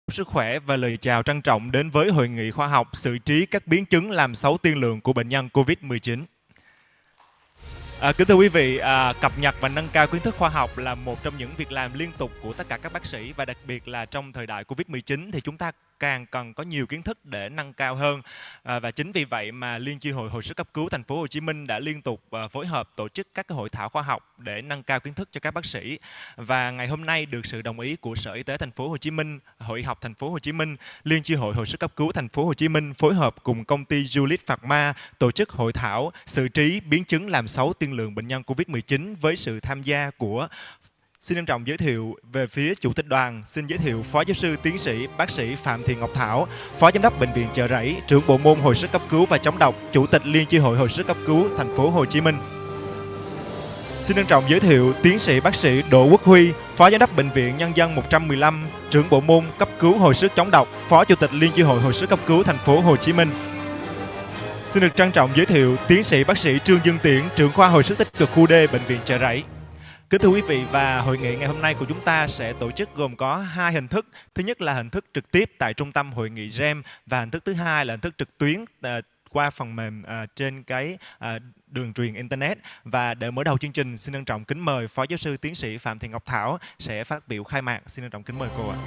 sức khỏe và lời chào trân trọng đến với hội nghị khoa học xử trí các biến chứng làm xấu tiên lượng của bệnh nhân COVID-19. Kính thưa quý vị, cập nhật và nâng cao kiến thức khoa học là một trong những việc làm liên tục của tất cả các bác sĩ, và đặc biệt là trong thời đại COVID-19 thì chúng ta càng cần có nhiều kiến thức để nâng cao hơn. Và chính vì vậy mà Liên chi hội hồi sức cấp cứu thành phố Hồ Chí Minh đã liên tục phối hợp tổ chức các hội thảo khoa học để nâng cao kiến thức cho các bác sĩ. Và ngày hôm nay được sự đồng ý của Sở Y tế thành phố Hồ Chí Minh, Hội y học thành phố Hồ Chí Minh, Liên chi hội hồi sức cấp cứu thành phố Hồ Chí Minh phối hợp cùng công ty Juliet Pharma tổ chức hội thảo xử trí biến chứng làm xấu tiên lượng bệnh nhân COVID-19 với sự tham gia của, xin trân trọng giới thiệu về phía Chủ tịch đoàn, xin giới thiệu Phó Giáo sư Tiến sĩ Bác sĩ Phạm Thị Ngọc Thảo, Phó Giám đốc Bệnh viện Chợ Rẫy, trưởng bộ môn hồi sức cấp cứu và chống độc, Chủ tịch Liên chi hội hồi sức cấp cứu thành phố Hồ Chí Minh. Xin trân trọng giới thiệu Tiến sĩ Bác sĩ Đỗ Quốc Huy, Phó Giám đốc Bệnh viện Nhân dân 115, trưởng bộ môn cấp cứu hồi sức chống độc, Phó Chủ tịch Liên chi hội hồi sức cấp cứu thành phố Hồ Chí Minh. Xin được trân trọng giới thiệu Tiến sĩ Bác sĩ Trương Dương Tiễn, trưởng khoa hồi sức tích cực khu D Bệnh viện Chợ Rẫy. Kính thưa quý vị, và hội nghị ngày hôm nay của chúng ta sẽ tổ chức gồm có hai hình thức. Thứ nhất là hình thức trực tiếp tại trung tâm hội nghị GEM, và hình thức thứ hai là hình thức trực tuyến qua phần mềm trên cái đường truyền internet. Và để mở đầu chương trình, xin trân trọng kính mời Phó Giáo sư Tiến sĩ Phạm Thị Ngọc Thảo sẽ phát biểu khai mạc. Xin trân trọng kính mời cô ạ.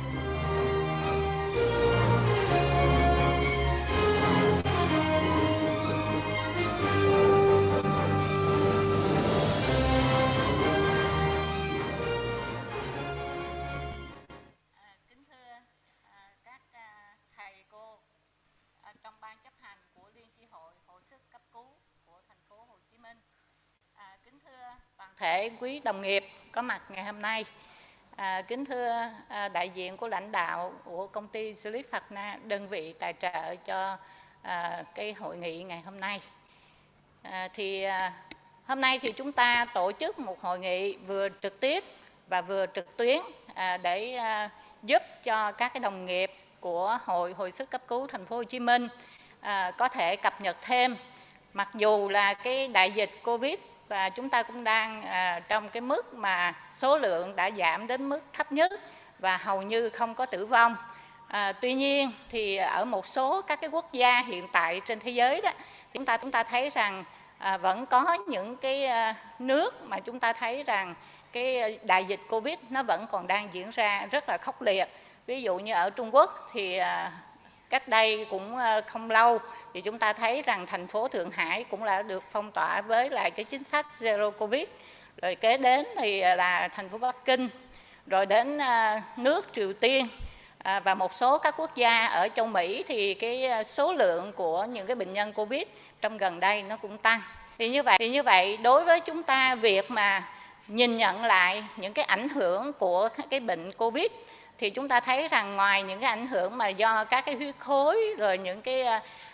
Thể quý đồng nghiệp có mặt ngày hôm nay, kính thưa đại diện của lãnh đạo của công ty Juliet Pharma, đơn vị tài trợ cho cái hội nghị ngày hôm nay. Hôm nay thì chúng ta tổ chức một hội nghị vừa trực tiếp và vừa trực tuyến để giúp cho các cái đồng nghiệp của Hội hồi sức cấp cứu thành phố Hồ Chí Minh có thể cập nhật thêm, mặc dù là cái đại dịch Covid và chúng ta cũng đang trong cái mức mà số lượng đã giảm đến mức thấp nhất và hầu như không có tử vong. Tuy nhiên thì ở một số các cái quốc gia hiện tại trên thế giới đó, chúng ta thấy rằng vẫn có những cái nước mà chúng ta thấy rằng cái đại dịch Covid nó vẫn còn đang diễn ra rất là khốc liệt. Ví dụ như ở Trung Quốc thì cách đây cũng không lâu thì chúng ta thấy rằng thành phố Thượng Hải cũng đã được phong tỏa với lại cái chính sách Zero Covid. Rồi kế đến thì là thành phố Bắc Kinh, rồi đến nước Triều Tiên và một số các quốc gia ở châu Mỹ thì cái số lượng của những cái bệnh nhân Covid trong gần đây nó cũng tăng. Thì như vậy đối với chúng ta, việc mà nhìn nhận lại những cái ảnh hưởng của cái bệnh Covid thì chúng ta thấy rằng ngoài những cái ảnh hưởng mà do các cái huyết khối, rồi những cái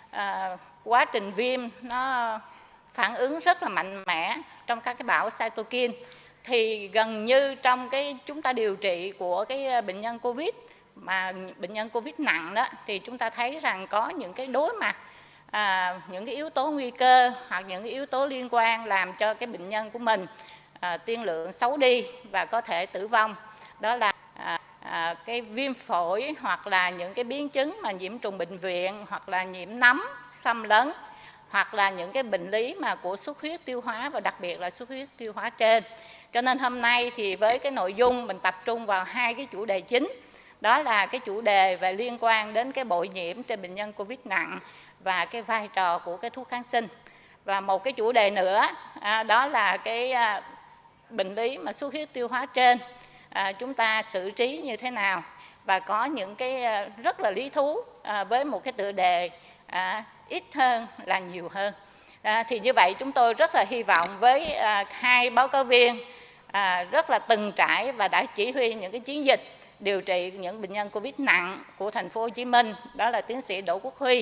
quá trình viêm nó phản ứng rất là mạnh mẽ trong các cái bão cytokine, thì gần như trong cái chúng ta điều trị của cái bệnh nhân Covid mà bệnh nhân Covid nặng đó, thì chúng ta thấy rằng có những cái đối mặt những cái yếu tố nguy cơ hoặc những cái yếu tố liên quan làm cho cái bệnh nhân của mình tiên lượng xấu đi và có thể tử vong. Đó là cái viêm phổi, hoặc là những cái biến chứng mà nhiễm trùng bệnh viện, hoặc là nhiễm nấm xâm lấn, hoặc là những cái bệnh lý mà của xuất huyết tiêu hóa, và đặc biệt là xuất huyết tiêu hóa trên. Cho nên hôm nay thì với cái nội dung mình tập trung vào hai cái chủ đề chính. Đó là cái chủ đề về liên quan đến cái bội nhiễm trên bệnh nhân Covid nặng và cái vai trò của cái thuốc kháng sinh. Và một cái chủ đề nữa đó là cái bệnh lý mà xuất huyết tiêu hóa trên, chúng ta xử trí như thế nào, và có những cái rất là lý thú với một cái tựa đề ít hơn là nhiều hơn. Thì như vậy chúng tôi rất là hy vọng với hai báo cáo viên rất là từng trải và đã chỉ huy những cái chiến dịch điều trị những bệnh nhân Covid nặng của thành phố Hồ Chí Minh, đó là tiến sĩ Đỗ Quốc Huy,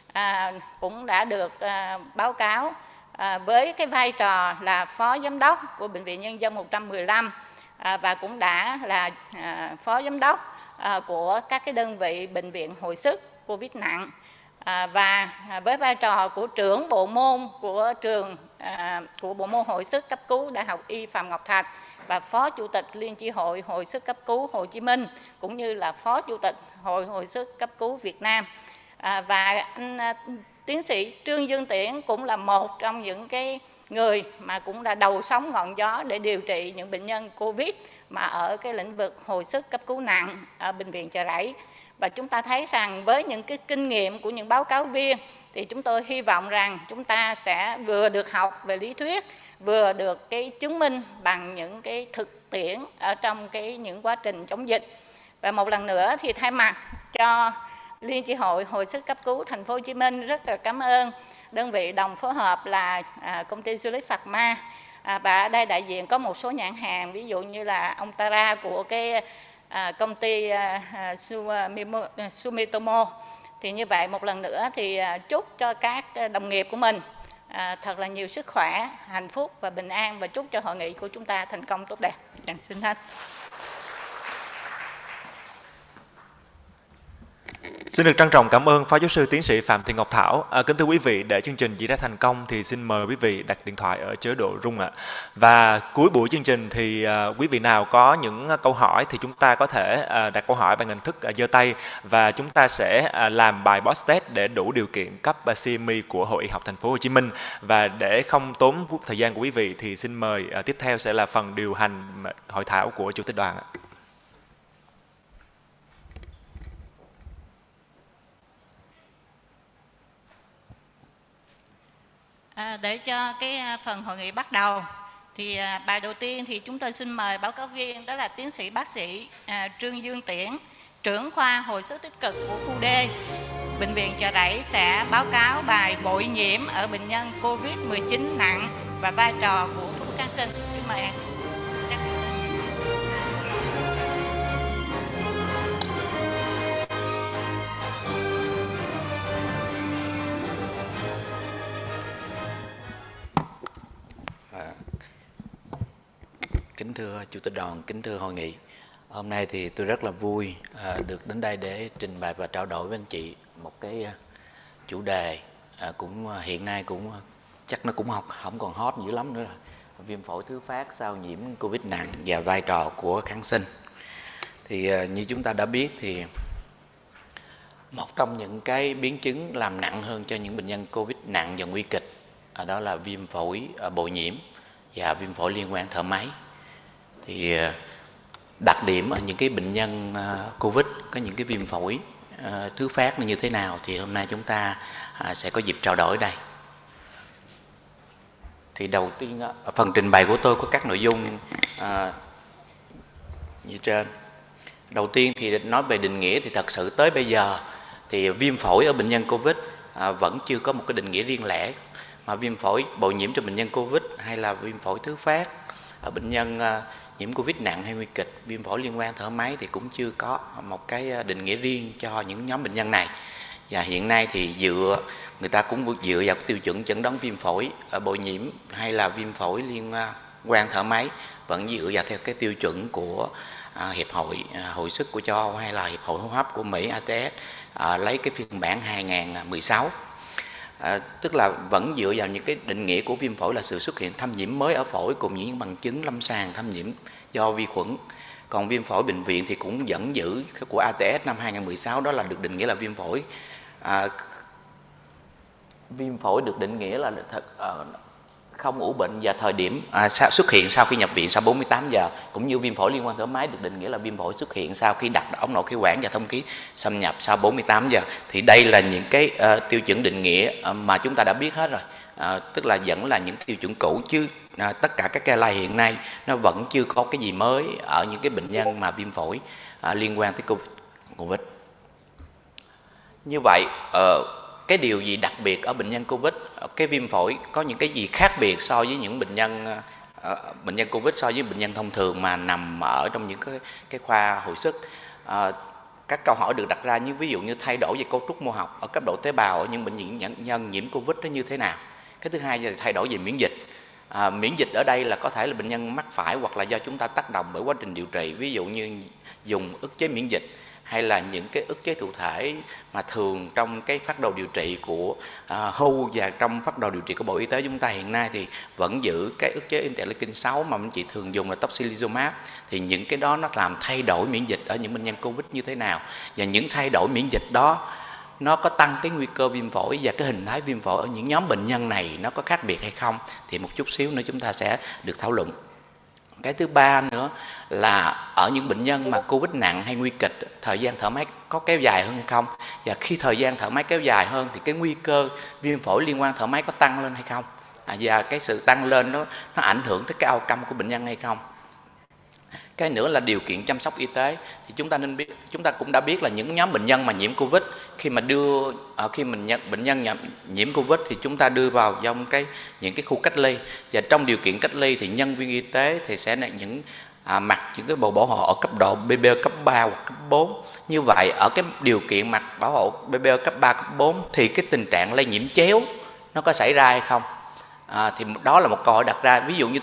cũng đã được báo cáo với cái vai trò là phó giám đốc của Bệnh viện Nhân dân 115 và cũng đã là phó giám đốc của các cái đơn vị bệnh viện hồi sức Covid nặng. Và với vai trò của trưởng bộ môn của của bộ môn hồi sức cấp cứu Đại học Y Phạm Ngọc Thạch và Phó Chủ tịch Liên chi hội Hồi sức cấp cứu Hồ Chí Minh, cũng như là Phó Chủ tịch Hội Hồi sức cấp cứu Việt Nam. Và anh tiến sĩ Trương Dương Tiễn cũng là một trong những cái người mà cũng là đầu sóng ngọn gió để điều trị những bệnh nhân Covid mà ở cái lĩnh vực hồi sức cấp cứu nặng ở Bệnh viện Chợ Rẫy. Và chúng ta thấy rằng với những cái kinh nghiệm của những báo cáo viên thì chúng tôi hy vọng rằng chúng ta sẽ vừa được học về lý thuyết, vừa được cái chứng minh bằng những cái thực tiễn ở trong những quá trình chống dịch. Và một lần nữa thì thay mặt cho Liên chi hội Hồi sức cấp cứu Thành phố Hồ Chí Minh rất là cảm ơn đơn vị đồng phối hợp là công ty du lịch Phạc Ma. Và ở đây đại diện có một số nhãn hàng, ví dụ như là ông Tara của cái công ty Sumitomo. Thì như vậy một lần nữa thì chúc cho các đồng nghiệp của mình thật là nhiều sức khỏe, hạnh phúc và bình an, và chúc cho hội nghị của chúng ta thành công tốt đẹp. Xin hết. Xin được trân trọng cảm ơn Phó Giáo sư Tiến sĩ Phạm Thị Ngọc Thảo. Kính thưa quý vị, để chương trình diễn ra thành công thì xin mời quý vị đặt điện thoại ở chế độ rung ạ. Và cuối buổi chương trình thì quý vị nào có những câu hỏi thì chúng ta có thể đặt câu hỏi bằng hình thức giơ tay, và chúng ta sẽ làm bài boss test để đủ điều kiện cấp CME của Hội Y học Thành phố Hồ Chí Minh. Và để không tốn thời gian của quý vị thì xin mời tiếp theo sẽ là phần điều hành hội thảo của Chủ tịch đoàn ạ. Để cho cái phần hội nghị bắt đầu thì bài đầu tiên thì chúng tôi xin mời báo cáo viên, đó là tiến sĩ bác sĩ Trương Dương Tiễn, trưởng khoa hồi sức tích cực của khu D Bệnh viện Chợ Rẫy, sẽ báo cáo bài bội nhiễm ở bệnh nhân Covid-19 nặng và vai trò của thuốc kháng sinh. Xin mời em. Kính thưa Chủ tịch đoàn, kính thưa hội nghị, hôm nay thì tôi rất là vui được đến đây để trình bày và trao đổi với anh chị một cái chủ đề cũng hiện nay cũng chắc nó cũng không còn hot dữ lắm nữa rồi. Viêm phổi thứ phát sau nhiễm Covid nặng và vai trò của kháng sinh. Thì như chúng ta đã biết thì một trong những cái biến chứng làm nặng hơn cho những bệnh nhân Covid nặng và nguy kịch đó là viêm phổi bội nhiễm và viêm phổi liên quan thở máy. Thì đặc điểm ở những cái bệnh nhân Covid có những cái viêm phổi thứ phát như thế nào thì hôm nay chúng ta sẽ có dịp trao đổi đây. Thì đầu tiên phần trình bày của tôi có các nội dung như trên. Đầu tiên thì nói về định nghĩa thì thật sự tới bây giờ thì viêm phổi ở bệnh nhân Covid vẫn chưa có một cái định nghĩa riêng lẻ, mà viêm phổi bội nhiễm cho bệnh nhân Covid hay là viêm phổi thứ phát ở bệnh nhân nhiễm Covid nặng hay nguy kịch, viêm phổi liên quan thở máy thì cũng chưa có một cái định nghĩa riêng cho những nhóm bệnh nhân này. Và hiện nay thì người ta cũng dựa vào tiêu chuẩn chẩn đoán viêm phổi bội nhiễm hay là viêm phổi liên quan thở máy vẫn dựa vào theo cái tiêu chuẩn của Hiệp hội Hồi sức của châu Âu hay là Hiệp hội hô hấp của Mỹ ATS, lấy cái phiên bản 2016. Tức là vẫn dựa vào những cái định nghĩa của viêm phổi là sự xuất hiện thâm nhiễm mới ở phổi cùng những bằng chứng lâm sàng thâm nhiễm do vi khuẩn. Còn viêm phổi bệnh viện thì cũng vẫn giữ của ATS năm 2016, đó là được định nghĩa là viêm phổi. Viêm phổi được định nghĩa là không ủ bệnh và thời điểm xuất hiện sau khi nhập viện sau 48 giờ, cũng như viêm phổi liên quan thở máy được định nghĩa là viêm phổi xuất hiện sau khi đặt ống nội khí quản và thông khí xâm nhập sau 48 giờ. Thì đây là những cái tiêu chuẩn định nghĩa mà chúng ta đã biết hết rồi, tức là vẫn là những tiêu chuẩn cũ, chứ tất cả các guideline hiện nay nó vẫn chưa có cái gì mới ở những cái bệnh nhân mà viêm phổi liên quan tới Covid. Như vậy cái điều gì đặc biệt ở bệnh nhân Covid, cái viêm phổi có những cái gì khác biệt so với những bệnh nhân Covid so với bệnh nhân thông thường mà nằm ở trong những cái khoa hồi sức? Các câu hỏi được đặt ra như ví dụ như thay đổi về cấu trúc mô học ở cấp độ tế bào ở những bệnh nhân nhiễm Covid nó như thế nào? Cái thứ hai là thay đổi về miễn dịch. Miễn dịch ở đây là có thể là bệnh nhân mắc phải hoặc là do chúng ta tác động bởi quá trình điều trị, ví dụ như dùng ức chế miễn dịch hay là những cái ức chế thụ thể mà thường trong cái phác đồ điều trị của WHO và trong phác đồ điều trị của Bộ Y tế chúng ta hiện nay thì vẫn giữ cái ức chế interleukin 6 mà anh chị thường dùng là tocilizumab. Thì những cái đó nó làm thay đổi miễn dịch ở những bệnh nhân Covid như thế nào, và những thay đổi miễn dịch đó nó có tăng cái nguy cơ viêm phổi và cái hình thái viêm phổi ở những nhóm bệnh nhân này nó có khác biệt hay không, thì một chút xíu nữa chúng ta sẽ được thảo luận. Cái thứ ba nữa là ở những bệnh nhân mà Covid nặng hay nguy kịch, thời gian thở máy có kéo dài hơn hay không, và khi thời gian thở máy kéo dài hơn thì cái nguy cơ viêm phổi liên quan thở máy có tăng lên hay không, và cái sự tăng lên nó ảnh hưởng tới cái outcome của bệnh nhân hay không. Cái nữa là điều kiện chăm sóc y tế. Thì chúng ta nên biết, chúng ta cũng đã biết là những nhóm bệnh nhân mà nhiễm Covid, khi mà bệnh nhân nhiễm Covid thì chúng ta đưa vào trong những cái khu cách ly, và trong điều kiện cách ly thì nhân viên y tế thì sẽ là mặc những cái bộ bảo hộ ở cấp độ BBO cấp 3 hoặc cấp 4. Như vậy ở cái điều kiện mặc bảo hộ BBO cấp 3, cấp 4 thì cái tình trạng lây nhiễm chéo nó có xảy ra hay không? Thì đó là một câu hỏi đặt ra. Ví dụ như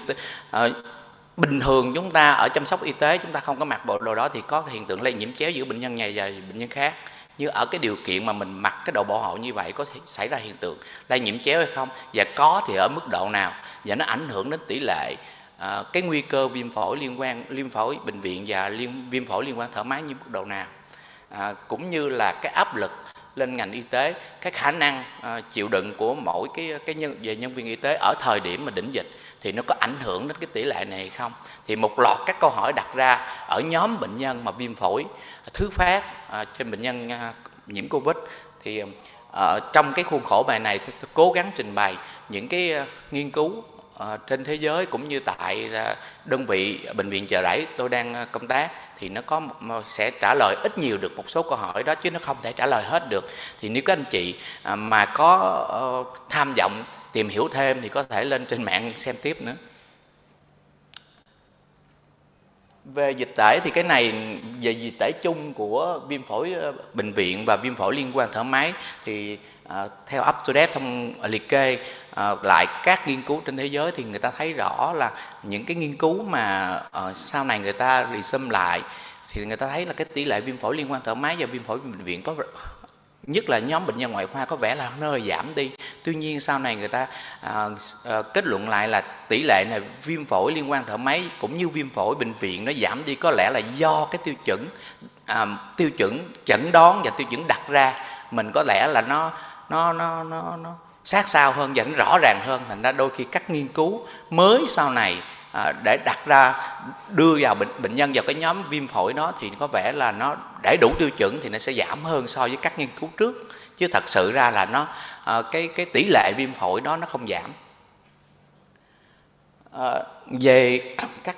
bình thường chúng ta ở chăm sóc y tế chúng ta không có mặc bộ đồ đó thì có hiện tượng lây nhiễm chéo giữa bệnh nhân này và bệnh nhân khác. Như ở cái điều kiện mà mình mặc cái đồ bảo hộ như vậy có thể xảy ra hiện tượng lây nhiễm chéo hay không, và có thì ở mức độ nào, và nó ảnh hưởng đến tỷ lệ cái nguy cơ viêm phổi bệnh viện và viêm phổi liên quan thở máy như mức độ nào, cũng như là cái áp lực lên ngành y tế, cái khả năng chịu đựng của mỗi cái nhân viên y tế ở thời điểm mà đỉnh dịch thì nó có ảnh hưởng đến cái tỷ lệ này hay không. Thì một loạt các câu hỏi đặt ra ở nhóm bệnh nhân mà viêm phổi thứ phát trên bệnh nhân nhiễm Covid. Thì trong cái khuôn khổ bài này tôi cố gắng trình bày những cái nghiên cứu trên thế giới cũng như tại đơn vị bệnh viện Chợ Rẫy tôi đang công tác, thì nó sẽ trả lời ít nhiều được một số câu hỏi đó, chứ nó không thể trả lời hết được. Thì nếu các anh chị mà có tham vọng tìm hiểu thêm thì có thể lên trên mạng xem tiếp nữa. Về dịch tễ thì cái này về dịch tễ chung của viêm phổi bệnh viện và viêm phổi liên quan thở máy thì theo UpToDate thông liệt kê lại các nghiên cứu trên thế giới thì người ta thấy rõ là những cái nghiên cứu mà sau này người ta resum lại thì người ta thấy là cái tỷ lệ viêm phổi liên quan thở máy và viêm phổi bệnh viện có, nhất là nhóm bệnh nhân ngoại khoa, có vẻ là nơi giảm đi. Tuy nhiên sau này người ta kết luận lại là tỷ lệ này viêm phổi liên quan thở máy cũng như viêm phổi bệnh viện nó giảm đi, có lẽ là do cái tiêu chuẩn chẩn đoán và tiêu chuẩn đặt ra mình có lẽ là nó sát sao hơn và nó rõ ràng hơn. Thành ra đôi khi các nghiên cứu mới sau này để đặt ra đưa vào bệnh nhân vào cái nhóm viêm phổi đó thì có vẻ là nó để đủ tiêu chuẩn thì nó sẽ giảm hơn so với các nghiên cứu trước, chứ thật sự ra là nó cái tỷ lệ viêm phổi đó nó không giảm. Về các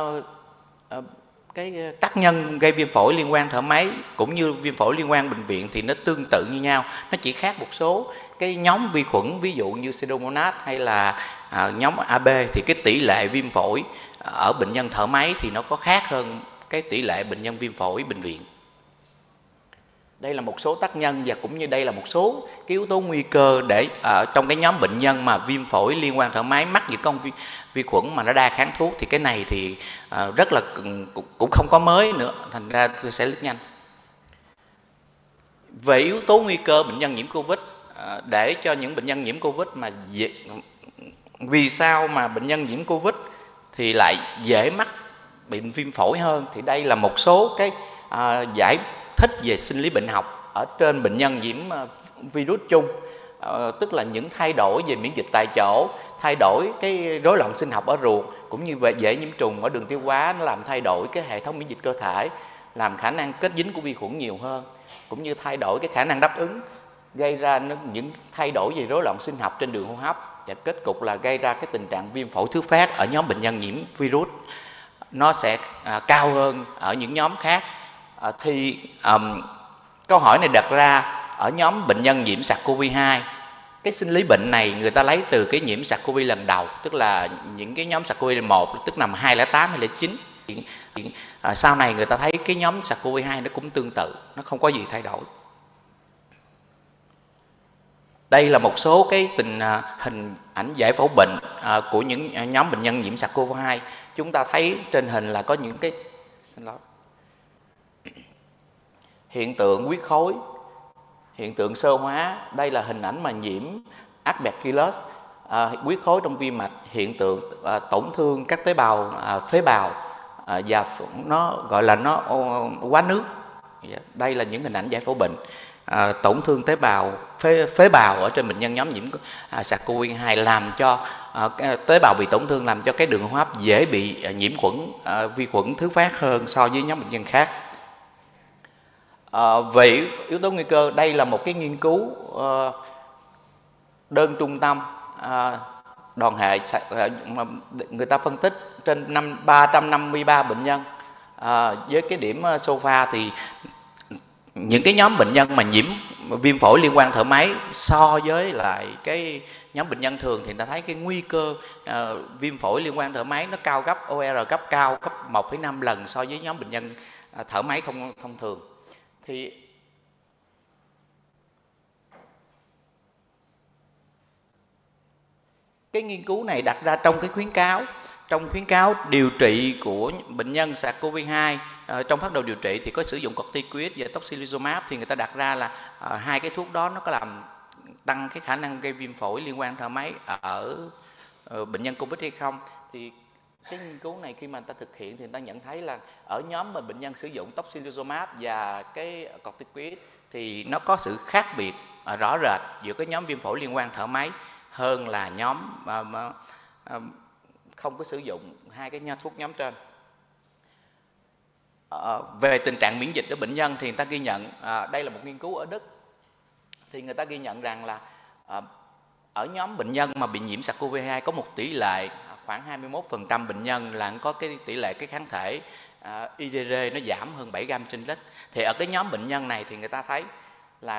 cái tác nhân gây viêm phổi liên quan thở máy cũng như viêm phổi liên quan bệnh viện thì nó tương tự như nhau, nó chỉ khác một số cái nhóm vi khuẩn, ví dụ như Pseudomonas hay là nhóm AB, thì cái tỷ lệ viêm phổi ở bệnh nhân thở máy thì nó có khác hơn cái tỷ lệ bệnh nhân viêm phổi bệnh viện. Đây là một số tác nhân và cũng như đây là một số cái yếu tố nguy cơ để trong cái nhóm bệnh nhân mà viêm phổi liên quan thở máy mắc những con vi khuẩn mà nó đa kháng thuốc. Thì cái này thì rất là cũng không có mới nữa, thành ra tôi sẽ list nhanh. Về yếu tố nguy cơ bệnh nhân nhiễm Covid, để cho những bệnh nhân nhiễm Covid mà vì sao mà bệnh nhân nhiễm Covid thì lại dễ mắc bệnh viêm phổi hơn, thì đây là một số cái giải thích về sinh lý bệnh học ở trên bệnh nhân nhiễm virus chung, tức là những thay đổi về miễn dịch tại chỗ, thay đổi cái rối loạn sinh học ở ruột, cũng như về dễ nhiễm trùng ở đường tiêu hóa, nó làm thay đổi cái hệ thống miễn dịch cơ thể, làm khả năng kết dính của vi khuẩn nhiều hơn, cũng như thay đổi cái khả năng đáp ứng, gây ra những thay đổi về rối loạn sinh học trên đường hô hấp, và kết cục là gây ra cái tình trạng viêm phổi thứ phát ở nhóm bệnh nhân nhiễm virus nó sẽ cao hơn ở những nhóm khác. Thì câu hỏi này đặt ra ở nhóm bệnh nhân nhiễm SARS-CoV-2. Cái sinh lý bệnh này người ta lấy từ cái nhiễm SARS-CoV lần đầu, tức là những cái nhóm SARS-CoV-1, tức là 208, 209. Sau này người ta thấy cái nhóm SARS-CoV-2 nó cũng tương tự, nó không có gì thay đổi. Đây là một số cái hình ảnh giải phẫu bệnh của những nhóm bệnh nhân nhiễm SARS-CoV-2. Chúng ta thấy trên hình là có những cái hiện tượng huyết khối, hiện tượng xơ hóa. Đây là hình ảnh mà nhiễm Aspergillus, huyết khối trong vi mạch, hiện tượng tổn thương các tế bào phế bào, và nó gọi là nó quá nước. Đây là những hình ảnh giải phẫu bệnh. Tổn thương tế bào phế bào ở trên bệnh nhân nhóm nhiễm SARS-CoV-2 làm cho tế bào bị tổn thương, làm cho cái đường hô hấp dễ bị nhiễm khuẩn, vi khuẩn thứ phát hơn so với nhóm bệnh nhân khác. Về yếu tố nguy cơ, đây là một cái nghiên cứu đơn trung tâm đoàn hệ, người ta phân tích trên 353 bệnh nhân. Với cái điểm SOFA thì những cái nhóm bệnh nhân mà nhiễm viêm phổi liên quan thở máy so với lại cái nhóm bệnh nhân thường thì người ta thấy cái nguy cơ viêm phổi liên quan thở máy nó cao gấp, OR gấp cao gấp 1,5 lần so với nhóm bệnh nhân thở máy thông thường. Thì cái nghiên cứu này đặt ra trong cái khuyến cáo điều trị của bệnh nhân SARS-CoV-2. Trong phác đồ điều trị thì có sử dụng corticoid và tocilizumab, thì người ta đặt ra là hai cái thuốc đó nó có làm tăng cái khả năng gây viêm phổi liên quan thở máy ở bệnh nhân Covid hay không. Thì cái nghiên cứu này khi mà người ta thực hiện thì người ta nhận thấy là ở nhóm mà bệnh nhân sử dụng tocilizumab và cái corticoid thì nó có sự khác biệt rõ rệt giữa cái nhóm viêm phổi liên quan thở máy hơn là nhóm không có sử dụng hai cái thuốc nhóm trên. Về tình trạng miễn dịch ở bệnh nhân thì người ta ghi nhận, đây là một nghiên cứu ở Đức, thì người ta ghi nhận rằng là ở nhóm bệnh nhân mà bị nhiễm SARS-CoV-2 có một tỷ lệ khoảng 21% bệnh nhân là có cái tỷ lệ cái kháng thể IgG nó giảm hơn 7 gram trên lít. Thì ở cái nhóm bệnh nhân này thì người ta thấy là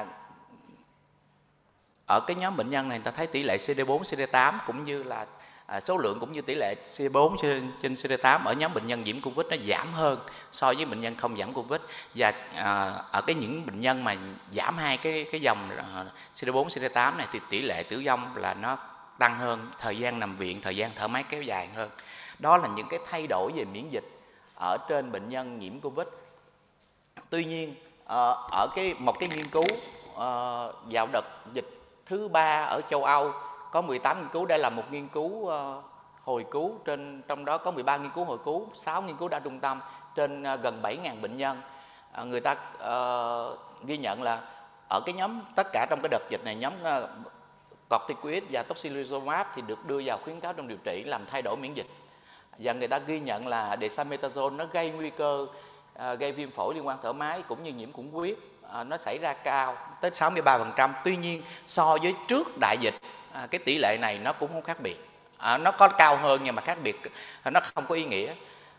ở cái nhóm bệnh nhân này người ta thấy tỷ lệ CD4, CD8 cũng như là số lượng cũng như tỷ lệ CD4 trên CD8 ở nhóm bệnh nhân nhiễm Covid nó giảm hơn so với bệnh nhân không nhiễm Covid. Và ở những bệnh nhân mà giảm hai cái dòng CD4, CD8 này thì tỷ lệ tử vong là nó tăng hơn, thời gian nằm viện, thời gian thở máy kéo dài hơn. Đó là những cái thay đổi về miễn dịch ở trên bệnh nhân nhiễm Covid. Tuy nhiên ở một cái nghiên cứu vào đợt dịch thứ 3 ở châu Âu có 18 nghiên cứu. Đây là một nghiên cứu hồi cứu, trong đó có 13 nghiên cứu hồi cứu, 6 nghiên cứu đa trung tâm trên gần 7.000 bệnh nhân. Người ta ghi nhận là ở cái nhóm tất cả trong cái đợt dịch này, nhóm corticoid và tocilizumab thì được đưa vào khuyến cáo trong điều trị làm thay đổi miễn dịch. Và người ta ghi nhận là dexamethasone nó gây nguy cơ gây viêm phổi liên quan thở máy cũng như nhiễm khuẩn huyết, nó xảy ra cao tới 63%. Tuy nhiên so với trước đại dịch, cái tỷ lệ này nó cũng không khác biệt, nó có cao hơn nhưng mà khác biệt nó không có ý nghĩa.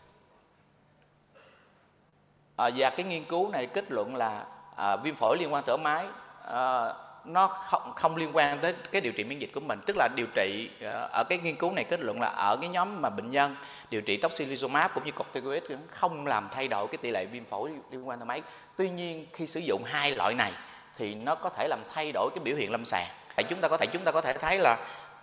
Và cái nghiên cứu này kết luận là viêm phổi liên quan thở máy nó không liên quan tới cái điều trị miễn dịch của mình. Tức là điều trị ở cái nghiên cứu này kết luận là ở cái nhóm mà bệnh nhân điều trị tocilizumab cũng như corticoid không làm thay đổi cái tỷ lệ viêm phổi liên quan thở máy. Tuy nhiên khi sử dụng hai loại này thì nó có thể làm thay đổi cái biểu hiện lâm sàng. Chúng ta có thể thấy là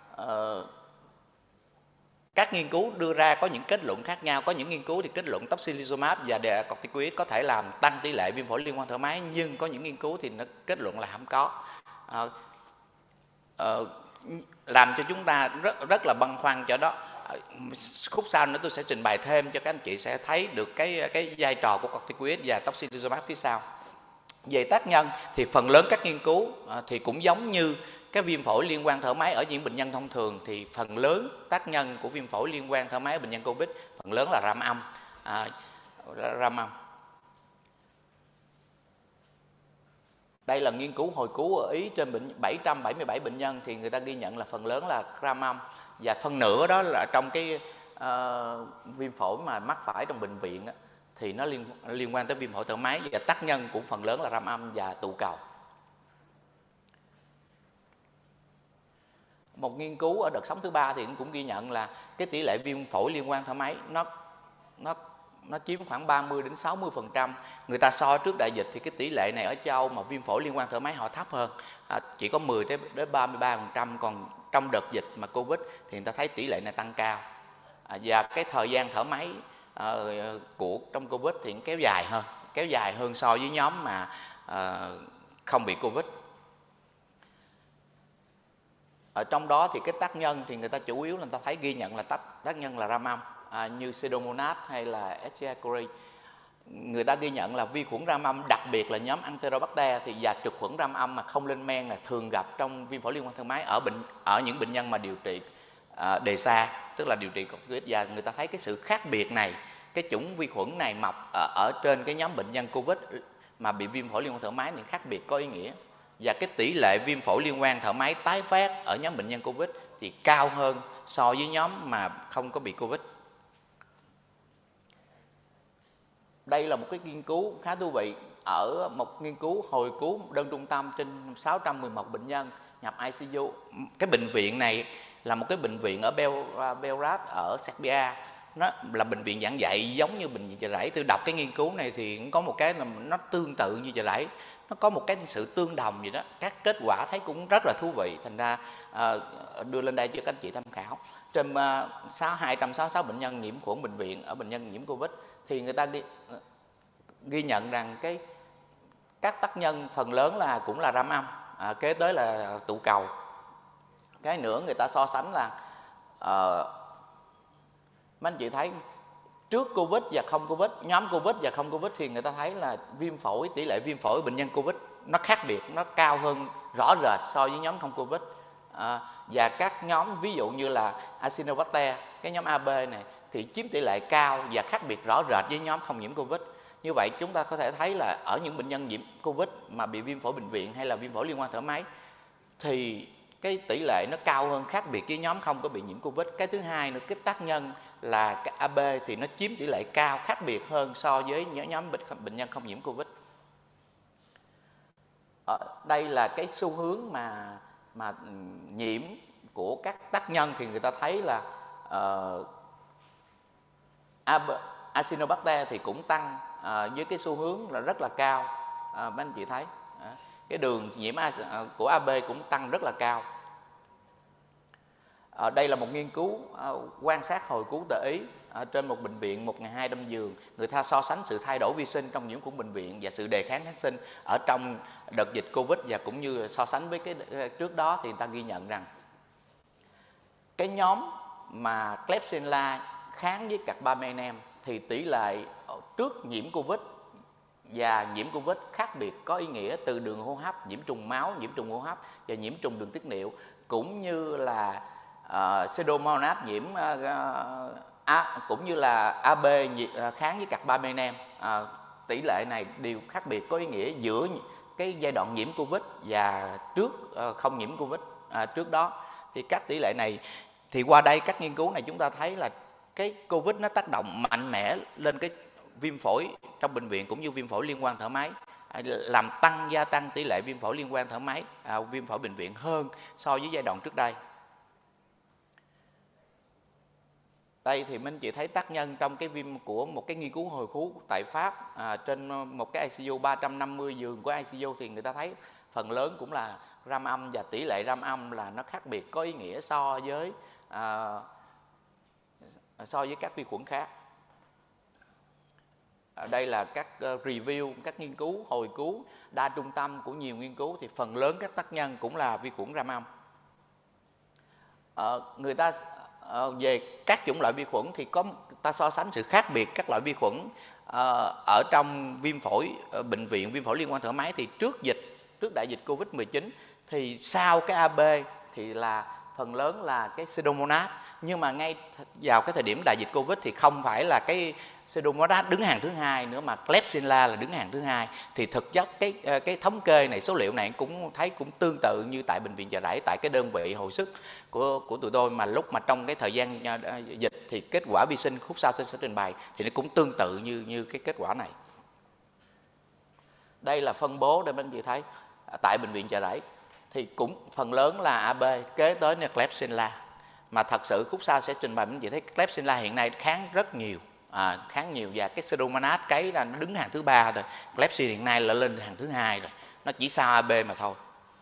các nghiên cứu đưa ra có những kết luận khác nhau. Có những nghiên cứu thì kết luận tocilizumab và corticoid có thể làm tăng tỷ lệ viêm phổi liên quan thở máy, nhưng có những nghiên cứu thì nó kết luận là không có. Làm cho chúng ta rất là băn khoăn chỗ đó. Khúc sau nữa tôi sẽ trình bày thêm cho các anh chị sẽ thấy được cái vai trò của corticoid và tocilizumab phía sau. Về tác nhân thì phần lớn các nghiên cứu thì cũng giống như cái viêm phổi liên quan thở máy ở những bệnh nhân thông thường, thì phần lớn tác nhân của viêm phổi liên quan thở máy ở bệnh nhân Covid phần lớn là ram âm. Đây là nghiên cứu hồi cứu ở Ý trên 777 bệnh nhân, thì người ta ghi nhận là phần lớn là ram âm, và phân nửa đó là trong cái viêm phổi mà mắc phải trong bệnh viện thì nó liên quan tới viêm phổi thở máy, và tác nhân cũng phần lớn là ram âm và tụ cầu. Một nghiên cứu ở đợt sống thứ 3 thì cũng ghi nhận là cái tỷ lệ viêm phổi liên quan thở máy nó chiếm khoảng 30 đến 60%. Người ta so trước đại dịch thì cái tỷ lệ này ở châu Âu mà viêm phổi liên quan thở máy họ thấp hơn, chỉ có 10 đến 33%, còn trong đợt dịch mà Covid thì người ta thấy tỷ lệ này tăng cao. Và cái thời gian thở máy trong Covid thì kéo dài hơn, kéo dài hơn so với nhóm mà không bị Covid. Ở trong đó thì cái tác nhân thì người ta chủ yếu là người ta thấy ghi nhận là tác nhân là ram âm, như Pseudomonas hay là Escherichia coli. Người ta ghi nhận là vi khuẩn ram âm, đặc biệt là nhóm Enterobacter thì và trực khuẩn ram âm mà không lên men là thường gặp trong viêm phổi liên quan thở máy ở những bệnh nhân mà điều trị đề xa, tức là điều trị corticoid. Và người ta thấy cái sự khác biệt này, cái chủng vi khuẩn này mọc ở trên cái nhóm bệnh nhân Covid mà bị viêm phổi liên quan thở máy thì khác biệt có ý nghĩa. Và cái tỷ lệ viêm phổi liên quan thở máy tái phát ở nhóm bệnh nhân Covid thì cao hơn so với nhóm mà không có bị Covid. Đây là một cái nghiên cứu khá thú vị, ở một nghiên cứu hồi cứu đơn trung tâm trên 611 bệnh nhân nhập ICU. Cái bệnh viện này là một cái bệnh viện ở Belgrade ở Serbia. Nó là bệnh viện giảng dạy giống như bệnh viện Chợ Rẫy. Tôi đọc cái nghiên cứu này thì có một cái là nó tương tự như Chợ Rẫy, nó có một cái sự tương đồng gì đó, các kết quả thấy cũng rất là thú vị, thành ra đưa lên đây cho các anh chị tham khảo. Trên 266 bệnh nhân nhiễm khuẩn bệnh viện ở bệnh nhân nhiễm Covid thì người ta ghi nhận rằng các tác nhân phần lớn là cũng là ram âm, kế tới là tụ cầu. Cái nữa người ta so sánh là mấy anh chị thấy trước Covid và không Covid, nhóm Covid và không Covid thì người ta thấy là viêm phổi, tỷ lệ viêm phổi bệnh nhân Covid nó khác biệt, nó cao hơn rõ rệt so với nhóm không Covid. Và các nhóm ví dụ như là Acinetobacter, cái nhóm AB này thì chiếm tỷ lệ cao và khác biệt rõ rệt với nhóm không nhiễm Covid. Như vậy chúng ta có thể thấy là ở những bệnh nhân nhiễm Covid mà bị viêm phổi bệnh viện hay là viêm phổi liên quan thở máy thì cái tỷ lệ nó cao hơn, khác biệt với nhóm không có bị nhiễm Covid. Cái thứ hai nữa, cái tác nhân là cái AB thì nó chiếm tỷ lệ cao, khác biệt hơn so với nhóm bệnh nhân không nhiễm Covid. Đây là cái xu hướng mà nhiễm của các tác nhân thì người ta thấy là Acinetobacter thì cũng tăng với cái xu hướng là rất là cao. Mấy anh chị thấy cái đường nhiễm của AB cũng tăng rất là cao. Đây là một nghiên cứu quan sát hồi cứu tại Ý trên một bệnh viện 1.200 giường. Người ta so sánh sự thay đổi vi sinh trong nhiễm khuẩn bệnh viện và sự đề kháng kháng sinh ở trong đợt dịch Covid, và cũng như so sánh với cái trước đó thì người ta ghi nhận rằng cái nhóm mà Klebsiella kháng với carbamazepine thì tỷ lệ trước nhiễm Covid và nhiễm Covid khác biệt có ý nghĩa từ đường hô hấp, nhiễm trùng máu, nhiễm trùng hô hấp và nhiễm trùng đường tiết niệu, cũng như là Pseudomonas nhiễm cũng như là AB kháng với carbamazepine. Tỷ lệ này đều khác biệt có ý nghĩa giữa cái giai đoạn nhiễm Covid và trước không nhiễm Covid trước đó. Thì các tỷ lệ này thì qua đây các nghiên cứu này chúng ta thấy là cái Covid nó tác động mạnh mẽ lên cái viêm phổi trong bệnh viện cũng như viêm phổi liên quan thở máy, làm gia tăng tỷ lệ viêm phổi liên quan thở máy, viêm phổi bệnh viện hơn so với giai đoạn trước đây. Đây thì mình chỉ thấy tác nhân trong cái viêm của một cái nghiên cứu hồi cứu tại Pháp trên một cái ICU 350 giường của ICU thì người ta thấy phần lớn cũng là ram âm, và tỷ lệ ram âm là nó khác biệt có ý nghĩa so với các vi khuẩn khác. Đây là các review, các nghiên cứu hồi cứu đa trung tâm của nhiều nghiên cứu thì phần lớn các tác nhân cũng là vi khuẩn ram âm. Người ta về các chủng loại vi khuẩn thì ta so sánh sự khác biệt các loại vi khuẩn ở trong viêm phổi bệnh viện, viêm phổi liên quan thở máy thì trước đại dịch Covid-19 thì sau cái AB thì là phần lớn là cái Pseudomonas, nhưng mà ngay vào cái thời điểm đại dịch Covid thì không phải là cái Pseudomonas đứng hàng thứ hai nữa mà Klebsiella là đứng hàng thứ hai. Thì thực chất cái thống kê này, số liệu này cũng thấy cũng tương tự như tại bệnh viện Chợ Rẫy, tại cái đơn vị hồi sức của tụi tôi, mà lúc mà trong cái thời gian dịch thì kết quả vi sinh khúc sau tôi sẽ trình bày thì nó cũng tương tự như cái kết quả này. Đây là phân bố để anh chị thấy tại bệnh viện Chợ Rẫy thì cũng phần lớn là AB, kế tới là Klebsiella, mà thật sự khúc sau sẽ trình bày anh chị thấy Klebsiella hiện nay kháng rất nhiều, kháng nhiều, và cái Pseudomonas cái là nó đứng hàng thứ 3 rồi, Klebsiella hiện nay là lên hàng thứ 2 rồi, nó chỉ sau AB mà thôi.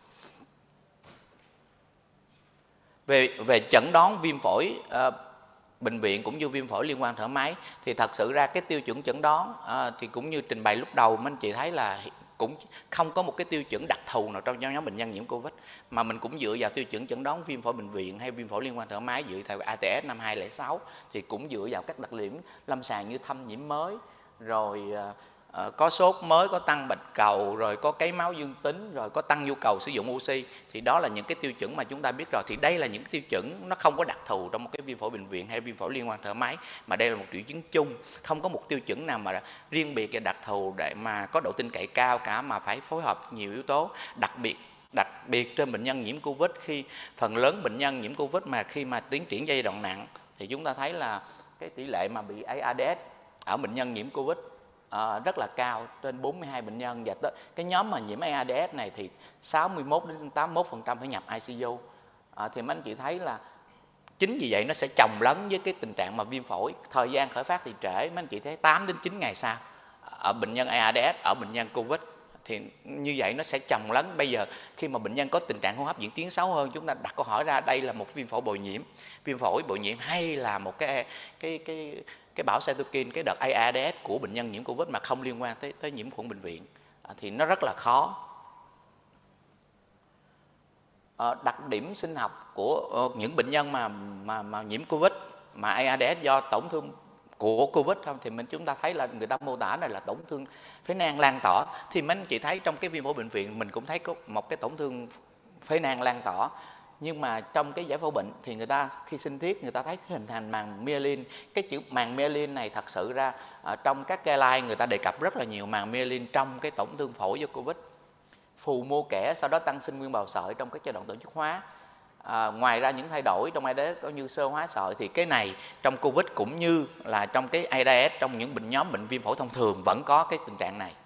Về chẩn đoán viêm phổi bệnh viện cũng như viêm phổi liên quan thở máy, thì thật sự ra cái tiêu chuẩn chẩn đoán thì cũng như trình bày lúc đầu mấy anh chị thấy là cũng không có một cái tiêu chuẩn đặc thù nào trong nhóm bệnh nhân nhiễm Covid, mà mình cũng dựa vào tiêu chuẩn chẩn đoán viêm phổi bệnh viện hay viêm phổi liên quan thở máy dựa theo ATS năm 2006, thì cũng dựa vào các đặc điểm lâm sàng như thâm nhiễm mới, rồi có sốt mới, có tăng bạch cầu, rồi có cấy máu dương tính, rồi có tăng nhu cầu sử dụng oxy, thì đó là những cái tiêu chuẩn mà chúng ta biết rồi. Thì đây là những tiêu chuẩn nó không có đặc thù trong một cái viêm phổi bệnh viện hay viêm phổi liên quan thở máy, mà đây là một triệu chứng chung, không có một tiêu chuẩn nào mà riêng biệt và đặc thù để mà có độ tin cậy cao cả, mà phải phối hợp nhiều yếu tố. Đặc biệt trên bệnh nhân nhiễm Covid, khi phần lớn bệnh nhân nhiễm Covid mà khi mà tiến triển giai đoạn nặng thì chúng ta thấy là cái tỷ lệ mà bị ARDS ở bệnh nhân nhiễm Covid rất là cao, trên 42 bệnh nhân, và cái nhóm mà nhiễm ARDS này thì 61 đến 81% phải nhập ICU. Thì mấy anh chị thấy là chính vì vậy nó sẽ chồng lấn với cái tình trạng mà viêm phổi, thời gian khởi phát thì trễ, mấy anh chị thấy 8 đến 9 ngày sau ở bệnh nhân ARDS, ở bệnh nhân Covid, thì như vậy nó sẽ chồng lấn. Bây giờ khi mà bệnh nhân có tình trạng hô hấp diễn tiến xấu hơn, chúng ta đặt câu hỏi ra đây là một viêm phổi bội nhiễm, hay là một cái bão cytokine, cái đợt ARDS của bệnh nhân nhiễm Covid mà không liên quan tới nhiễm khuẩn bệnh viện, thì nó rất là khó. Đặc điểm sinh học của những bệnh nhân mà nhiễm Covid mà ARDS do tổn thương của Covid không, thì chúng ta thấy là người ta mô tả này là tổn thương phế nang lan tỏa. Thì mấy anh chị thấy trong cái viêm phổi bệnh viện mình cũng thấy có một cái tổn thương phế nang lan tỏa, nhưng mà trong cái giải phẫu bệnh thì người ta khi sinh thiết người ta thấy hình thành màng myelin. Cái chữ màng myelin này thật sự ra trong các guideline người ta đề cập rất là nhiều màng myelin trong cái tổn thương phổi do Covid. Phù mô kẽ sau đó tăng sinh nguyên bào sợi trong các giai đoạn tổ chức hóa. Ngoài ra những thay đổi trong ARDS có như sơ hóa sợi, thì cái này trong Covid cũng như là trong cái ARDS trong những nhóm bệnh viêm phổi thông thường vẫn có cái tình trạng này.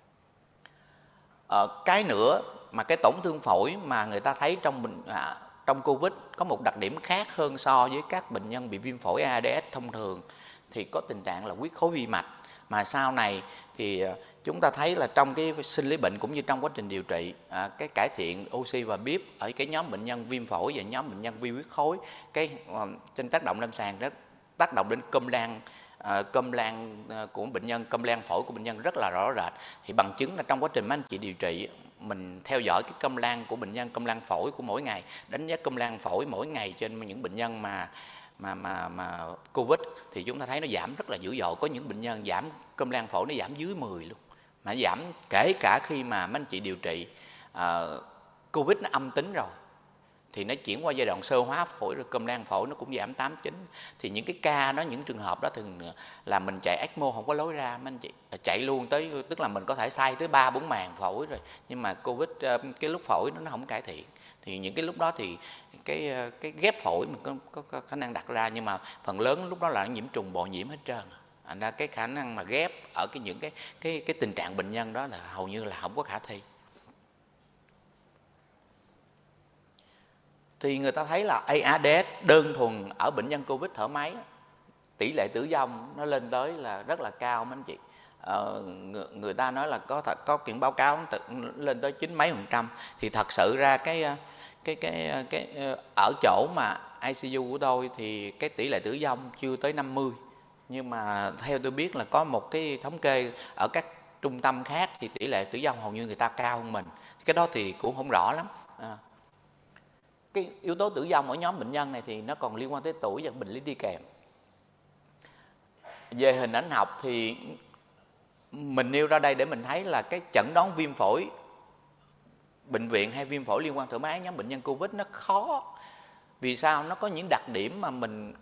Cái nữa mà cái tổn thương phổi mà người ta thấy trong Covid có một đặc điểm khác hơn so với các bệnh nhân bị viêm phổi ARDS thông thường, thì có tình trạng là huyết khối vi mạch, mà sau này thì chúng ta thấy là trong cái sinh lý bệnh cũng như trong quá trình điều trị, cái cải thiện oxy và bíp ở cái nhóm bệnh nhân viêm phổi và nhóm bệnh nhân vi huyết khối, trên tác động lâm sàng rất tác động đến cơm lan của bệnh nhân, cơm lan phổi của bệnh nhân rất là rõ rệt. Thì bằng chứng là trong quá trình mấy anh chị điều trị, mình theo dõi cái cơm lan của bệnh nhân, cơm lan phổi của mỗi ngày, đánh giá cơm lan phổi mỗi ngày trên những bệnh nhân mà Covid, thì chúng ta thấy nó giảm rất là dữ dội. Có những bệnh nhân giảm cơm lan phổi nó giảm dưới 10 luôn, mà giảm kể cả khi mà mấy anh chị điều trị Covid nó âm tính rồi, thì nó chuyển qua giai đoạn sơ hóa phổi rồi cơm lan phổi nó cũng giảm 8-9. Thì những cái ca đó, những trường hợp đó thường là mình chạy ECMO không có lối ra, mấy anh chị chạy luôn tới, tức là mình có thể thay tới 3-4 màng phổi rồi, nhưng mà Covid cái lúc phổi nó không cải thiện, thì những cái lúc đó thì cái ghép phổi mình có khả năng đặt ra, nhưng mà phần lớn lúc đó là nhiễm trùng bội nhiễm hết trơn. Thành ra cái khả năng mà ghép ở những cái tình trạng bệnh nhân đó là hầu như là không có khả thi. Thì người ta thấy là ARDS đơn thuần ở bệnh nhân Covid thở máy, tỷ lệ tử vong nó lên tới là rất là cao mấy anh chị. Người ta nói là có những báo cáo lên tới 9 mấy %. Thì thật sự ra cái ở chỗ mà ICU của tôi thì cái tỷ lệ tử vong chưa tới 50, nhưng mà theo tôi biết là có một cái thống kê ở các trung tâm khác thì tỷ lệ tử vong hầu như người ta cao hơn mình. Cái đó thì cũng không rõ lắm. Cái yếu tố tử vong ở nhóm bệnh nhân này thì nó còn liên quan tới tuổi và bệnh lý đi kèm. Về hình ảnh học thì mình nêu ra đây để mình thấy là cái chẩn đoán viêm phổi bệnh viện hay viêm phổi liên quan thở máy nhóm bệnh nhân Covid nó khó. Vì sao? Nó có những đặc điểm mà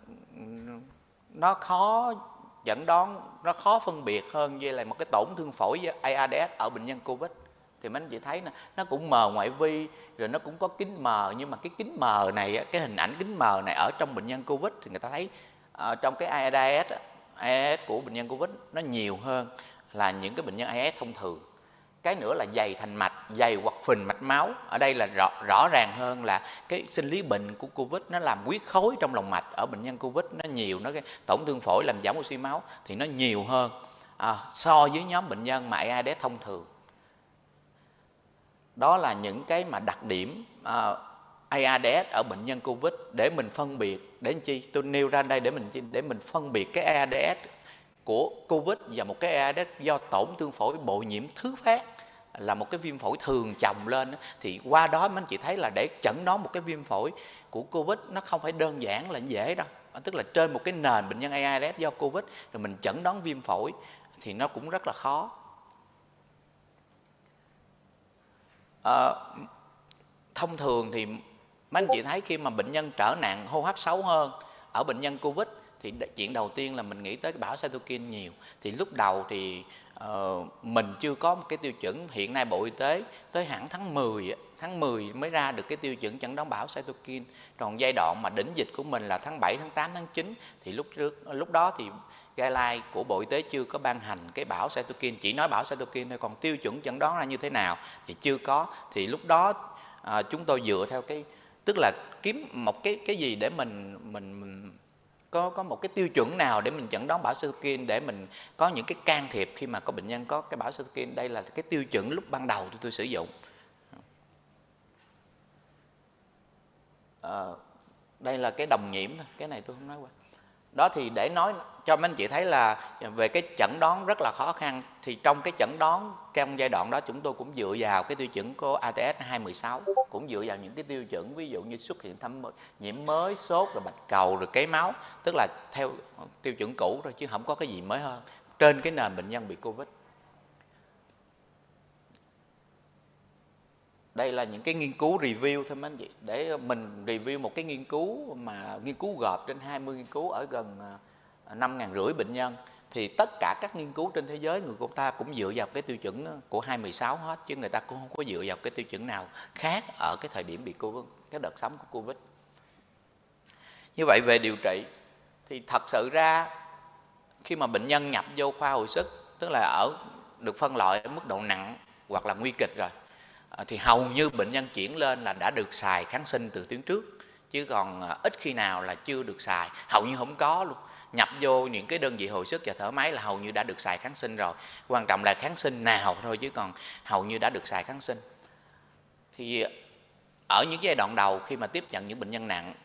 nó khó chẩn đoán, nó khó phân biệt hơn với lại một cái tổn thương phổi với ARDS ở bệnh nhân Covid. Thì mấy anh chị thấy nó cũng mờ ngoại vi, rồi nó cũng có kính mờ, nhưng mà cái kính mờ này, cái hình ảnh kính mờ này ở trong bệnh nhân Covid thì người ta thấy trong cái ARDS của bệnh nhân Covid nó nhiều hơn là những cái bệnh nhân ARDS thông thường. Cái nữa là dày thành mạch, dày hoặc phình mạch máu. Ở đây là rõ ràng hơn là cái sinh lý bệnh của Covid nó làm huyết khối trong lòng mạch. Ở bệnh nhân Covid nó nhiều, nó cái tổn thương phổi làm giảm oxy máu thì nó nhiều hơn so với nhóm bệnh nhân mà ARDS thông thường. Đó là những cái mà đặc điểm ARDS ở bệnh nhân Covid để mình phân biệt, để làm chi? Tôi nêu ra đây để mình phân biệt cái ARDS của Covid và một cái ARDS do tổn thương phổi bội nhiễm thứ phát, là một cái viêm phổi thường chồng lên. Thì qua đó anh chị thấy là để chẩn đoán một cái viêm phổi của Covid nó không phải đơn giản là dễ đâu. Tức là trên một cái nền bệnh nhân ARDS do Covid rồi mình chẩn đoán viêm phổi thì nó cũng rất là khó. Thông thường thì mấy anh chị thấy khi mà bệnh nhân trở nặng hô hấp xấu hơn ở bệnh nhân Covid thì chuyện đầu tiên là mình nghĩ tới cái bão cytokine nhiều. Thì lúc đầu thì mình chưa có một cái tiêu chuẩn. Hiện nay Bộ Y tế tới hẳn tháng 10 mới ra được cái tiêu chuẩn chẩn đoán bão cytokine. Còn giai đoạn mà đỉnh dịch của mình là tháng 7, tháng 8, tháng 9 thì lúc đó thì guideline của Bộ Y tế chưa có ban hành cái bão cytokine, chỉ nói bão cytokine thôi, còn tiêu chuẩn chẩn đoán ra như thế nào thì chưa có. Thì lúc đó chúng tôi dựa theo cái, tức là kiếm một cái gì để mình có một cái tiêu chuẩn nào để mình chẩn đoán bão cytokine, để mình có những cái can thiệp khi mà có bệnh nhân có cái bão cytokine. Đây là cái tiêu chuẩn lúc ban đầu tôi sử dụng. Đây là cái đồng nhiễm thôi, cái này tôi không nói qua. Đó thì để nói cho mấy anh chị thấy là về cái chẩn đoán rất là khó khăn. Thì trong cái chẩn đoán trong giai đoạn đó chúng tôi cũng dựa vào cái tiêu chuẩn của ATS 216, cũng dựa vào những cái tiêu chuẩn ví dụ như xuất hiện nhiễm mới, sốt, rồi bạch cầu, rồi cấy máu, tức là theo tiêu chuẩn cũ rồi chứ không có cái gì mới hơn trên cái nền bệnh nhân bị Covid. Đây là những cái nghiên cứu review thôi mấy anh chị, để mình review một cái nghiên cứu gộp trên 20 nghiên cứu ở gần 5.500 bệnh nhân. Thì tất cả các nghiên cứu trên thế giới người của ta cũng dựa vào cái tiêu chuẩn của 216 hết, chứ người ta cũng không có dựa vào cái tiêu chuẩn nào khác ở cái thời điểm bị Covid, cái đợt sống của Covid. Như vậy về điều trị thì thật sự ra khi mà bệnh nhân nhập vô khoa hồi sức, tức là được phân loại ở mức độ nặng hoặc là nguy kịch rồi, thì hầu như bệnh nhân chuyển lên là đã được xài kháng sinh từ tuyến trước, chứ còn ít khi nào là chưa được xài, hầu như không có luôn. Nhập vô những cái đơn vị hồi sức và thở máy là hầu như đã được xài kháng sinh rồi, quan trọng là kháng sinh nào thôi, chứ còn hầu như đã được xài kháng sinh. Thì ở những giai đoạn đầu khi mà tiếp nhận những bệnh nhân nặng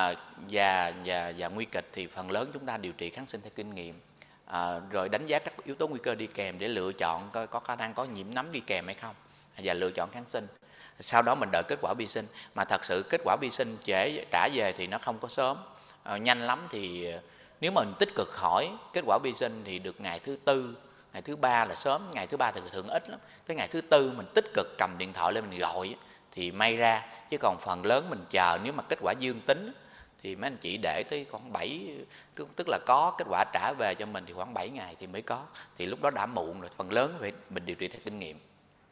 và nguy kịch thì phần lớn chúng ta điều trị kháng sinh theo kinh nghiệm, rồi đánh giá các yếu tố nguy cơ đi kèm để lựa chọn coi có khả năng có nhiễm nấm đi kèm hay không, và lựa chọn kháng sinh. Sau đó mình đợi kết quả vi sinh, mà thật sự kết quả vi sinh trễ trả về thì nó không có sớm. Nhanh lắm thì nếu mà mình tích cực hỏi kết quả vi sinh thì được ngày thứ tư, ngày thứ ba là sớm, ngày thứ ba thì thường ít lắm. Tới ngày thứ tư mình tích cực cầm điện thoại lên mình gọi thì may ra, chứ còn phần lớn mình chờ. Nếu mà kết quả dương tính thì mấy anh chị để tới khoảng 7, tức là có kết quả trả về cho mình thì khoảng 7 ngày thì mới có, thì lúc đó đã muộn rồi. Phần lớn phải mình điều trị theo kinh nghiệm.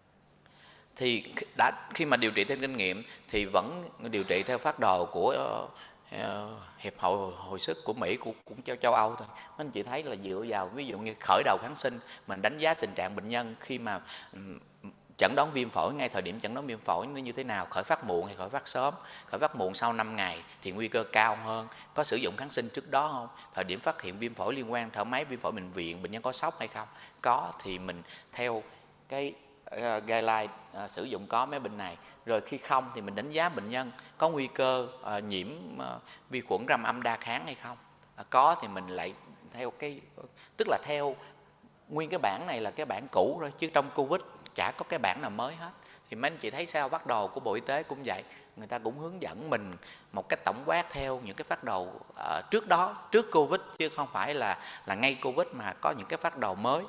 Thì khi mà điều trị theo kinh nghiệm thì vẫn điều trị theo phác đồ của Hiệp hội Hồi sức của Mỹ, cũng châu Âu thôi. Mấy anh chị thấy là dựa vào ví dụ như khởi đầu kháng sinh, mình đánh giá tình trạng bệnh nhân khi mà chẩn đoán viêm phổi, ngay thời điểm chẩn đoán viêm phổi nó như thế nào, khởi phát muộn hay khởi phát sớm. Khởi phát muộn sau 5 ngày thì nguy cơ cao hơn, có sử dụng kháng sinh trước đó không, thời điểm phát hiện viêm phổi liên quan thở máy, viêm phổi bệnh viện, bệnh nhân có sốc hay không, có thì mình theo cái guideline sử dụng có mấy bệnh này. Rồi khi không thì mình đánh giá bệnh nhân có nguy cơ nhiễm vi khuẩn răm âm đa kháng hay không, có thì mình lại theo cái, tức là theo nguyên cái bản này là cái bản cũ rồi, chứ trong Covid chả có cái bản nào mới hết. Thì mấy anh chị thấy sao, phác đồ của Bộ Y tế cũng vậy, người ta cũng hướng dẫn mình một cách tổng quát theo những cái phác đồ trước đó, trước Covid, chứ không phải là ngay Covid mà có những cái phác đồ mới.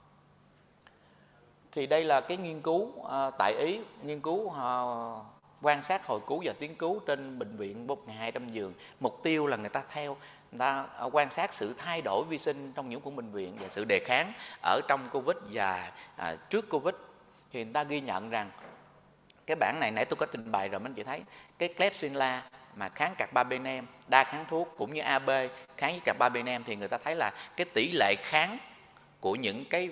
Thì đây là cái nghiên cứu tại Ý, nghiên cứu quan sát hồi cứu và tuyến cứu trên bệnh viện 1.200 giường. Mục tiêu là người ta quan sát sự thay đổi vi sinh trong nhiễm khuẩn bệnh viện và sự đề kháng ở trong Covid và trước Covid. Thì người ta ghi nhận rằng cái bản này nãy tôi có trình bày rồi, mấy anh chị thấy cái Klebsiella mà kháng carbapenem, đa kháng thuốc cũng như AB kháng với carbapenem, thì người ta thấy là cái tỷ lệ kháng của những cái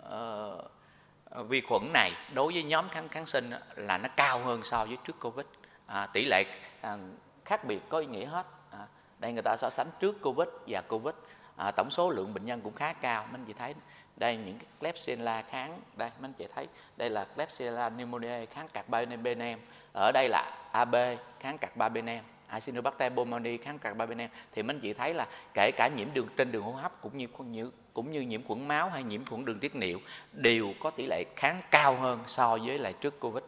vi khuẩn này đối với nhóm kháng sinh là nó cao hơn so với trước Covid. Tỷ lệ khác biệt có ý nghĩa hết. Đây người ta so sánh trước Covid và Covid. tổng số lượng bệnh nhân cũng khá cao. Mấy anh chị thấy đây những cái Klebsiella kháng, đây mấy anh chị thấy đây là Klebsiella pneumoniae kháng carbapenem, ở đây là AB kháng carbapenem, Acinetobacter baumannii kháng carbapenem. Thì mấy anh chị thấy là kể cả nhiễm trên đường hô hấp cũng như nhiễm khuẩn máu hay nhiễm khuẩn đường tiết niệu đều có tỷ lệ kháng cao hơn so với lại trước Covid.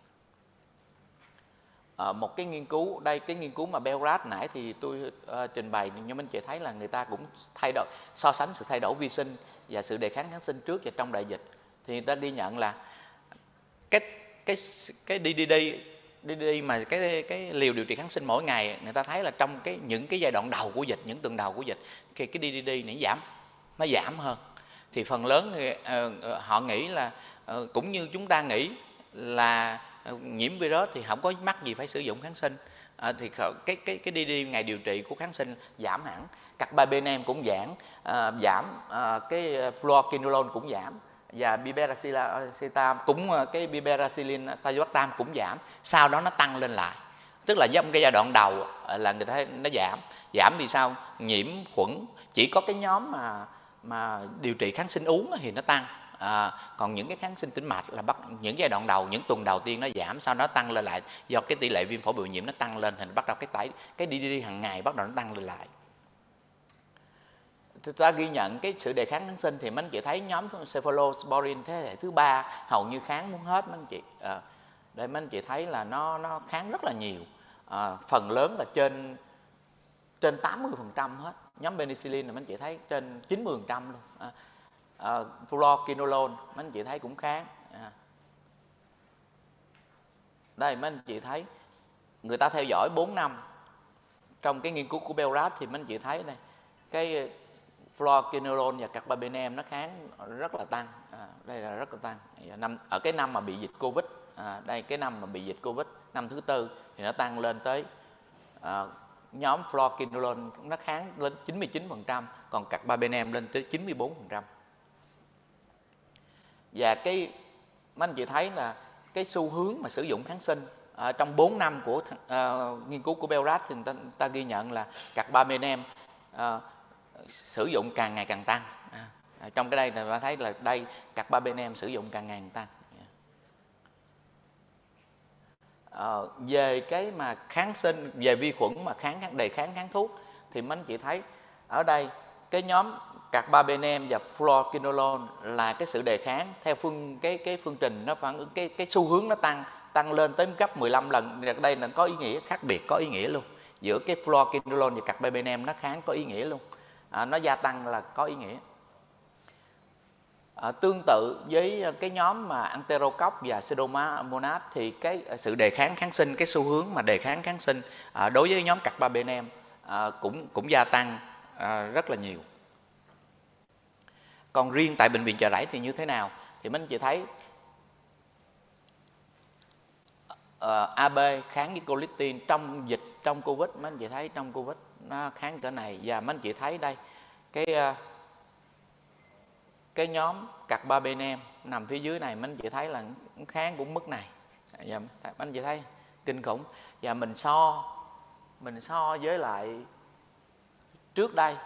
Một cái nghiên cứu, đây cái nghiên cứu mà Belgrad nãy thì tôi trình bày, nhưng anh chị thấy là người ta cũng so sánh sự thay đổi vi sinh và sự đề kháng kháng sinh trước và trong đại dịch. Thì người ta ghi nhận là cái DDD mà cái liều điều trị kháng sinh mỗi ngày, người ta thấy là trong những cái giai đoạn đầu của dịch, những tuần đầu của dịch, cái DDD này nó giảm hơn. Thì phần lớn họ nghĩ là cũng như chúng ta nghĩ là nhiễm virus thì không có mắc gì phải sử dụng kháng sinh, thì cái DDD ngày điều trị của kháng sinh giảm hẳn, carbapenem cũng giảm, cái fluoroquinolone cũng giảm, và piperacillin cũng cái piperacillin tazobactam cũng giảm, sau đó nó tăng lên lại. Tức là trong cái giai đoạn đầu là người ta nó giảm vì sao? Nhiễm khuẩn chỉ có cái nhóm mà điều trị kháng sinh uống thì nó tăng. Còn những cái kháng sinh tĩnh mạch là những giai đoạn đầu, những tuần đầu tiên nó giảm, sau đó tăng lên lại do cái tỷ lệ viêm phổi bội nhiễm nó tăng lên, thì bắt đầu cái DDD hàng ngày bắt đầu nó tăng lên lại. Ta ghi nhận cái sự đề kháng kháng sinh thì mấy anh chị thấy nhóm cephalosporin thế hệ thứ 3 hầu như kháng muốn hết mấy anh chị. Để mấy anh chị thấy là nó kháng rất là nhiều, phần lớn là trên 80% hết. Nhóm penicillin là mấy anh chị thấy trên 90% luôn. Fluoroquinolone mấy anh chị thấy cũng kháng. Đây mấy anh chị thấy người ta theo dõi 4 năm trong cái nghiên cứu của Belgrad thì mấy anh chị thấy đây cái fluoroquinolone và carbapenem nó kháng rất là tăng. Đây là rất là tăng. Ở cái năm mà bị dịch Covid, đây cái năm mà bị dịch Covid, năm thứ 4 thì nó tăng lên tới nhóm fluoroquinolone nó kháng lên 99%, còn carbapenem lên tới 94%. Và mấy anh chị thấy là cái xu hướng mà sử dụng kháng sinh trong 4 năm của nghiên cứu của Belgrad thì ta ghi nhận là carbapenem sử dụng càng ngày càng tăng. Trong cái đây là ta thấy là đây carbapenem sử dụng càng ngày càng tăng. Về cái mà kháng sinh, về vi khuẩn mà đề kháng kháng thuốc thì mấy anh chị thấy ở đây cái nhóm carbapenem và fluoroquinolone là cái sự đề kháng theo cái phương trình nó phản ứng cái xu hướng nó tăng lên tới gấp 15 lần. Đây là có ý nghĩa khác biệt, có ý nghĩa luôn. Giữa cái fluoroquinolone và carbapenem nó kháng có ý nghĩa luôn. Nó gia tăng là có ý nghĩa. Tương tự với cái nhóm mà Enterococcus và Pseudomonas thì cái sự đề kháng kháng sinh, cái xu hướng mà đề kháng kháng sinh đối với nhóm carbapenem cũng gia tăng rất là nhiều. Còn riêng tại bệnh viện Chợ Rẫy thì như thế nào? Thì mình chỉ thấy AB kháng với colistin trong dịch, trong Covid, mấy anh chị thấy trong Covid nó kháng cỡ này. Và mấy anh chị thấy đây cái nhóm carbapenem nằm phía dưới này, mấy anh chị thấy là kháng cũng mức này. Và mấy anh chị thấy kinh khủng. Và mình so với lại trước đây,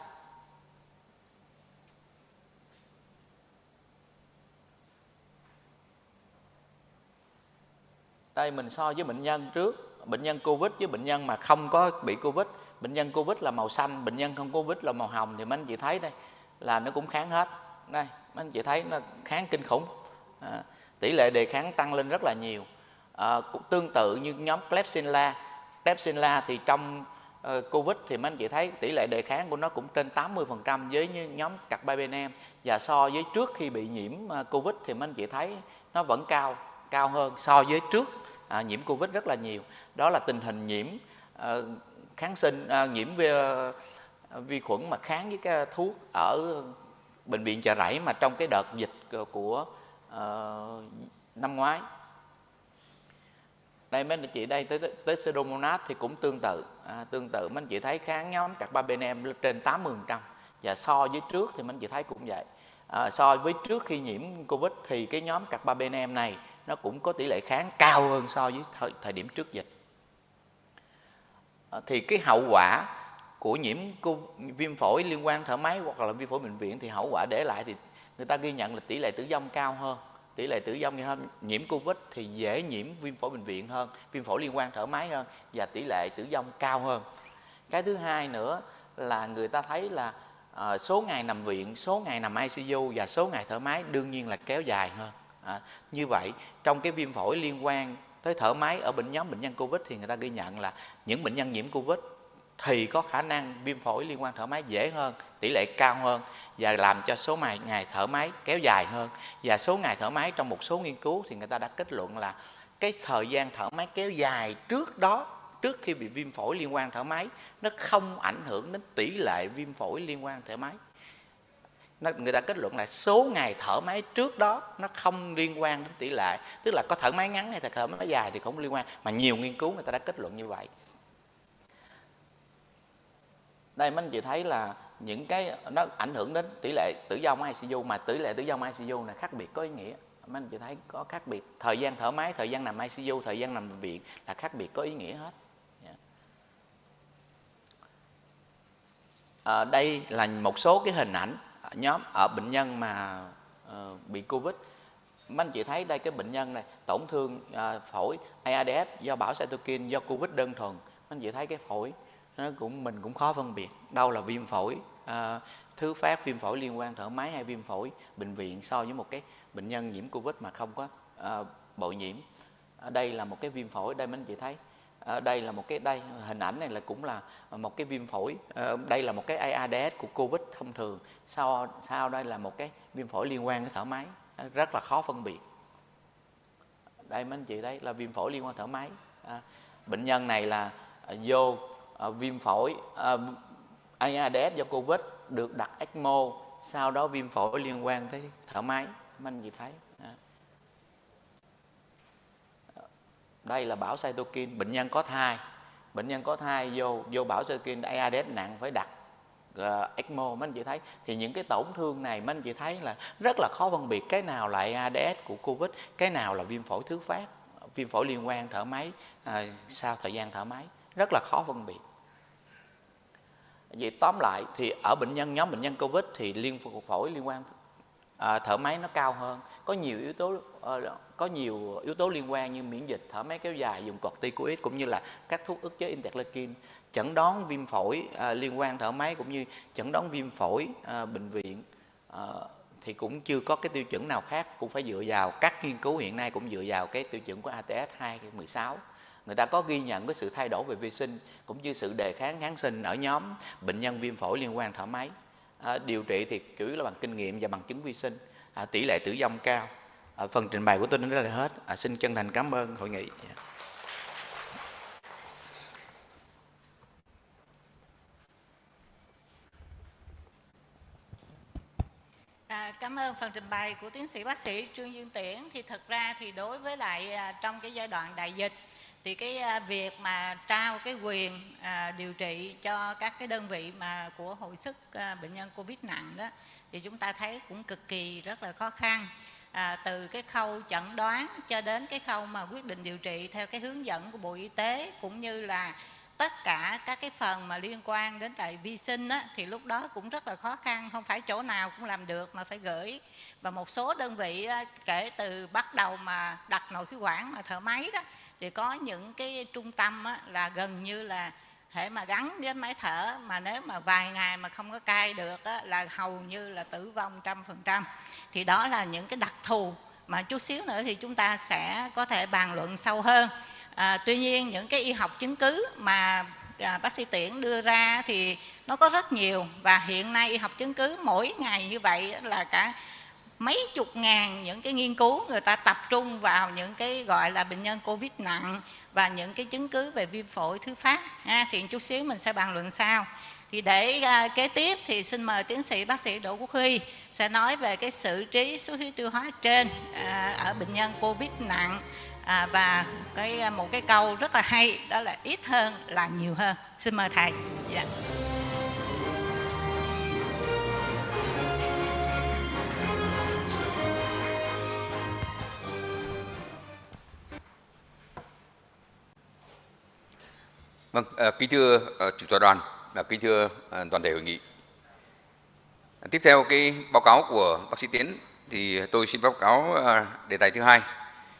mình so với bệnh nhân trước, bệnh nhân Covid với bệnh nhân mà không có bị Covid. Bệnh nhân Covid là màu xanh, bệnh nhân không Covid là màu hồng. Thì mấy anh chị thấy đây là nó cũng kháng hết. Đây, mấy anh chị thấy nó kháng kinh khủng. Tỷ lệ đề kháng tăng lên rất là nhiều. Cũng tương tự như nhóm Klebsiella. Klebsiella thì trong Covid thì mấy anh chị thấy tỷ lệ đề kháng của nó cũng trên 80% với nhóm carbapenem. Và so với trước khi bị nhiễm Covid thì mấy anh chị thấy nó vẫn cao hơn so với trước nhiễm Covid rất là nhiều. Đó là tình hình nhiễm kháng sinh, nhiễm vi khuẩn mà kháng với cái thuốc ở bệnh viện Chợ Rẫy mà trong cái đợt dịch của năm ngoái. Đây mấy anh chị đây tới Pseudomonas thì cũng tương tự mấy anh chị thấy kháng nhóm carbapenem lên trên 80%. Và so với trước thì mấy anh chị thấy cũng vậy. So với trước khi nhiễm Covid thì cái nhóm carbapenem này nó cũng có tỷ lệ kháng cao hơn so với thời điểm trước dịch. Thì cái hậu quả của viêm phổi liên quan thở máy hoặc là viêm phổi bệnh viện thì hậu quả để lại thì người ta ghi nhận là tỷ lệ tử vong cao hơn. Tỷ lệ tử vong hơn, nhiễm Covid thì dễ nhiễm viêm phổi bệnh viện hơn, viêm phổi liên quan thở máy hơn và tỷ lệ tử vong cao hơn. Cái thứ hai nữa là người ta thấy là số ngày nằm viện, số ngày nằm ICU và số ngày thở máy đương nhiên là kéo dài hơn. Như vậy trong cái viêm phổi liên quan tới thở máy ở nhóm bệnh nhân Covid thì người ta ghi nhận là những bệnh nhân nhiễm Covid thì có khả năng viêm phổi liên quan thở máy dễ hơn, tỷ lệ cao hơn và làm cho số ngày thở máy kéo dài hơn. Và số ngày thở máy trong một số nghiên cứu thì người ta đã kết luận là cái thời gian thở máy kéo dài trước khi bị viêm phổi liên quan thở máy nó không ảnh hưởng đến tỷ lệ viêm phổi liên quan thở máy. Người ta kết luận là số ngày thở máy trước đó nó không liên quan đến tỷ lệ, tức là có thở máy ngắn hay thở máy dài thì không liên quan, mà nhiều nghiên cứu người ta đã kết luận như vậy. Đây mấy anh chị thấy là những cái nó ảnh hưởng đến tỷ lệ tử vong ICU, mà tỷ lệ tử vong ICU này khác biệt có ý nghĩa. Mấy anh chị thấy có khác biệt, thời gian thở máy, thời gian nằm ICU, thời gian nằm bệnh viện là khác biệt có ý nghĩa hết. Đây là một số cái hình ảnh nhóm ở bệnh nhân mà bị Covid. Mấy anh chị thấy đây, cái bệnh nhân này tổn thương phổi ARDS do bão cytokine do Covid đơn thuần. Mấy anh chị thấy cái phổi mình cũng khó phân biệt đâu là viêm phổi thứ phát, viêm phổi liên quan thở máy hay viêm phổi bệnh viện so với một cái bệnh nhân nhiễm Covid mà không có bội nhiễm. Đây là một cái viêm phổi, đây mấy anh chị thấy. Đây là một cái, đây hình ảnh này là cũng là một cái viêm phổi. Đây là một cái ARDS của Covid thông thường. Sau đây là một cái viêm phổi liên quan tới thở máy, rất là khó phân biệt. Đây mấy anh chị thấy là viêm phổi liên quan thở máy. Bệnh nhân này là vô viêm phổi ARDS do Covid, được đặt ECMO, sau đó viêm phổi liên quan tới thở máy. Mấy anh chị thấy. Đây là bão cytokine, bệnh nhân có thai. Bệnh nhân có thai vô bão cytokine ARDS nặng phải đặt ECMO. Mấy anh chị thấy thì những cái tổn thương này mấy anh chị thấy là rất là khó phân biệt cái nào là ARDS của Covid, cái nào là viêm phổi thứ phát, viêm phổi liên quan thở máy sau thời gian thở máy, rất là khó phân biệt. Vậy tóm lại thì ở nhóm bệnh nhân Covid thì phổi liên quan thở máy nó cao hơn, có nhiều yếu tố liên quan như miễn dịch, thở máy kéo dài, dùng corticoid cũng như là các thuốc ức chế interleukin. Chẩn đoán viêm phổi liên quan thở máy cũng như chẩn đoán viêm phổi bệnh viện thì cũng chưa có cái tiêu chuẩn nào khác, cũng phải dựa vào các nghiên cứu hiện nay, cũng dựa vào cái tiêu chuẩn của ATS 2016. Người ta có ghi nhận cái sự thay đổi về vi sinh cũng như sự đề kháng kháng sinh ở nhóm bệnh nhân viêm phổi liên quan thở máy. Điều trị thì chủ yếu là bằng kinh nghiệm và bằng chứng vi sinh, tỷ lệ tử vong cao. Phần trình bày của tôi đến đây là hết. Xin chân thành cảm ơn hội nghị. Cảm ơn phần trình bày của tiến sĩ bác sĩ Trương Dương Tiễn. Thì thực ra thì đối với lại trong cái giai đoạn đại dịch thì cái việc mà trao cái quyền điều trị cho các cái đơn vị mà của hồi sức bệnh nhân Covid nặng đó thì chúng ta thấy cũng cực kỳ rất là khó khăn. Từ cái khâu chẩn đoán cho đến cái khâu mà quyết định điều trị theo cái hướng dẫn của Bộ Y tế, cũng như là tất cả các cái phần mà liên quan đến lại vi sinh á, thì lúc đó cũng rất là khó khăn, không phải chỗ nào cũng làm được mà phải gửi. Và một số đơn vị kể từ bắt đầu mà đặt nội khí quản mà thở máy đó thì có những cái trung tâm á, là gần như là thể mà gắn với máy thở mà nếu mà vài ngày mà không có cai được á, là hầu như là tử vong 100%. Thì đó là những cái đặc thù mà chút xíu nữa thì chúng ta sẽ có thể bàn luận sâu hơn. Tuy nhiên những cái y học chứng cứ mà bác sĩ Tiễn đưa ra thì nó có rất nhiều, và hiện nay y học chứng cứ mỗi ngày như vậy là cả mấy chục ngàn những cái nghiên cứu người ta tập trung vào những cái gọi là bệnh nhân Covid nặng và những cái chứng cứ về viêm phổi thứ phát. Thì chút xíu mình sẽ bàn luận sau. Thì để kế tiếp thì xin mời tiến sĩ bác sĩ Đỗ Quốc Huy sẽ nói về cái xử trí xuất huyết tiêu hóa trên ở bệnh nhân Covid nặng, và một cái câu rất là hay đó là ít hơn là nhiều hơn. Xin mời thầy. Dạ. Vâng, kính thưa chủ tọa đoàn, kính thưa toàn thể hội nghị. Tiếp theo cái báo cáo của bác sĩ Tiến thì tôi xin báo cáo đề tài thứ hai.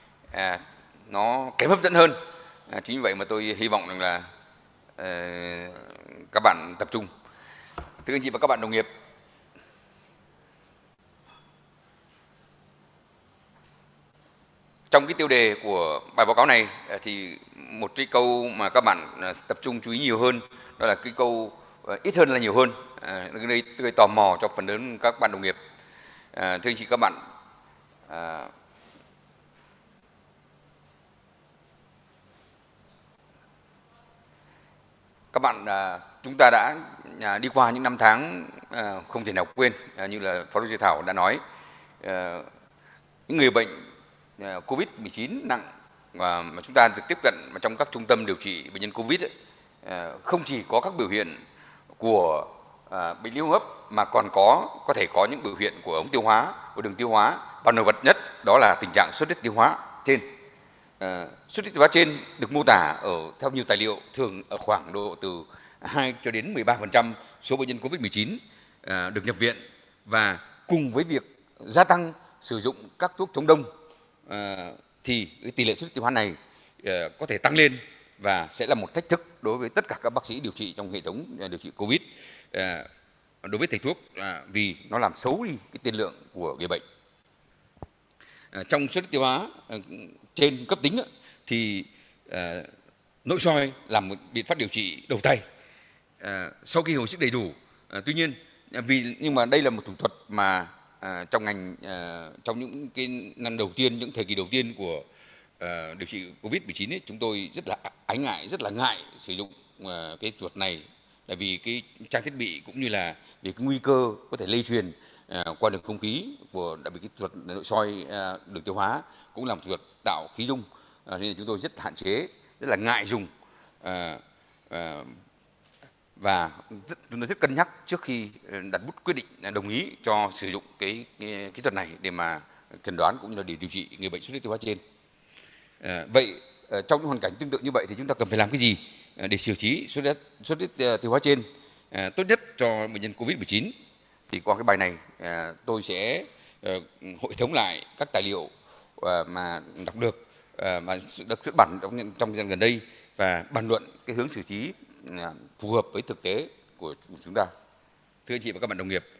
Nó kém hấp dẫn hơn. Chính vì vậy mà tôi hy vọng rằng là các bạn tập trung. Thưa anh chị và các bạn đồng nghiệp, trong cái tiêu đề của bài báo cáo này thì một cái câu mà các bạn tập trung chú ý nhiều hơn đó là cái câu ít hơn là nhiều hơn. Đây tôi tò mò cho phần lớn các bạn đồng nghiệp. Thưa anh chị các bạn, chúng ta đã đi qua những năm tháng không thể nào quên, như là Phó giáo sư Thảo đã nói. Những người bệnh COVID-19 nặng mà chúng ta được tiếp cận trong các trung tâm điều trị bệnh nhân COVID không chỉ có các biểu hiện của bệnh lý hô hấp mà còn có thể có những biểu hiện của ống tiêu hóa, của đường tiêu hóa, và nổi bật nhất đó là tình trạng xuất huyết tiêu hóa trên. Xuất huyết tiêu hóa trên được mô tả theo nhiều tài liệu thường ở khoảng độ từ 2 cho đến 13% số bệnh nhân COVID-19 được nhập viện, và cùng với việc gia tăng sử dụng các thuốc chống đông thì tỷ lệ xuất huyết tiêu hóa này có thể tăng lên và sẽ là một thách thức đối với tất cả các bác sĩ điều trị trong hệ thống điều trị COVID đối với thầy thuốc, vì nó làm xấu đi cái tiên lượng của người bệnh. Trong xuất huyết tiêu hóa trên cấp tính thì nội soi là một biện pháp điều trị đầu tay sau khi hồi sức đầy đủ. Tuy nhiên nhưng mà đây là một thủ thuật mà trong ngành trong những cái năm đầu tiên, những thời kỳ đầu tiên của điều trị COVID-19 ấy, chúng tôi rất là ái ngại, rất là ngại sử dụng cái thuật này, là vì cái trang thiết bị cũng như là vì cái nguy cơ có thể lây truyền qua đường không khí, đặc biệt cái thuật nội soi đường tiêu hóa cũng là một thuật tạo khí dung, nên chúng tôi rất hạn chế, rất là ngại dùng, và chúng tôi rất cân nhắc trước khi đặt bút quyết định đồng ý cho sử dụng cái kỹ thuật này để mà chẩn đoán cũng như là để điều trị người bệnh xuất huyết tiêu hóa trên. Vậy trong những hoàn cảnh tương tự như vậy thì chúng ta cần phải làm cái gì để xử trí xuất huyết tiêu hóa trên tốt nhất cho bệnh nhân COVID-19? Thì qua cái bài này tôi sẽ hội thống lại các tài liệu mà đọc được mà được xuất bản trong thời gian gần đây và bàn luận cái hướng xử trí phù hợp với thực tế của chúng ta. Thưa anh chị và các bạn đồng nghiệp,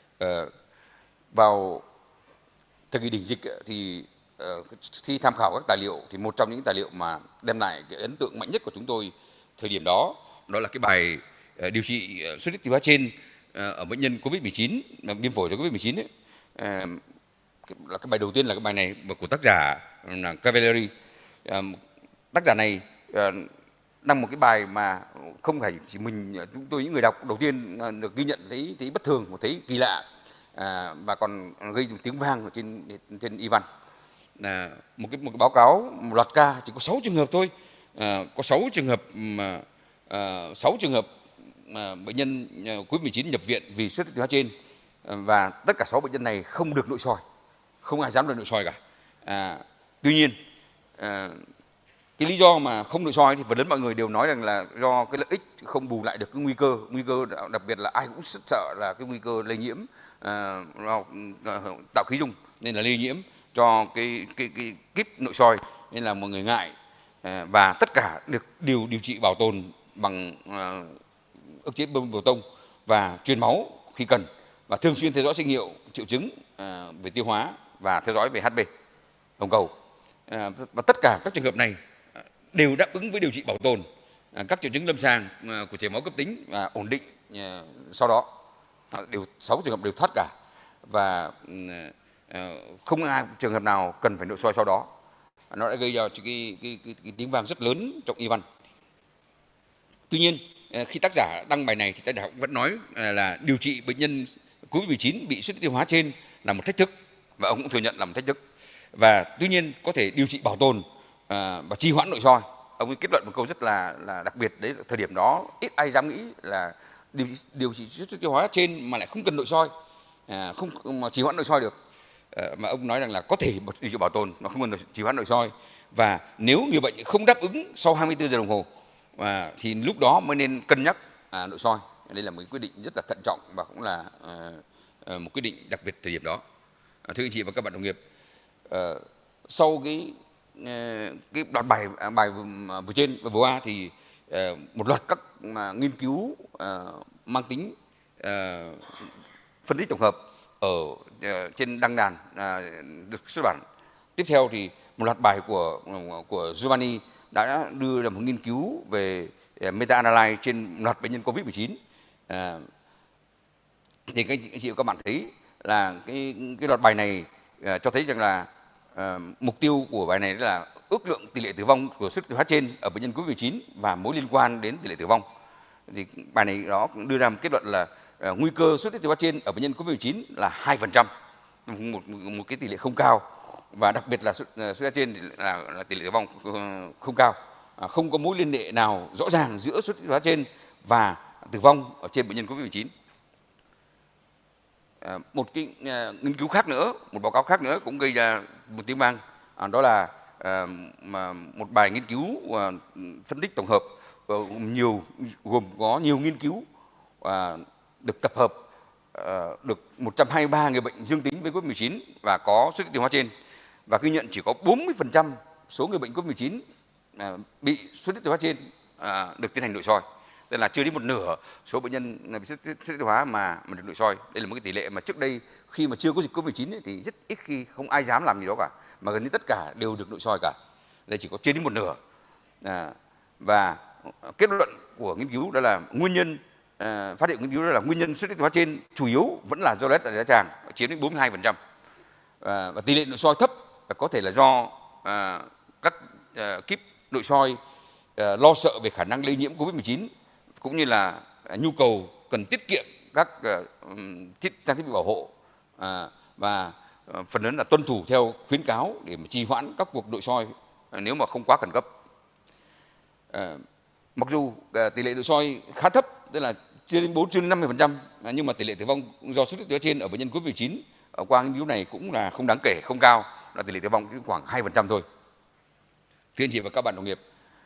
vào thời kỳ đỉnh dịch thì khi tham khảo các tài liệu thì một trong những tài liệu mà đem lại cái ấn tượng mạnh nhất của chúng tôi thời điểm đó là cái bài điều trị xuất huyết tiêu hóa trên ở bệnh nhân COVID-19, viêm phổi do COVID-19 ấy. Là cái bài đầu tiên là cái bài này của tác giả là Cavalieri. Tác giả này đăng một cái bài mà không phải chỉ chúng tôi những người đọc đầu tiên được ghi nhận thấy bất thường, thấy kỳ lạ, và còn gây tiếng vang ở trên y văn. Một cái báo cáo một loạt ca chỉ có 6 trường hợp thôi, có 6 trường hợp bệnh nhân COVID-19 nhập viện vì xuất huyết tiêu hóa trên, và tất cả 6 bệnh nhân này không được nội soi, không ai dám được nội soi cả. Tuy nhiên cái lý do mà không nội soi thì phần lớn mọi người đều nói rằng là do cái lợi ích không bù lại được cái nguy cơ đặc biệt là ai cũng rất sợ là cái nguy cơ lây nhiễm, tạo khí dung nên là lây nhiễm cho cái kíp nội soi, nên là mọi người ngại, và tất cả được điều trị bảo tồn bằng ức chế bơm bổ tông và truyền máu khi cần, và thường xuyên theo dõi sinh hiệu triệu chứng về tiêu hóa và theo dõi về HB hồng cầu, và tất cả các trường hợp này đều đáp ứng với điều trị bảo tồn các triệu chứng lâm sàng của chảy máu cấp tính và ổn định. Sau đó 6 trường hợp đều thoát cả, và không ai trường hợp nào cần phải nội soi sau đó. Nó đã gây ra cái tiếng vang rất lớn trong y văn. Tuy nhiên khi tác giả đăng bài này thì tác giả vẫn nói là điều trị bệnh nhân COVID-19 bị xuất huyết tiêu hóa trên là một thách thức, và ông cũng thừa nhận là một thách thức. Và tuy nhiên có thể điều trị bảo tồn và trì hoãn nội soi. Ông ấy kết luận một câu rất là đặc biệt, đấy là thời điểm đó ít ai dám nghĩ là điều trị xuất huyết tiêu hóa trên mà lại không cần nội soi, không mà trì hoãn nội soi được. Mà ông nói rằng là có thể điều trị bảo tồn mà không cần trì hoãn nội soi, và nếu người bệnh không đáp ứng sau 24 giờ đồng hồ thì lúc đó mới nên cân nhắc nội soi. Đây là một quyết định rất là thận trọng và cũng là một quyết định đặc biệt thời điểm đó. Thưa anh chị và các bạn đồng nghiệp, sau cái loạt bài vừa trên và vừa qua thì một loạt các nghiên cứu mang tính phân tích tổng hợp ở trên đăng đàn được xuất bản. Tiếp theo thì một loạt bài của Giovanni đã đưa ra một nghiên cứu về meta-analyze trên một loạt bệnh nhân COVID-19. Thì các anh chị và các bạn thấy là cái loạt bài này cho thấy rằng là mục tiêu của bài này là ước lượng tỷ lệ tử vong của xuất huyết tiêu hóa trên ở bệnh nhân COVID-19 và mối liên quan đến tỷ lệ tử vong. Thì bài này đó cũng đưa ra một kết luận là nguy cơ xuất huyết tiêu hóa trên ở bệnh nhân COVID-19 là 2%, một cái tỷ lệ không cao, và đặc biệt là xuất huyết tiêu hóa trên là tỷ lệ tử vong không cao, không có mối liên hệ nào rõ ràng giữa xuất huyết tiêu hóa trên và tử vong ở trên bệnh nhân COVID-19. Một cái nghiên cứu khác nữa, một báo cáo khác nữa cũng gây ra một tiếng vang, đó là một bài nghiên cứu phân tích tổng hợp gồm có nhiều nghiên cứu được tập hợp, được 123 người bệnh dương tính với COVID-19 và có xuất huyết tiêu hóa trên, và ghi nhận chỉ có 40% số người bệnh COVID-19 bị xuất huyết tiêu hóa trên được tiến hành nội soi. Tức là chưa đến một nửa số bệnh nhân bị xuất huyết tiêu hóa mà được nội soi. Đây là một cái tỷ lệ mà trước đây khi mà chưa có dịch COVID-19 thì rất ít khi, không ai dám làm gì đó cả, mà gần như tất cả đều được nội soi cả. Đây chỉ có chưa đến một nửa. Và kết luận của nghiên cứu đó là nguyên nhân phát hiện nghiên cứu đó là nguyên nhân xuất huyết tiêu hóa trên chủ yếu vẫn là do loét đại đại tràng, chiếm đến 42%. Và tỷ lệ nội soi thấp có thể là do các kíp nội soi lo sợ về khả năng lây nhiễm COVID-19, cũng như là nhu cầu cần tiết kiệm các trang thiết bị bảo hộ, và phần lớn là tuân thủ theo khuyến cáo để mà trì hoãn các cuộc nội soi nếu mà không quá khẩn cấp. Mặc dù tỷ lệ nội soi khá thấp, tức là chưa đến 50%, nhưng mà tỷ lệ tử vong do xuất huyết tiêu hóa trên ở bệnh nhân COVID-19 qua nghiên cứu này cũng là không đáng kể, không cao, là tỷ lệ tử vong chỉ khoảng 2% thôi. Thưa anh chị và các bạn đồng nghiệp,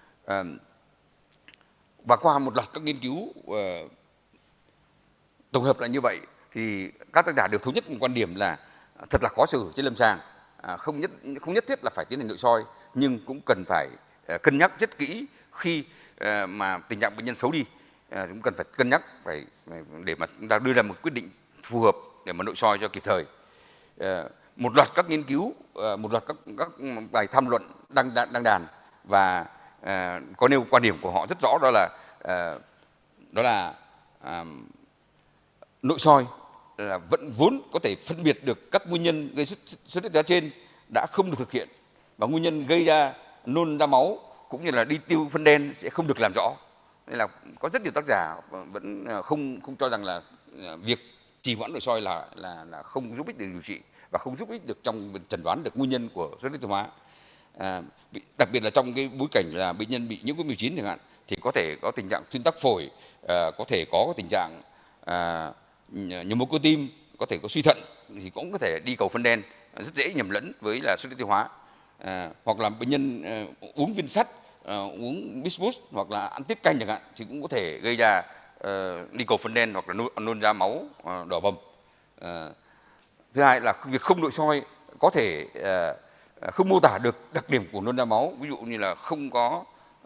và qua một loạt các nghiên cứu tổng hợp lại như vậy thì các tác giả đều thống nhất một quan điểm là thật là khó xử trên lâm sàng, không nhất thiết là phải tiến hành nội soi, nhưng cũng cần phải cân nhắc rất kỹ khi mà tình trạng bệnh nhân xấu đi, cũng cần phải cân nhắc để mà chúng ta đưa ra một quyết định phù hợp để mà nội soi cho kịp thời. Một loạt các nghiên cứu, một loạt các bài tham luận đăng đàn và có nêu quan điểm của họ rất rõ, đó là nội soi là vẫn vốn có thể phân biệt được các nguyên nhân gây xuất huyết tiêu hóa trên đã không được thực hiện, và nguyên nhân gây ra nôn ra máu cũng như là đi tiêu phân đen sẽ không được làm rõ. Nên là có rất nhiều tác giả vẫn không cho rằng là việc trì hoãn nội soi là không giúp ích được điều trị và không giúp ích được trong chẩn đoán được nguyên nhân của xuất huyết tiêu hóa. Đặc biệt là trong cái bối cảnh là bệnh nhân bị nhiễm COVID-19 chẳng hạn, thì có thể có tình trạng thuyên tắc phổi, có thể có tình trạng nhồi máu cơ tim, có thể có suy thận, thì cũng có thể đi cầu phân đen, rất dễ nhầm lẫn với là xuất huyết tiêu hóa. Hoặc là bệnh nhân uống viên sắt, uống bismuth hoặc là ăn tiết canh chẳng hạn, thì cũng có thể gây ra đi cầu phân đen hoặc là nôn ra máu đỏ bầm. Thứ hai là việc không nội soi có thể không mô tả được đặc điểm của nôn ra máu, ví dụ như là không có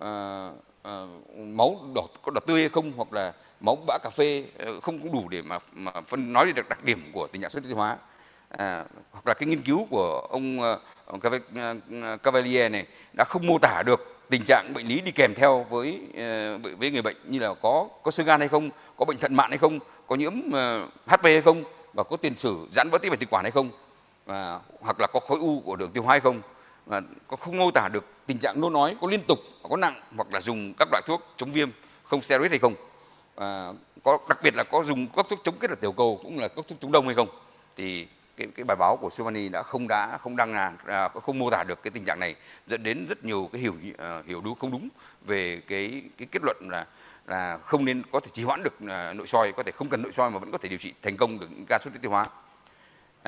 máu đỏ tươi hay không, hoặc là máu bã cà phê không đủ để mà nói được đặc điểm của tình trạng xuất huyết tiêu hóa. Hoặc là cái nghiên cứu của ông Cavalier này đã không mô tả được tình trạng bệnh lý đi kèm theo với người bệnh, như là có xơ gan hay không, có bệnh thận mạn hay không, có nhiễm HP hay không, và có tiền sử giãn vỡ tĩnh mạch thực quản hay không, hoặc là có khối u của đường tiêu hóa hay không. Không mô tả được tình trạng nôn ói có liên tục, có nặng, hoặc là dùng các loại thuốc chống viêm không steroid hay không, đặc biệt là có dùng các thuốc chống kết hợp tiểu cầu cũng là các thuốc chống đông hay không. Thì cái bài báo của Giovanni không mô tả được cái tình trạng này, dẫn đến rất nhiều cái hiểu đúng không đúng về cái kết luận là không nên có thể trì hoãn được nội soi, có thể không cần nội soi mà vẫn có thể điều trị thành công được ca xuất huyết tiêu hóa.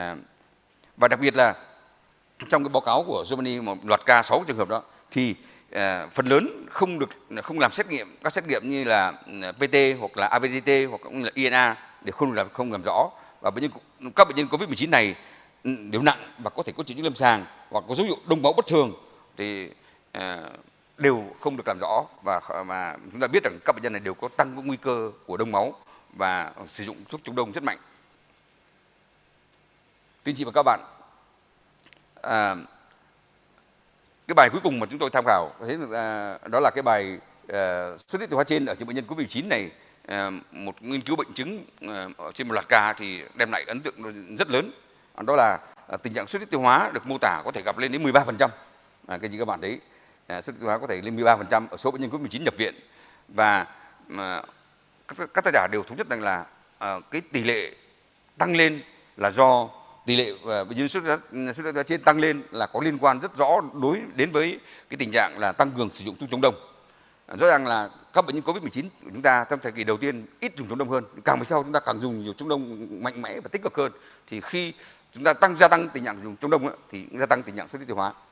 Và đặc biệt là trong cái báo cáo của Giovanni, một loạt ca 6 trường hợp đó, thì phần lớn không làm xét nghiệm, các xét nghiệm như là PT hoặc là ABDT hoặc cũng là INA để không làm rõ, và các bệnh nhân COVID-19 này đều nặng và có thể có triệu chứng lâm sàng hoặc có dấu hiệu đông máu bất thường thì đều không được làm rõ, và chúng ta biết rằng các bệnh nhân này đều có tăng nguy cơ của đông máu và sử dụng thuốc chống đông rất mạnh. Thưa anh chị và các bạn, cái bài cuối cùng mà chúng tôi tham khảo đó là cái bài xuất huyết tiêu hóa trên ở trên bệnh nhân COVID-19 này, một nghiên cứu bệnh chứng trên một loạt ca thì đem lại ấn tượng rất lớn. Đó là tình trạng xuất huyết tiêu hóa được mô tả có thể gặp lên đến 13%. Cái gì các bạn thấy, xuất huyết tiêu hóa có thể lên 13% ở số bệnh nhân COVID-19 nhập viện, và các tác giả đều thống nhất rằng là cái tỷ lệ tăng lên là do tỷ lệ bệnh nhân xuất huyết tiêu hóa trên tăng lên là có liên quan rất rõ đến với cái tình trạng là tăng cường sử dụng thuốc chống đông. Rõ ràng là các bệnh nhân COVID-19 của chúng ta trong thời kỳ đầu tiên ít dùng chống đông hơn, càng về sau chúng ta càng dùng nhiều chống đông mạnh mẽ và tích cực hơn, thì khi chúng ta gia tăng tình trạng dùng chống đông thì gia tăng tình trạng xuất huyết tiêu hóa.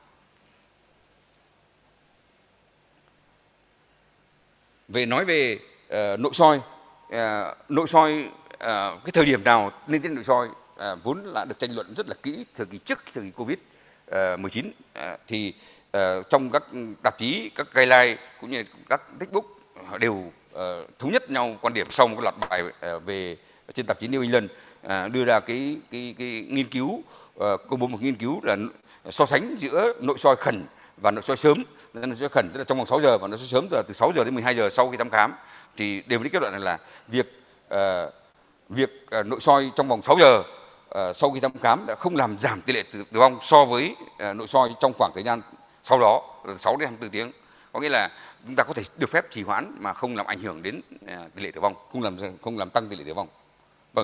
Nói về nội soi, cái thời điểm nào nên tiến hành nội soi vốn là được tranh luận rất là kỹ thời kỳ trước thời kỳ Covid-19, thì trong các tạp chí, các guideline cũng như các textbook đều thống nhất nhau quan điểm sau một loạt bài về trên tạp chí New England đưa ra cái nghiên cứu, công bố một nghiên cứu là so sánh giữa nội soi khẩn và nội soi sớm. Nội soi khẩn tức là trong vòng 6 giờ và nội soi sớm tức là từ 6 giờ đến 12 giờ sau khi thăm khám, thì đều với kết luận là việc nội soi trong vòng 6 giờ sau khi thăm khám đã không làm giảm tỷ lệ tử vong so với nội soi trong khoảng thời gian sau đó là 6 đến 24 tiếng. Có nghĩa là chúng ta có thể được phép trì hoãn mà không làm ảnh hưởng đến tỷ lệ tử vong, không làm tăng tỷ lệ tử vong. Vâng.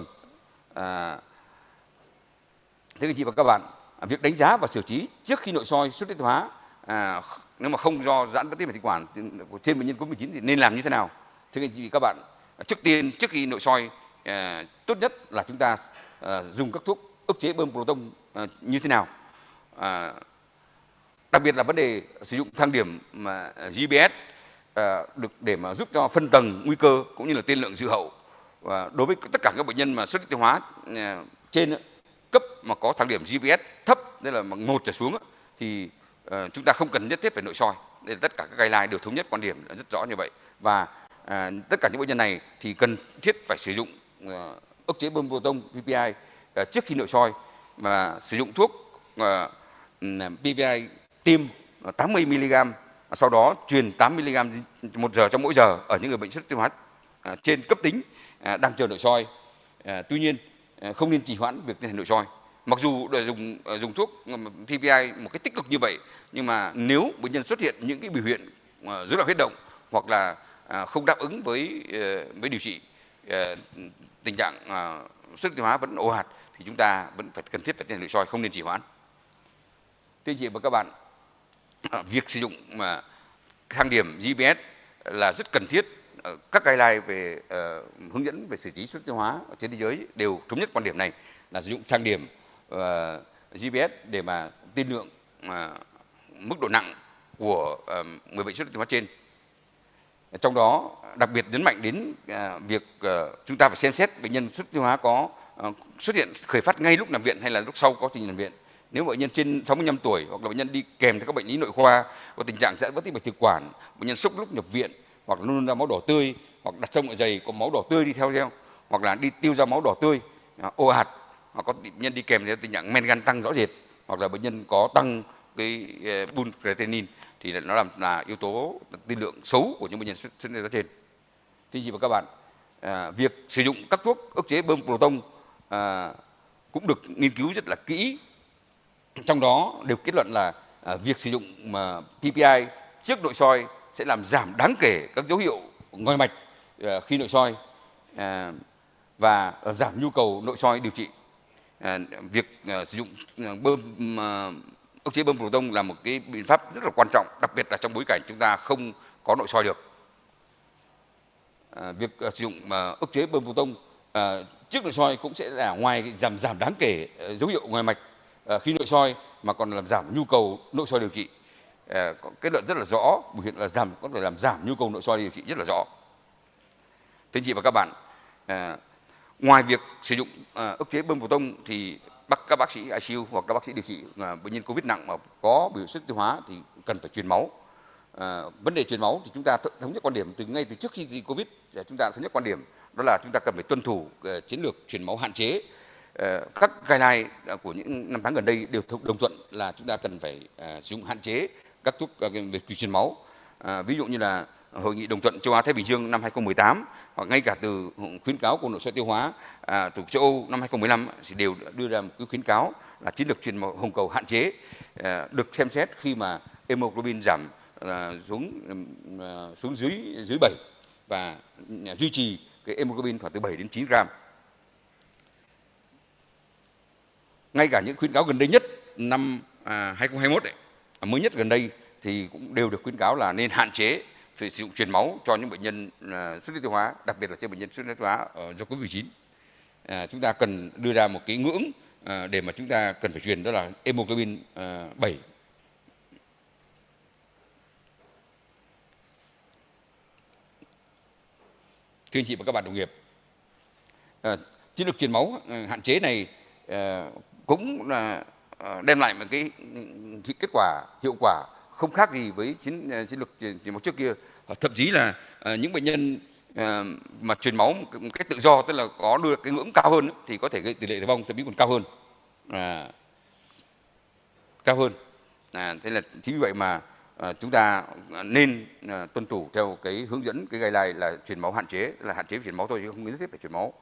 Thưa anh chị và các bạn, việc đánh giá và xử trí trước khi nội soi xuất huyết tiêu hóa nếu mà không do giãn các tế bào thực quản trên bệnh nhân COVID-19 thì nên làm như thế nào? Thưa anh chị và các bạn, trước khi nội soi, tốt nhất là chúng ta dùng các thuốc ức chế bơm proton như thế nào? Đặc biệt là vấn đề sử dụng thang điểm GPS được để mà giúp cho phân tầng nguy cơ cũng như là tiên lượng dự hậu. Đối với tất cả các bệnh nhân mà xuất huyết tiêu hóa trên cấp mà có thang điểm GPS thấp, nên là 1 trở xuống, thì chúng ta không cần nhất thiết phải nội soi. Đây tất cả các guideline đều thống nhất quan điểm rất rõ như vậy, và tất cả những bệnh nhân này thì cần thiết phải sử dụng ức chế bơm proton PPI trước khi nội soi, mà sử dụng thuốc PPI tiêm 80 mg, sau đó truyền 8 mg 1 giờ trong mỗi giờ ở những người bệnh xuất huyết tiêu hóa trên cấp tính đang chờ nội soi. Tuy nhiên không nên trì hoãn việc tiến hành nội soi. Mặc dù dùng thuốc PPI một cách tích cực như vậy, nhưng mà nếu bệnh nhân xuất hiện những cái biểu hiện rối loạn huyết động hoặc là không đáp ứng với điều trị, tình trạng xuất huyết tiêu hóa vẫn ồ ạt, thì chúng ta vẫn cần thiết phải tiến hành nội soi, không nên trì hoãn. Thưa anh chị và các bạn, việc sử dụng thang điểm GPS là rất cần thiết. Các guideline về hướng dẫn về xử trí xuất huyết tiêu hóa trên thế giới đều thống nhất quan điểm này, là sử dụng thang điểm GPS để mà tiên lượng mức độ nặng của người bệnh xuất huyết tiêu hóa trên. Trong đó đặc biệt nhấn mạnh đến việc chúng ta phải xem xét bệnh nhân xuất huyết tiêu hóa có xuất hiện khởi phát ngay lúc nằm viện hay là lúc sau quá trình nằm viện. Nếu bệnh nhân trên 65 tuổi hoặc là bệnh nhân đi kèm theo các bệnh lý nội khoa có tình trạng giãn vỡ tĩnh mạch thực quản, bệnh nhân sốc lúc nhập viện, hoặc là nôn ra máu đỏ tươi, hoặc đặt trong dạ dày có máu đỏ tươi đi theo, hoặc là đi tiêu ra máu đỏ tươi ồ ạt, hoặc có bệnh nhân đi kèm theo tình trạng men gan tăng rõ rệt, hoặc là bệnh nhân có tăng cái bun creatinine, thì nó làm là yếu tố tiên lượng xấu của những bệnh nhân xuất huyết tiêu hóa trên. Thưa chị và các bạn, việc sử dụng các thuốc ức chế bơm proton cũng được nghiên cứu rất là kỹ. Trong đó đều kết luận là việc sử dụng PPI trước nội soi sẽ làm giảm đáng kể các dấu hiệu ngoi mạch khi nội soi và giảm nhu cầu nội soi điều trị. Việc sử dụng ức chế bơm proton là một cái biện pháp rất là quan trọng, đặc biệt là trong bối cảnh chúng ta không có nội soi được. Việc sử dụng ức chế bơm proton trước nội soi cũng sẽ là ngoài giảm đáng kể dấu hiệu ngoi mạch khi nội soi, mà còn làm giảm nhu cầu nội soi điều trị. có kết luận rất là rõ, biểu hiện là có thể làm giảm nhu cầu nội soi điều trị rất là rõ. Thưa anh chị và các bạn, ngoài việc sử dụng ức chế bơm phổ thông thì các bác sĩ ICU hoặc các bác sĩ điều trị bệnh nhân Covid nặng mà có biểu hiện xuất tiêu hóa thì cần phải truyền máu. Vấn đề truyền máu thì chúng ta thống nhất quan điểm ngay từ trước khi dịch Covid, chúng ta thống nhất quan điểm đó là chúng ta cần phải tuân thủ chiến lược truyền máu hạn chế. Các guideline của những năm tháng gần đây đều đồng thuận là chúng ta cần phải sử dụng hạn chế các thuốc về truyền máu. Ví dụ như là Hội nghị đồng thuận châu Á Thái Bình Dương năm 2018 hoặc ngay cả từ khuyến cáo của nội soi tiêu hóa từ châu Âu năm 2015 thì đều đưa ra một cái khuyến cáo là chiến lược truyền máu hồng cầu hạn chế được xem xét khi mà hemoglobin giảm xuống dưới 7 và duy trì cái hemoglobin khoảng từ 7 đến 9 gram. Ngay cả những khuyến cáo gần đây nhất năm 2021 mới nhất gần đây thì cũng đều được khuyến cáo là nên hạn chế phải sử dụng truyền máu cho những bệnh nhân xuất huyết tiêu hóa, đặc biệt là cho bệnh nhân xuất huyết tiêu hóa do Covid-19. Chúng ta cần đưa ra một cái ngưỡng để mà chúng ta cần phải truyền, đó là hemoglobin 7. Thưa anh chị và các bạn đồng nghiệp, chiến lược truyền máu hạn chế này cũng là đem lại một cái kết quả hiệu quả không khác gì với chiến lược truyền máu trước kia. Thậm chí là những bệnh nhân mà truyền máu một cách tự do, tức là có đưa cái ngưỡng cao hơn thì có thể gây tỷ lệ tử vong thậm chí còn cao hơn. Thế là chính vì vậy mà chúng ta nên tuân thủ theo cái hướng dẫn, cái guideline là truyền máu hạn chế, là hạn chế truyền máu thôi chứ không nhất thiết phải truyền máu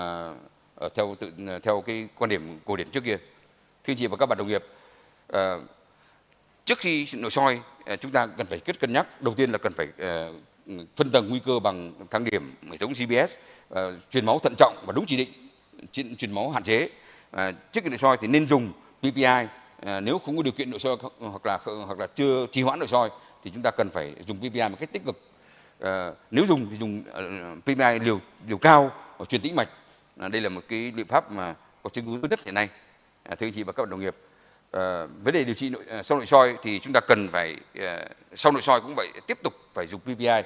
theo cái quan điểm cổ điển trước kia. Thưa anh chị và các bạn đồng nghiệp, trước khi nội soi chúng ta cần phải cân nhắc, đầu tiên là cần phải phân tầng nguy cơ bằng thang điểm hệ thống GPS, truyền máu thận trọng và đúng chỉ định, truyền máu hạn chế. Trước khi nội soi thì nên dùng PPI. Nếu không có điều kiện nội soi hoặc là chưa trì hoãn nội soi thì chúng ta cần phải dùng PPI một cách tích cực. Nếu dùng thì dùng PPI liều cao và truyền tĩnh mạch. Đây là một cái liệu pháp mà có chứng cứ tốt nhất hiện nay. Thưa anh chị và các bạn đồng nghiệp, vấn đề điều trị sau nội soi thì chúng ta cần phải sau nội soi cũng vậy, tiếp tục phải dùng PPI.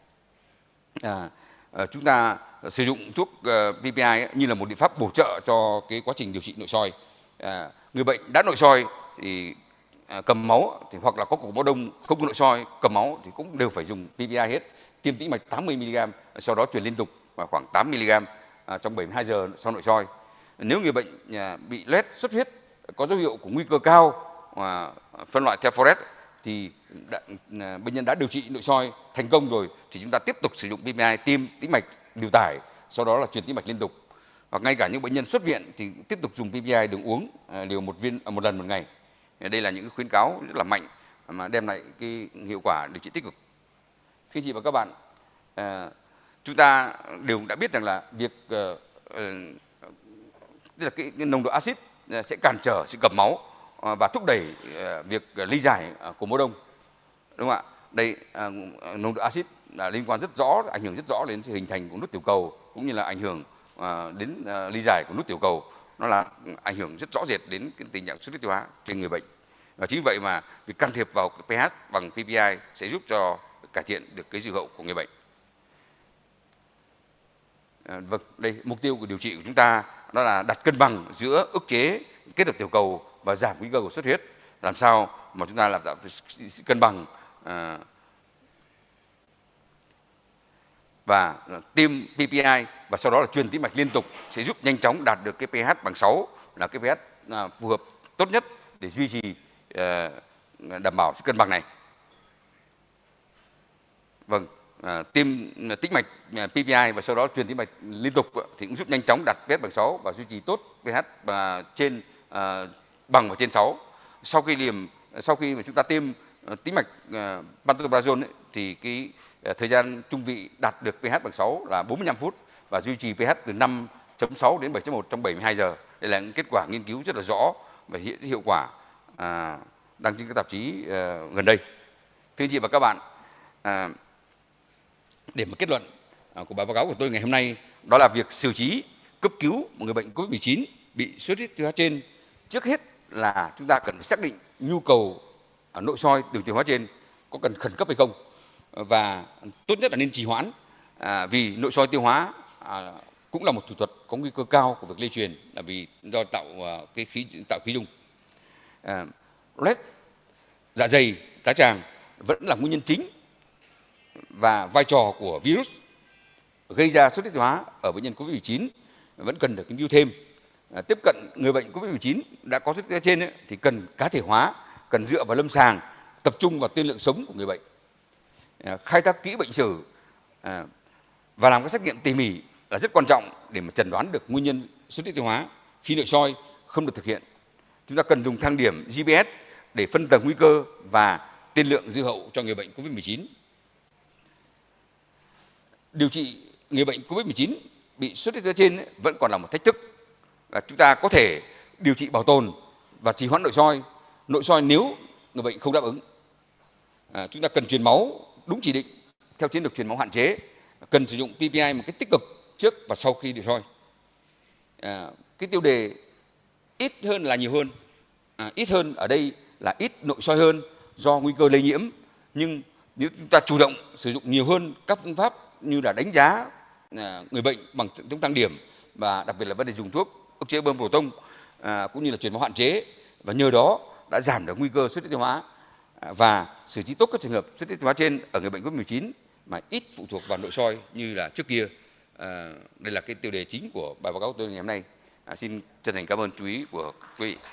Chúng ta sử dụng thuốc PPI như là một biện pháp bổ trợ cho cái quá trình điều trị nội soi. Người bệnh đã nội soi thì cầm máu thì hoặc là có cục máu đông không có nội soi cầm máu thì cũng đều phải dùng PPI hết. Tiêm tĩnh mạch 80 mg, sau đó truyền liên tục và khoảng 8 mg trong 72 giờ sau nội soi. Nếu người bệnh bị loét xuất huyết có dấu hiệu của nguy cơ cao phân loại theo Forest thì bệnh nhân đã điều trị nội soi thành công rồi thì chúng ta tiếp tục sử dụng PPI, tiêm tĩnh mạch điều tải, sau đó là truyền tĩnh mạch liên tục. Hoặc ngay cả những bệnh nhân xuất viện thì tiếp tục dùng PPI đường uống liều một lần một ngày. Đây là những khuyến cáo rất là mạnh mà đem lại cái hiệu quả điều trị tích cực. Thưa chị và các bạn, chúng ta đều đã biết rằng là việc tức là cái nồng độ axit sẽ cản trở sự cầm máu và thúc đẩy việc ly giải của máu đông, đúng không ạ? Đây nồng độ axit là liên quan rất rõ, ảnh hưởng rất rõ đến sự hình thành của nút tiểu cầu cũng như là ảnh hưởng đến ly giải của nút tiểu cầu. Nó là ảnh hưởng rất rõ rệt đến cái tình trạng xuất huyết tiêu hóa trên người bệnh. Và chính vậy mà việc can thiệp vào pH bằng PPI sẽ giúp cho cải thiện được cái dư hậu của người bệnh. Vâng, đây mục tiêu của điều trị của chúng ta đó là đặt cân bằng giữa ức chế kết hợp tiểu cầu và giảm nguy cơ của xuất huyết, làm sao mà chúng ta làm sự cân bằng và tiêm PPI và sau đó là truyền tĩnh mạch liên tục sẽ giúp nhanh chóng đạt được cái pH bằng 6 là cái pH phù hợp tốt nhất để duy trì đảm bảo sự cân bằng này. Vâng, tiêm tĩnh mạch PPI và sau đó truyền tĩnh mạch liên tục thì cũng giúp nhanh chóng đạt pH bằng 6 và duy trì tốt pH trên bằng và trên 6. Sau khi mà chúng ta tiêm tĩnh mạch pantoprazole thì cái thời gian trung vị đạt được pH bằng 6 là 45 phút và duy trì pH từ 5.6 đến 7.1 trong 72 giờ. Đây là những kết quả nghiên cứu rất là rõ và hiệu quả đăng trên các tạp chí gần đây. Thưa anh chị và các bạn, để mà kết luận của bài báo cáo của tôi ngày hôm nay đó là việc xử trí cấp cứu một người bệnh COVID-19 bị xuất huyết tiêu hóa trên, trước hết là chúng ta cần phải xác định nhu cầu nội soi đường tiêu hóa trên có cần khẩn cấp hay không, và tốt nhất là nên trì hoãn, vì nội soi tiêu hóa cũng là một thủ thuật có nguy cơ cao của việc lây truyền, là vì do tạo khí dung. Loét dạ dày, tá tràng vẫn là nguyên nhân chính và vai trò của virus gây ra xuất huyết tiêu hóa ở bệnh nhân COVID-19 vẫn cần được nghiên cứu thêm. Tiếp cận người bệnh COVID-19 đã có xuất huyết tiêu hóa trên thì cần cá thể hóa, cần dựa vào lâm sàng, tập trung vào tiên lượng sống của người bệnh, khai thác kỹ bệnh sử và làm các xét nghiệm tỉ mỉ là rất quan trọng để mà chẩn đoán được nguyên nhân xuất huyết tiêu hóa. Khi nội soi không được thực hiện, chúng ta cần dùng thang điểm GPS để phân tầng nguy cơ và tiên lượng dư hậu cho người bệnh COVID-19. Điều trị người bệnh COVID-19 bị xuất huyết tiêu hóa trên vẫn còn là một thách thức. Chúng ta có thể điều trị bảo tồn và trì hoãn nội soi nếu người bệnh không đáp ứng. Chúng ta cần truyền máu đúng chỉ định theo chiến lược truyền máu hạn chế, cần sử dụng PPI một cách tích cực trước và sau khi nội soi. Cái tiêu đề ít hơn là nhiều hơn. Ít hơn ở đây là ít nội soi hơn do nguy cơ lây nhiễm, nhưng nếu chúng ta chủ động sử dụng nhiều hơn các phương pháp như là đánh giá người bệnh bằng chống tăng điểm, và đặc biệt là vấn đề dùng thuốc ức chế bơm proton cũng như là truyền máu hạn chế, và nhờ đó đã giảm được nguy cơ xuất huyết tiêu hóa và xử trí tốt các trường hợp xuất huyết tiêu hóa trên ở người bệnh COVID-19 mà ít phụ thuộc vào nội soi như là trước kia. Đây là cái tiêu đề chính của bài báo cáo của tôi ngày hôm nay. Xin chân thành cảm ơn chú ý của quý vị.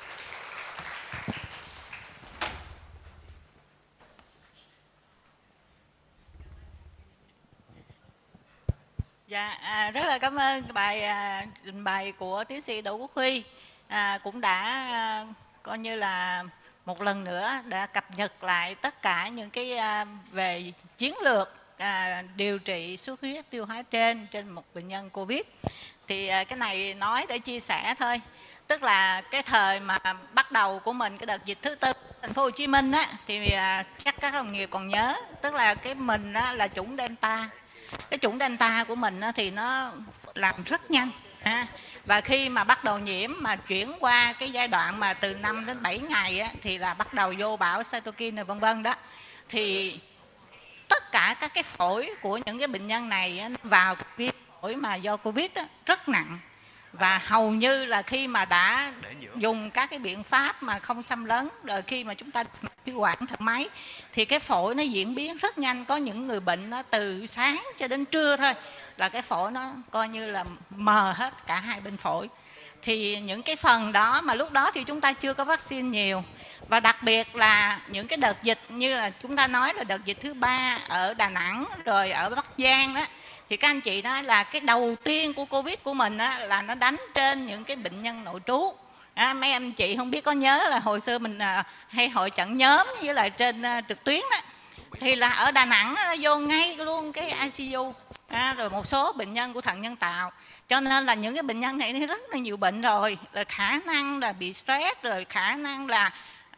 Dạ, rất là cảm ơn bài trình bày của tiến sĩ Đỗ Quốc Huy, cũng đã coi như là một lần nữa đã cập nhật lại tất cả những cái về chiến lược điều trị xuất huyết tiêu hóa trên một bệnh nhân Covid. Thì cái này nói để chia sẻ thôi, tức là cái thời mà bắt đầu của mình cái đợt dịch thứ tư thành phố Hồ Chí Minh á, thì chắc các đồng nghiệp còn nhớ, tức là cái mình á, là chủng Delta. Cái chủng Delta của mình á, thì nó làm rất nhanh và khi mà bắt đầu nhiễm mà chuyển qua cái giai đoạn mà từ 5 đến 7 ngày á, thì là bắt đầu vô bão cytokine vân vân đó, thì tất cả các cái phổi của những cái bệnh nhân này á, vào viêm phổi mà do Covid á, rất nặng, và hầu như là khi mà đã dùng các cái biện pháp mà không xâm lấn, rồi khi mà chúng ta khí quản thở máy thì cái phổi nó diễn biến rất nhanh. Có những người bệnh nó từ sáng cho đến trưa thôi là cái phổi nó coi như là mờ hết cả hai bên phổi. Thì những cái phần đó mà lúc đó thì chúng ta chưa có vaccine nhiều, và đặc biệt là những cái đợt dịch như là chúng ta nói là đợt dịch thứ 3 ở Đà Nẵng rồi ở Bắc Giang đó, thì các anh chị nói là cái đầu tiên của Covid của mình á, là nó đánh trên những cái bệnh nhân nội trú. Mấy anh chị không biết có nhớ là hồi xưa mình hay hội chẩn nhóm với lại trên trực tuyến đó, thì là ở Đà Nẵng nó vô ngay luôn cái ICU, rồi một số bệnh nhân của thận nhân tạo. Cho nên là những cái bệnh nhân này rất là nhiều bệnh rồi, là khả năng là bị stress, rồi khả năng là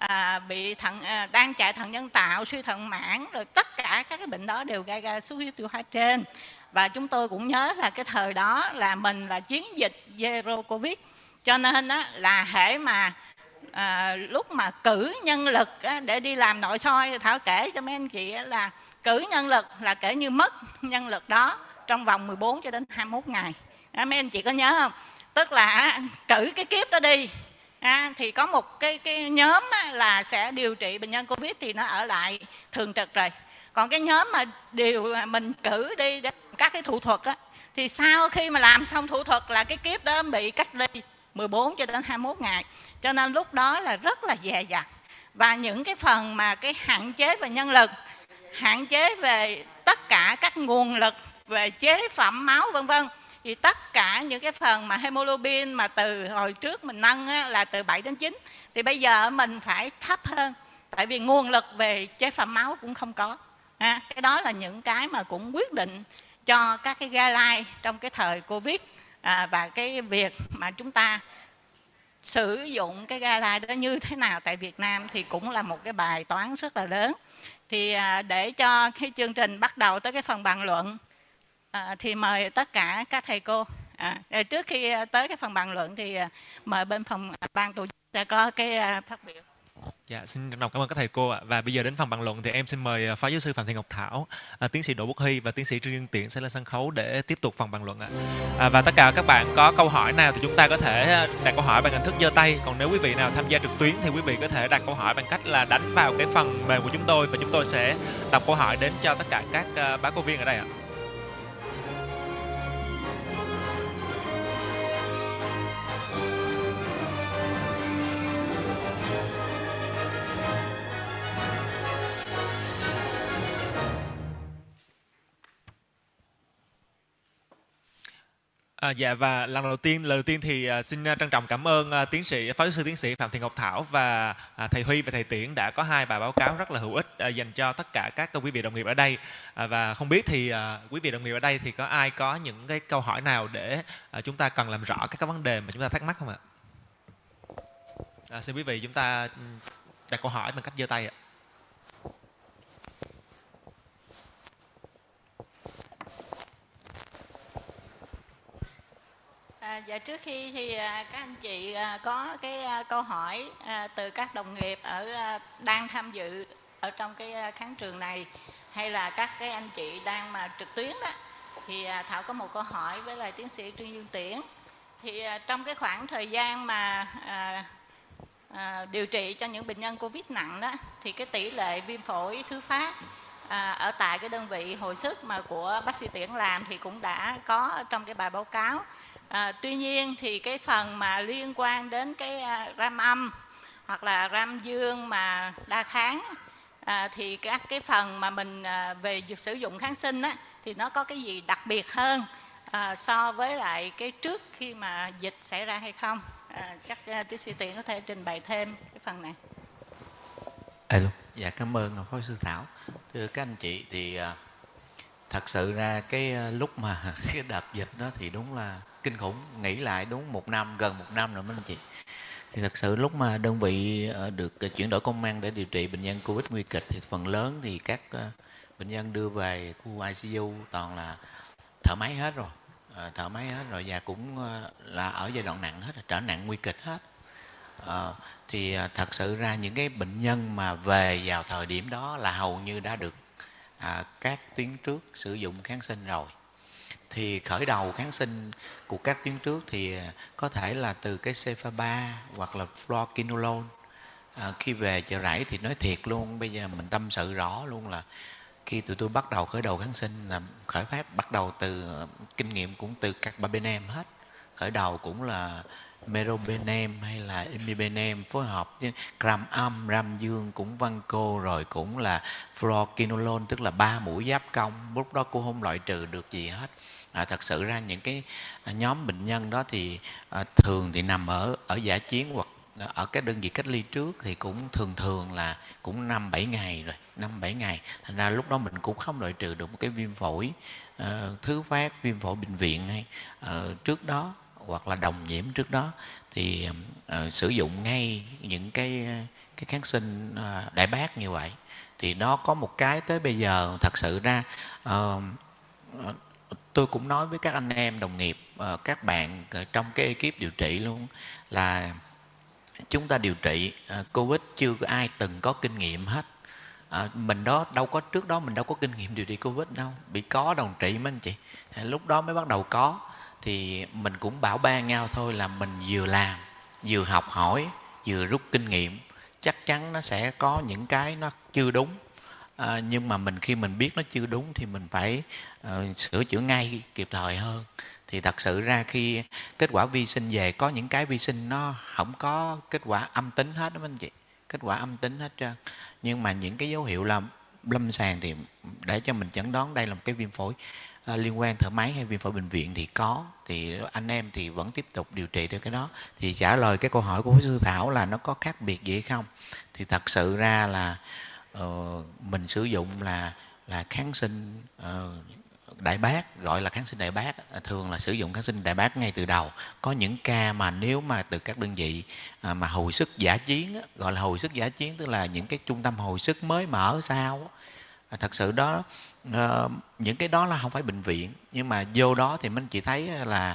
bị đang chạy thận nhân tạo, suy thận mãn, rồi tất cả các cái bệnh đó đều gây ra xuất huyết tiêu hóa trên. Và chúng tôi cũng nhớ là cái thời đó là mình là chiến dịch Zero Covid, cho nên là hễ mà lúc mà cử nhân lực để đi làm nội soi, Thảo kể cho mấy anh chị là cử nhân lực là kể như mất nhân lực đó trong vòng 14 cho đến 21 ngày. Mấy anh chị có nhớ không? Tức là cử cái kiếp đó đi, thì có một cái nhóm là sẽ điều trị bệnh nhân Covid thì nó ở lại thường trực rồi. Còn cái nhóm mà mình cử đi để các cái thủ thuật thì sau khi mà làm xong thủ thuật là cái kiếp đó bị cách ly 14 cho đến 21 ngày. Cho nên lúc đó là rất là dè dặt. Và những cái phần mà cái hạn chế về nhân lực, hạn chế về tất cả các nguồn lực về chế phẩm máu vân vân, thì tất cả những cái phần mà hemoglobin mà từ hồi trước mình nâng là từ 7 đến 9, thì bây giờ mình phải thấp hơn, tại vì nguồn lực về chế phẩm máu cũng không có. Cái đó là những cái mà cũng quyết định cho các cái guideline trong cái thời Covid, và cái việc mà chúng ta sử dụng cái guideline đó như thế nào tại Việt Nam thì cũng là một cái bài toán rất là lớn. Thì để cho cái chương trình bắt đầu tới cái phần bàn luận, thì mời tất cả các thầy cô. Trước khi tới cái phần bàn luận thì mời bên phòng ban tổ chức sẽ có cái phát biểu. Dạ, xin trân trọng cảm ơn các thầy cô ạ. Và bây giờ đến phần bàn luận thì em xin mời Phó Giáo sư Phạm Thị Ngọc Thảo, tiến sĩ Đỗ Quốc Hy và tiến sĩ Trương Dương Tiễn sẽ lên sân khấu để tiếp tục phần bàn luận ạ. Và tất cả các bạn có câu hỏi nào thì chúng ta có thể đặt câu hỏi bằng hình thức giơ tay. Còn nếu quý vị nào tham gia trực tuyến thì quý vị có thể đặt câu hỏi bằng cách là đánh vào cái phần mềm của chúng tôi và chúng tôi sẽ đọc câu hỏi đến cho tất cả các báo cáo viên ở đây ạ. Dạ, và lần đầu tiên thì xin trân trọng cảm ơn Phó Giáo sư tiến sĩ Phạm Thị Ngọc Thảo và thầy Huy và thầy Tiễn đã có hai bài báo cáo rất là hữu ích dành cho tất cả các quý vị đồng nghiệp ở đây. Và không biết thì quý vị đồng nghiệp ở đây thì có ai có những cái câu hỏi nào để chúng ta cần làm rõ các vấn đề mà chúng ta thắc mắc không ạ? Xin quý vị chúng ta đặt câu hỏi bằng cách giơ tay ạ. Dạ, trước khi thì các anh chị có cái câu hỏi từ các đồng nghiệp đang tham dự ở trong cái khán trường này, hay là các cái anh chị đang mà trực tuyến đó, thì Thảo có một câu hỏi với lại tiến sĩ Trương Dương Tiễn. Thì trong cái khoảng thời gian mà điều trị cho những bệnh nhân Covid nặng đó, thì cái tỷ lệ viêm phổi thứ phát ở tại cái đơn vị hồi sức mà của bác sĩ Tiễn làm thì cũng đã có trong cái bài báo cáo. Tuy nhiên thì cái phần mà liên quan đến cái ram âm hoặc là ram dương mà đa kháng thì các cái phần mà mình về sử dụng kháng sinh á, thì nó có cái gì đặc biệt hơn so với lại cái trước khi mà dịch xảy ra hay không? Chắc tiến sĩ Tiễn có thể trình bày thêm cái phần này. Dạ, cảm ơn Phó Sư Thảo. Thưa các anh chị, thì thật sự ra cái lúc mà cái đợt dịch đó thì đúng là kinh khủng. Nghĩ lại đúng gần một năm rồi mấy anh chị. Thì thật sự lúc mà đơn vị được chuyển đổi công năng để điều trị bệnh nhân Covid nguy kịch thì phần lớn thì các bệnh nhân đưa về khu ICU toàn là thở máy hết rồi. Và cũng là ở giai đoạn nặng hết, trở nặng nguy kịch hết. Thì thật sự ra những cái bệnh nhân mà về vào thời điểm đó là hầu như đã được các tuyến trước sử dụng kháng sinh rồi. Thì khởi đầu kháng sinh của các tuyến trước thì có thể là từ cái Cepha-3 hoặc là fluoroquinolone. Khi về chợ rẫy thì nói thiệt luôn, bây giờ mình tâm sự rõ luôn là khi tụi tôi bắt đầu khởi đầu kháng sinh là khởi phát bắt đầu từ kinh nghiệm cũng từ carbapenem hết. Khởi đầu cũng là meropenem hay là imipenem phối hợp với gram âm, ram dương, cũng Vanco, rồi cũng là fluoroquinolone, tức là 3 mũi giáp công. Lúc đó cũng không loại trừ được gì hết. Thật sự ra những cái nhóm bệnh nhân đó thì thường thì nằm ở dã chiến hoặc ở cái đơn vị cách ly trước thì cũng thường là cũng 5-7 ngày rồi, 5-7 ngày. Thành ra lúc đó mình cũng không loại trừ được một cái viêm phổi thứ phát, viêm phổi bệnh viện hay trước đó hoặc là đồng nhiễm trước đó, thì sử dụng ngay những cái kháng sinh đại bác như vậy. Thì nó có một cái tới bây giờ thật sự ra tôi cũng nói với các anh em đồng nghiệp, các bạn trong cái ekip điều trị luôn, là chúng ta điều trị Covid chưa có ai từng có kinh nghiệm hết. Mình đó đâu có, trước đó mình đâu có kinh nghiệm điều trị Covid đâu, bị có đồng trị mấy anh chị. Lúc đó mới bắt đầu có, thì mình cũng bảo ban nhau thôi, là mình vừa làm vừa học hỏi vừa rút kinh nghiệm. Chắc chắn nó sẽ có những cái nó chưa đúng, nhưng mà khi mình biết nó chưa đúng thì mình phải sửa chữa ngay kịp thời hơn. Thì thật sự ra khi kết quả vi sinh về, có những cái vi sinh nó không có kết quả âm tính hết đó anh chị, kết quả âm tính hết trơn. Nhưng mà những cái dấu hiệu là lâm sàng thì để cho mình chẩn đoán đây là một cái viêm phổi liên quan thở máy hay viêm phổi bệnh viện thì có, thì anh em thì vẫn tiếp tục điều trị theo cái đó. Thì trả lời cái câu hỏi của Phó Sư Thảo là nó có khác biệt gì hay không, thì thật sự ra là mình sử dụng là kháng sinh đại bác, gọi là kháng sinh đại bác, thường là sử dụng kháng sinh đại bác ngay từ đầu. Có những ca mà nếu mà từ các đơn vị mà hồi sức dã chiến, gọi là hồi sức dã chiến, tức là những cái trung tâm hồi sức mới mở sau, thật sự đó những cái đó là không phải bệnh viện, nhưng mà vô đó thì mình chỉ thấy là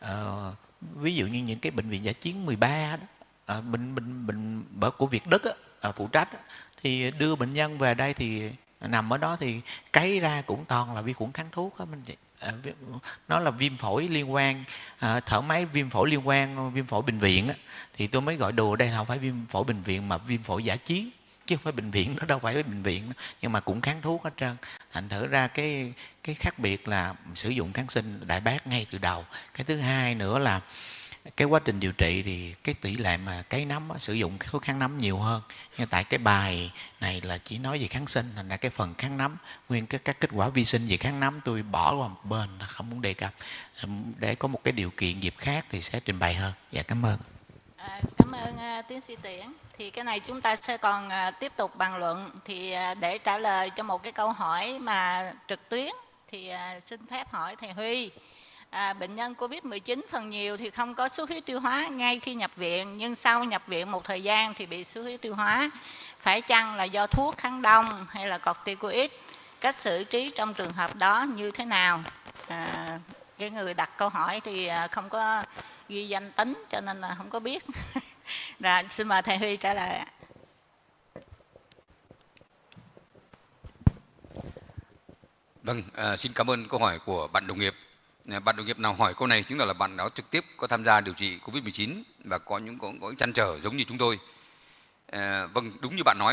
ví dụ như những cái bệnh viện dã chiến 13 đó, bệnh của Việt Đức á, phụ trách thì đưa bệnh nhân về đây thì nằm ở đó thì cấy ra cũng toàn là vi khuẩn kháng thuốc á mình chị. Nó là viêm phổi liên quan, thở máy viêm phổi liên quan, viêm phổi bệnh viện á, thì tôi mới gọi đùa đây là không phải viêm phổi bệnh viện mà viêm phổi dã chiến, chứ không phải bệnh viện, nó đâu phải bệnh viện, nhưng mà cũng kháng thuốc hết trơn. Thành thử ra cái khác biệt là sử dụng kháng sinh đại bác ngay từ đầu. Cái thứ hai nữa là cái quá trình điều trị thì cái tỷ lệ mà cấy nấm sử dụng cái thuốc kháng nấm nhiều hơn, nhưng tại cái bài này là chỉ nói về kháng sinh, thành ra cái phần kháng nấm, nguyên các kết quả vi sinh về kháng nấm tôi bỏ qua một bên, không muốn đề cập, để có một cái điều kiện dịp khác thì sẽ trình bày hơn. Dạ cảm ơn. Cảm ơn tiến sĩ Tiễn. Thì cái này chúng ta sẽ còn tiếp tục bàn luận. Thì để trả lời cho một cái câu hỏi mà trực tuyến thì xin phép hỏi thầy Huy. Bệnh nhân Covid-19 phần nhiều thì không có xuất huyết tiêu hóa ngay khi nhập viện, nhưng sau nhập viện một thời gian thì bị xuất huyết tiêu hóa. Phải chăng là do thuốc kháng đông hay là corticoid? Cách xử trí trong trường hợp đó như thế nào? Cái người đặt câu hỏi thì không có ghi danh tính cho nên là không có biết. Rồi, xin mời thầy Huy trả lời. Vâng, xin cảm ơn câu hỏi của bạn đồng nghiệp. Bạn đồng nghiệp nào hỏi câu này chứng tỏ là bạn đó trực tiếp có tham gia điều trị Covid-19 và có những trăn trở giống như chúng tôi. Vâng, đúng như bạn nói,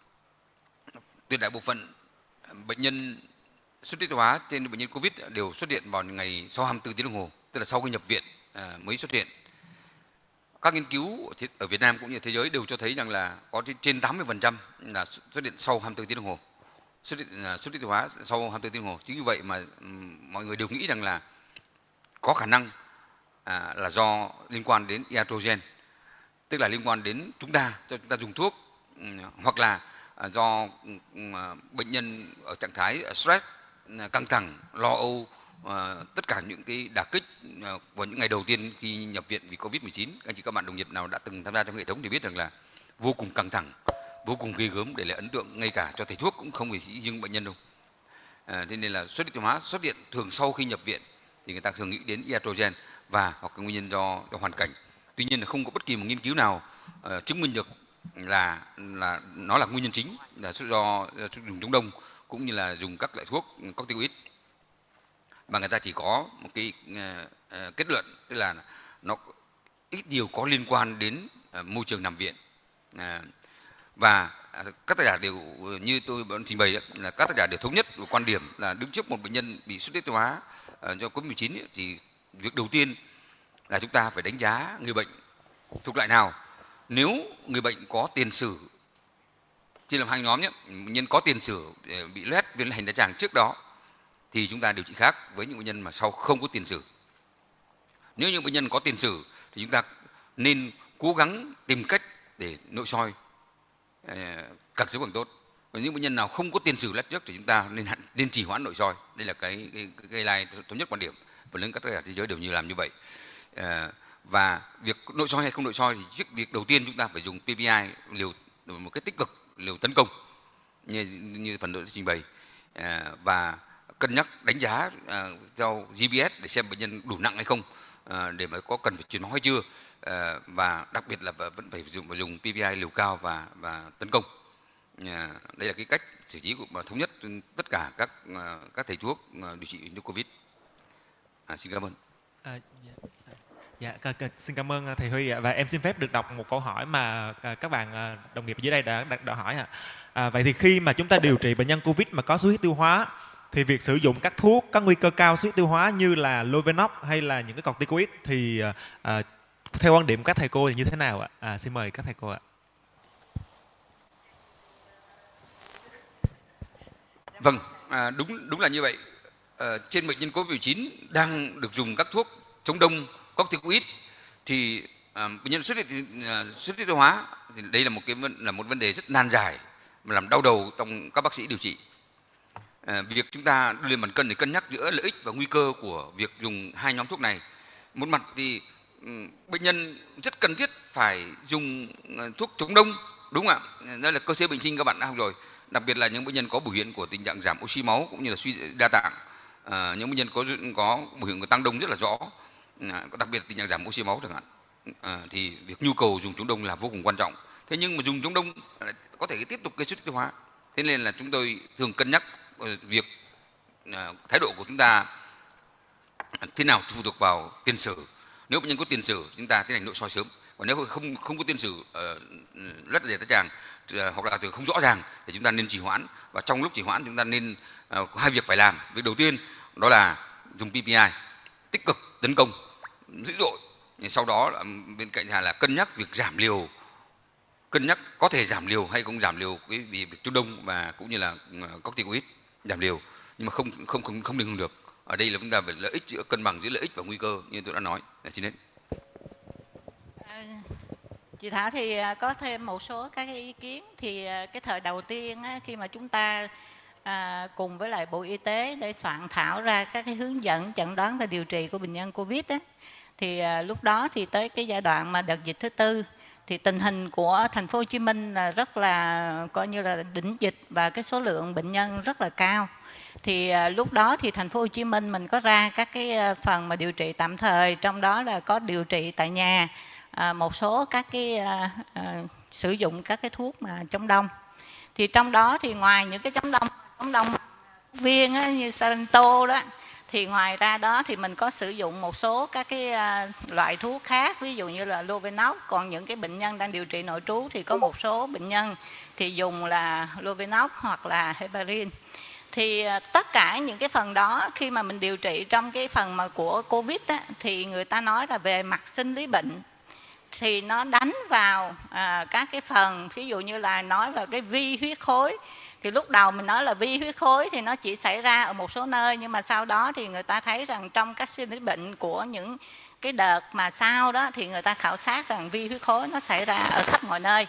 tuyệt đại bộ phận bệnh nhân xuất huyết tiêu hóa trên bệnh nhân Covid đều xuất hiện vào ngày sau 24 tiếng đồng hồ, tức là sau khi nhập viện mới xuất hiện. Các nghiên cứu ở Việt Nam cũng như thế giới đều cho thấy rằng là có trên 80% là xuất hiện sau 24 tiếng đồng hồ. Xuất huyết tiêu hóa sau 24 tiếng đồng hồ. Chính vì vậy mà mọi người đều nghĩ rằng là có khả năng là do liên quan đến iatrogen, tức là liên quan đến chúng ta dùng thuốc, hoặc là do bệnh nhân ở trạng thái stress, căng thẳng, lo âu, tất cả những cái đả kích vào những ngày đầu tiên khi nhập viện vì Covid-19. Anh chị các bạn đồng nghiệp nào đã từng tham gia trong hệ thống thì biết rằng là vô cùng căng thẳng, vô cùng ghê gớm, để lại ấn tượng ngay cả cho thầy thuốc cũng không phải chỉ riêng bệnh nhân đâu. Thế nên là xuất huyết tiêu hóa xuất hiện thường sau khi nhập viện thì người ta thường nghĩ đến iatrogen và hoặc nguyên nhân do hoàn cảnh. Tuy nhiên là không có bất kỳ một nghiên cứu nào chứng minh được là nó là nguyên nhân chính là do dùng chống đông cũng như là dùng các loại thuốc corticoid, mà người ta chỉ có một cái kết luận, tức là nó ít nhiều có liên quan đến môi trường nằm viện. Và các tác giả đều như tôi vẫn trình bày là các tác giả đều thống nhất về quan điểm là đứng trước một bệnh nhân bị xuất huyết tiêu hóa do Covid-19 thì việc đầu tiên là chúng ta phải đánh giá người bệnh thuộc loại nào. Nếu người bệnh có tiền sử, chia làm hai nhóm nhé, bệnh nhân có tiền sử bị loét viêm hành đại tràng trước đó thì chúng ta điều trị khác với những bệnh nhân mà sau không có tiền sử. Nếu những bệnh nhân có tiền sử thì chúng ta nên cố gắng tìm cách để nội soi càng sớm càng tốt. Và những bệnh nhân nào không có tiền sử loét trước thì chúng ta nên trì hoãn nội soi. Đây là cái guideline thống nhất quan điểm, phần lớn các tác giả thế giới đều như làm như vậy. Và việc nội soi hay không nội soi thì trước việc đầu tiên chúng ta phải dùng PPI, liều một cái tích cực, liều tấn công như phần đội trình bày, và cân nhắc đánh giá theo GPS để xem bệnh nhân đủ nặng hay không, để mà có cần phải chuyển máu hay chưa, và đặc biệt là vẫn phải dùng PPI liều cao và tấn công. Đây là cái cách xử trí mà thống nhất tất cả các thầy thuốc điều trị nhiễm Covid. Xin cảm ơn. Dạ, xin cảm ơn thầy Huy ạ. Và em xin phép được đọc một câu hỏi mà các bạn đồng nghiệp dưới đây đã hỏi ạ. Vậy thì khi mà chúng ta điều trị bệnh nhân Covid mà có xuất huyết tiêu hóa thì việc sử dụng các thuốc có nguy cơ cao xuất huyết tiêu hóa như là Lovenox hay là những cái corticoid thì theo quan điểm của các thầy cô thì như thế nào ạ? Xin mời các thầy cô ạ. Vâng, đúng là như vậy. Trên bệnh nhân Covid-19 đang được dùng các thuốc chống đông corticoid thì bệnh nhân xuất huyết tiêu hóa thì đây là một vấn đề rất nan giải mà làm đau đầu trong các bác sĩ điều trị. Việc chúng ta đưa lên bàn cân để cân nhắc giữa lợi ích và nguy cơ của việc dùng hai nhóm thuốc này. Một mặt thì bệnh nhân rất cần thiết phải dùng thuốc chống đông, đúng không ạ? Đó là cơ chế bệnh sinh các bạn đã học rồi. Đặc biệt là những bệnh nhân có biểu hiện của tình trạng giảm oxy máu cũng như là suy đa tạng, những bệnh nhân có biểu hiện của tăng đông rất là rõ, đặc biệt là tình trạng giảm oxy máu chẳng hạn, thì việc nhu cầu dùng chống đông là vô cùng quan trọng. Thế nhưng mà dùng chống đông có thể tiếp tục gây xuất huyết tiêu hóa. Thế nên là chúng tôi thường cân nhắc việc thái độ của chúng ta thế nào phụ thuộc vào tiền sử. Nếu bệnh nhân có tiền sử chúng ta tiến hành nội soi sớm, còn nếu không có tiền sử rất là đại tràng hoặc là từ không rõ ràng thì chúng ta nên trì hoãn, và trong lúc trì hoãn chúng ta nên có hai việc phải làm. Việc đầu tiên đó là dùng PPI tích cực tấn công dữ dội, sau đó là bên cạnh là cân nhắc việc giảm liều, cân nhắc có thể giảm liều hay không giảm liều cái việc trung đông và cũng như là corticoid giảm liều, nhưng mà không định hướng được. Ở đây là chúng ta phải lợi ích giữa cân bằng giữa lợi ích và nguy cơ như tôi đã nói. Xin hết. Chị Thảo thì có thêm một số các cái ý kiến. Thì cái thời đầu tiên á, khi mà chúng ta cùng với lại Bộ Y tế để soạn thảo ra các cái hướng dẫn chẩn đoán và điều trị của bệnh nhân Covid á, thì lúc đó thì tới cái giai đoạn mà đợt dịch thứ tư thì tình hình của thành phố Hồ Chí Minh là rất là coi như là đỉnh dịch và cái số lượng bệnh nhân rất là cao. Thì lúc đó thì thành phố Hồ Chí Minh mình có ra các cái phần mà điều trị tạm thời, trong đó là có điều trị tại nhà, một số các cái sử dụng các cái thuốc mà chống đông. Thì trong đó thì ngoài những cái chống đông viên á, như Salento đó, thì ngoài ra đó thì mình có sử dụng một số các cái loại thuốc khác, ví dụ như là Lovenox. Còn những cái bệnh nhân đang điều trị nội trú thì có một số bệnh nhân thì dùng là Lovenox hoặc là heparin. Thì tất cả những cái phần đó khi mà mình điều trị trong cái phần mà của Covid á, thì người ta nói là về mặt sinh lý bệnh thì nó đánh vào các cái phần, ví dụ như là nói vào cái vi huyết khối. Thì lúc đầu mình nói là vi huyết khối thì nó chỉ xảy ra ở một số nơi, nhưng mà sau đó thì người ta thấy rằng trong các sinh lý bệnh của những cái đợt mà sau đó thì người ta khảo sát rằng vi huyết khối nó xảy ra ở khắp mọi nơi.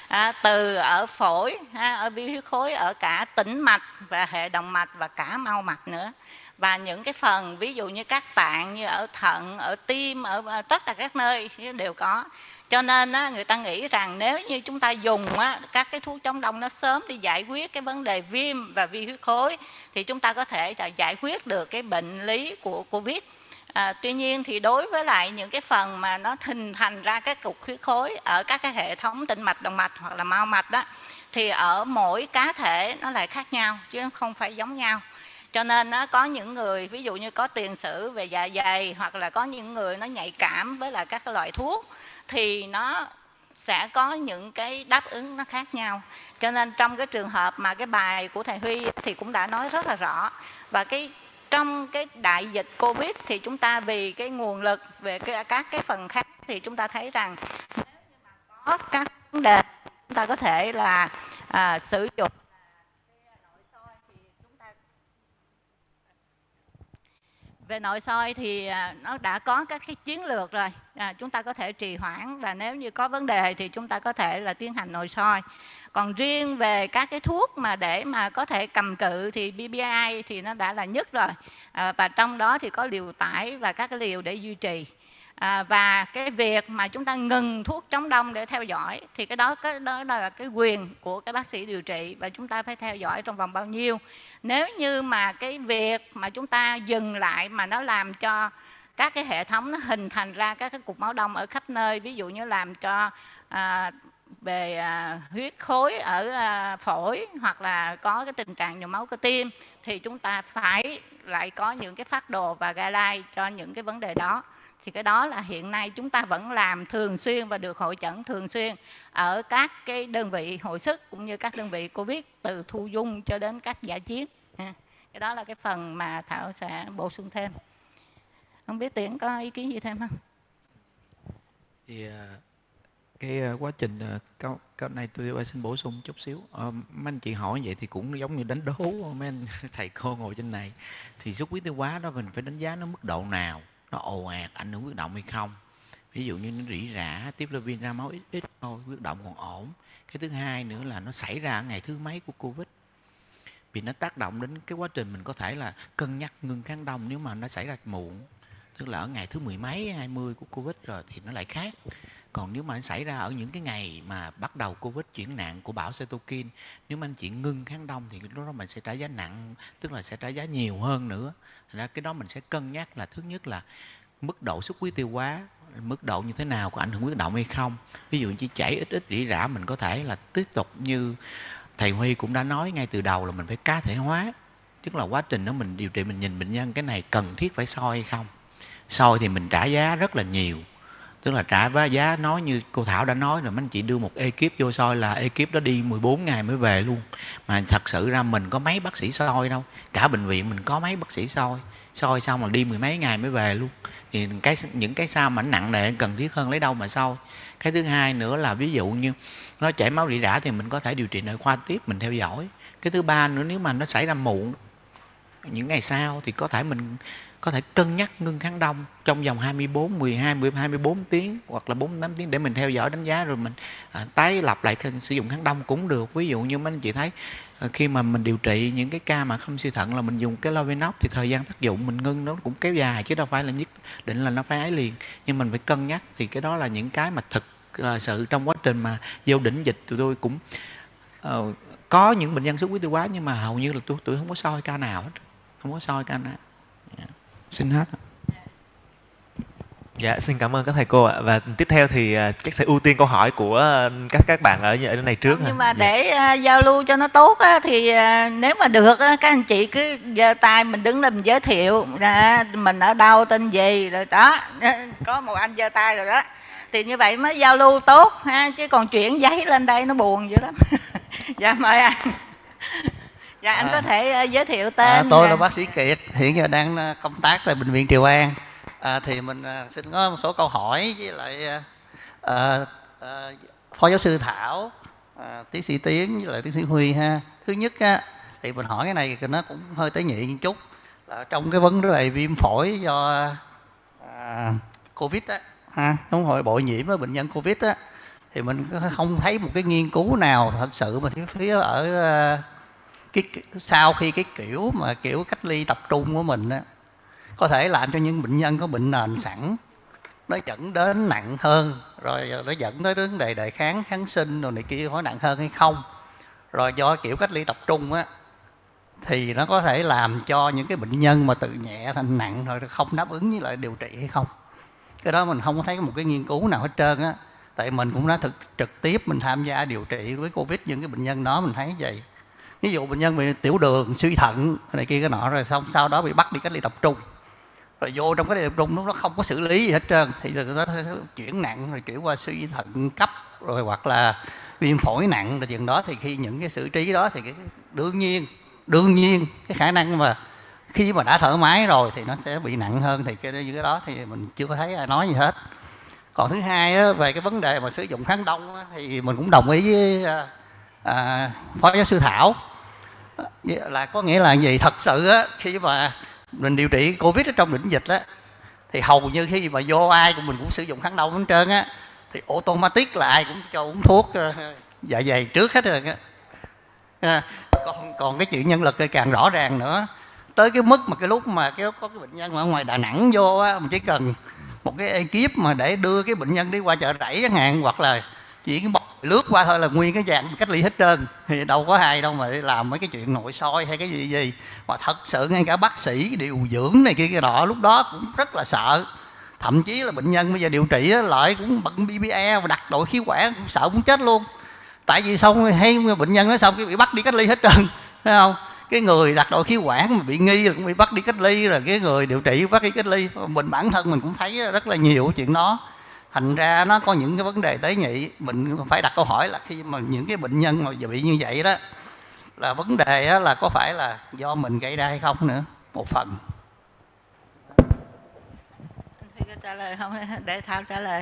Từ ở phổi, ở vi huyết khối ở cả tĩnh mạch và hệ động mạch và cả mao mạch nữa. Và những cái phần ví dụ như các tạng như ở thận, ở tim, ở tất cả các nơi đều có. Cho nên người ta nghĩ rằng nếu như chúng ta dùng các cái thuốc chống đông nó sớm đi giải quyết cái vấn đề viêm và vi huyết khối thì chúng ta có thể giải quyết được cái bệnh lý của Covid. Tuy nhiên thì đối với lại những cái phần mà nó hình thành ra cái cục huyết khối ở các cái hệ thống tĩnh mạch, động mạch hoặc là mao mạch đó, thì ở mỗi cá thể nó lại khác nhau chứ không phải giống nhau. Cho nên có những người ví dụ như có tiền sử về dạ dày, hoặc là có những người nó nhạy cảm với lại các cái loại thuốc thì nó sẽ có những cái đáp ứng nó khác nhau. Cho nên trong cái trường hợp mà cái bài của thầy Huy thì cũng đã nói rất là rõ. Và trong cái đại dịch Covid thì chúng ta vì cái nguồn lực về các cái phần khác thì chúng ta thấy rằng nếu như mà có các vấn đề chúng ta có thể là sử dụng về nội soi thì nó đã có các cái chiến lược rồi. Chúng ta có thể trì hoãn, và nếu như có vấn đề thì chúng ta có thể là tiến hành nội soi. Còn riêng về các cái thuốc mà để mà có thể cầm cự thì PPI thì nó đã là nhất rồi. Và trong đó thì có liều tải và các cái liều để duy trì. Và cái việc mà chúng ta ngừng thuốc chống đông để theo dõi thì cái đó là cái quyền của cái bác sĩ điều trị, và chúng ta phải theo dõi trong vòng bao nhiêu. Nếu như mà cái việc mà chúng ta dừng lại mà nó làm cho các cái hệ thống nó hình thành ra các cái cục máu đông ở khắp nơi, ví dụ như làm cho về huyết khối ở phổi, hoặc là có cái tình trạng nhồi máu cơ tim, thì chúng ta phải lại có những cái phác đồ và guideline cho những cái vấn đề đó. Thì cái đó là hiện nay chúng ta vẫn làm thường xuyên và được hội chẩn thường xuyên ở các cái đơn vị hồi sức cũng như các đơn vị Covid, từ thu dung cho đến các dã chiến. Cái đó là cái phần mà Thảo sẽ bổ sung thêm. Không biết Tiến có ý kiến gì thêm không? Thì cái quá trình câu này tôi xin bổ sung chút xíu. Mấy anh chị hỏi vậy thì cũng giống như đánh đố mấy anh thầy cô ngồi trên này. Thì xuất huyết tiêu hóa đó mình phải đánh giá nó mức độ nào, nó ồ ạt ảnh hưởng huyết động hay không. Ví dụ như nó rỉ rả, tiếp lên ra máu ít thôi, huyết động còn ổn. Cái thứ hai nữa là nó xảy ra ở ngày thứ mấy của Covid, vì nó tác động đến cái quá trình mình có thể là cân nhắc ngưng kháng đông nếu mà nó xảy ra muộn, tức là ở ngày thứ 10 mấy 20 của Covid rồi thì nó lại khác. Còn nếu mà nó xảy ra ở những cái ngày mà bắt đầu Covid chuyển nặng của bão cytokine, nếu mà anh chị ngưng kháng đông thì lúc đó mình sẽ trả giá nặng, tức là sẽ trả giá nhiều hơn nữa. Thành ra cái đó mình sẽ cân nhắc là thứ nhất là mức độ xuất huyết tiêu hóa, mức độ như thế nào, có ảnh hưởng huyết động hay không. Ví dụ chỉ chảy ít ít rỉ rả, mình có thể là tiếp tục như thầy Huy cũng đã nói ngay từ đầu là mình phải cá thể hóa, tức là quá trình đó mình điều trị, mình nhìn bệnh nhân cái này cần thiết phải soi hay không. Soi thì mình trả giá rất là nhiều, tức là trả giá nói như cô Thảo đã nói rồi, mấy anh chị đưa một ekip vô soi là ekip đó đi 14 ngày mới về luôn. Mà thật sự ra mình có mấy bác sĩ soi đâu, cả bệnh viện mình có mấy bác sĩ soi xong là đi mười mấy ngày mới về luôn. Thì những cái sao mà nặng nề cần thiết hơn lấy đâu mà soi. Cái thứ hai nữa là ví dụ như nó chảy máu rỉ rả thì mình có thể điều trị nội khoa tiếp, mình theo dõi. Cái thứ ba nữa, nếu mà nó xảy ra muộn những ngày sau thì có thể mình có thể cân nhắc ngưng kháng đông trong vòng 24 tiếng hoặc là 48 tiếng để mình theo dõi đánh giá, rồi mình tái lập lại sử dụng kháng đông cũng được. Ví dụ như mấy anh chị thấy khi mà mình điều trị những cái ca mà không suy thận là mình dùng cái Lovenox thì thời gian tác dụng mình ngưng nó cũng kéo dài, chứ đâu phải là nhất định là nó phải ấy liền. Nhưng mình phải cân nhắc, thì cái đó là những cái mà thực sự trong quá trình mà vô đỉnh dịch tụi tôi cũng có những bệnh nhân xuất huyết tiêu hóa, nhưng mà hầu như là tôi không có soi ca nào hết, không có soi ca nào. Xin hết. Dạ, xin cảm ơn các thầy cô ạ. Và tiếp theo thì chắc sẽ ưu tiên câu hỏi của các bạn ở này trước. Nhưng mà để giao lưu cho nó tốt á, thì nếu mà được á, các anh chị cứ giơ tay mình đứng lên mình giới thiệu mình ở đâu tên gì rồi đó. Có một anh giơ tay rồi đó, thì như vậy mới giao lưu tốt ha, chứ còn chuyển giấy lên đây nó buồn dữ lắm. Dạ mời anh. Dạ anh có thể giới thiệu tên. Tôi là bác sĩ Kiệt, hiện giờ đang công tác tại bệnh viện Triều An. Thì mình xin có một số câu hỏi với lại phó giáo sư Thảo, tiến sĩ Tiến với lại tiến sĩ Huy ha. Thứ nhất á, thì mình hỏi cái này thì nó cũng hơi tế nhị một chút, là trong cái vấn đề viêm phổi do Covid á ha, trong hội bội nhiễm với bệnh nhân Covid á, thì mình không thấy một cái nghiên cứu nào thật sự mà phía ở sau khi cái kiểu cách ly tập trung của mình á, có thể làm cho những bệnh nhân có bệnh nền sẵn nó dẫn đến nặng hơn, rồi nó dẫn tới vấn đề đề kháng kháng sinh rồi này kia có nặng hơn hay không. Rồi do kiểu cách ly tập trung á thì nó có thể làm cho những cái bệnh nhân mà từ nhẹ thành nặng rồi không đáp ứng với lại điều trị hay không. Cái đó mình không có thấy một cái nghiên cứu nào hết trơn á. Tại mình cũng đã trực tiếp mình tham gia điều trị với Covid những cái bệnh nhân đó, mình thấy vậy. Ví dụ bệnh nhân bị tiểu đường, suy thận này kia cái nọ, rồi xong sau đó bị bắt đi cách ly tập trung, rồi vô trong cái cách ly tập trung nó không có xử lý gì hết trơn, thì nó chuyển nặng rồi chuyển qua suy thận cấp rồi hoặc là viêm phổi nặng. Rồi chừng đó thì khi những cái xử trí đó thì cái đương nhiên cái khả năng mà khi mà đã thở máy rồi thì nó sẽ bị nặng hơn, thì cái đó thì mình chưa có thấy ai nói gì hết. Còn thứ hai á, về cái vấn đề mà sử dụng kháng đông á, thì mình cũng đồng ý với phó giáo sư Thảo, là có nghĩa là gì, thật sự á, khi mà mình điều trị Covid ở trong đỉnh dịch á, thì hầu như khi mà vô ai của mình cũng sử dụng kháng đông hết trơn á, thì automatic là ai cũng cho uống thuốc dạ dày trước hết rồi á. Còn cái chuyện nhân lực thì càng rõ ràng nữa, tới cái mức mà cái lúc mà có cái bệnh nhân ở ngoài Đà Nẵng vô á, mình chỉ cần một cái ekip mà để đưa cái bệnh nhân đi qua chợ Rẫy chẳng hạn, hoặc là chỉ cái lướt qua thôi là nguyên cái dàn cách ly hết trơn, thì đâu có ai đâu mà làm mấy cái chuyện nội soi hay cái gì. Mà thật sự ngay cả bác sĩ điều dưỡng này kia nọ lúc đó cũng rất là sợ. Thậm chí là bệnh nhân bây giờ điều trị lại cũng bận PPE và đặt đội khí quản, cũng sợ muốn chết luôn. Tại vì xong hay bệnh nhân nói xong cái bị bắt đi cách ly hết trơn, thấy không? Cái người đặt đội khí quản mà bị nghi là cũng bị bắt đi cách ly, rồi cái người điều trị bắt đi cách ly. Mình bản thân mình cũng thấy rất là nhiều chuyện đó. Thành ra nó có những cái vấn đề tế nhị, mình phải đặt câu hỏi là khi mà những cái bệnh nhân mà bị như vậy đó, là vấn đề đó là có phải là do mình gây ra hay không nữa, một phần. Anh có trả lời không? Để Thảo trả lời.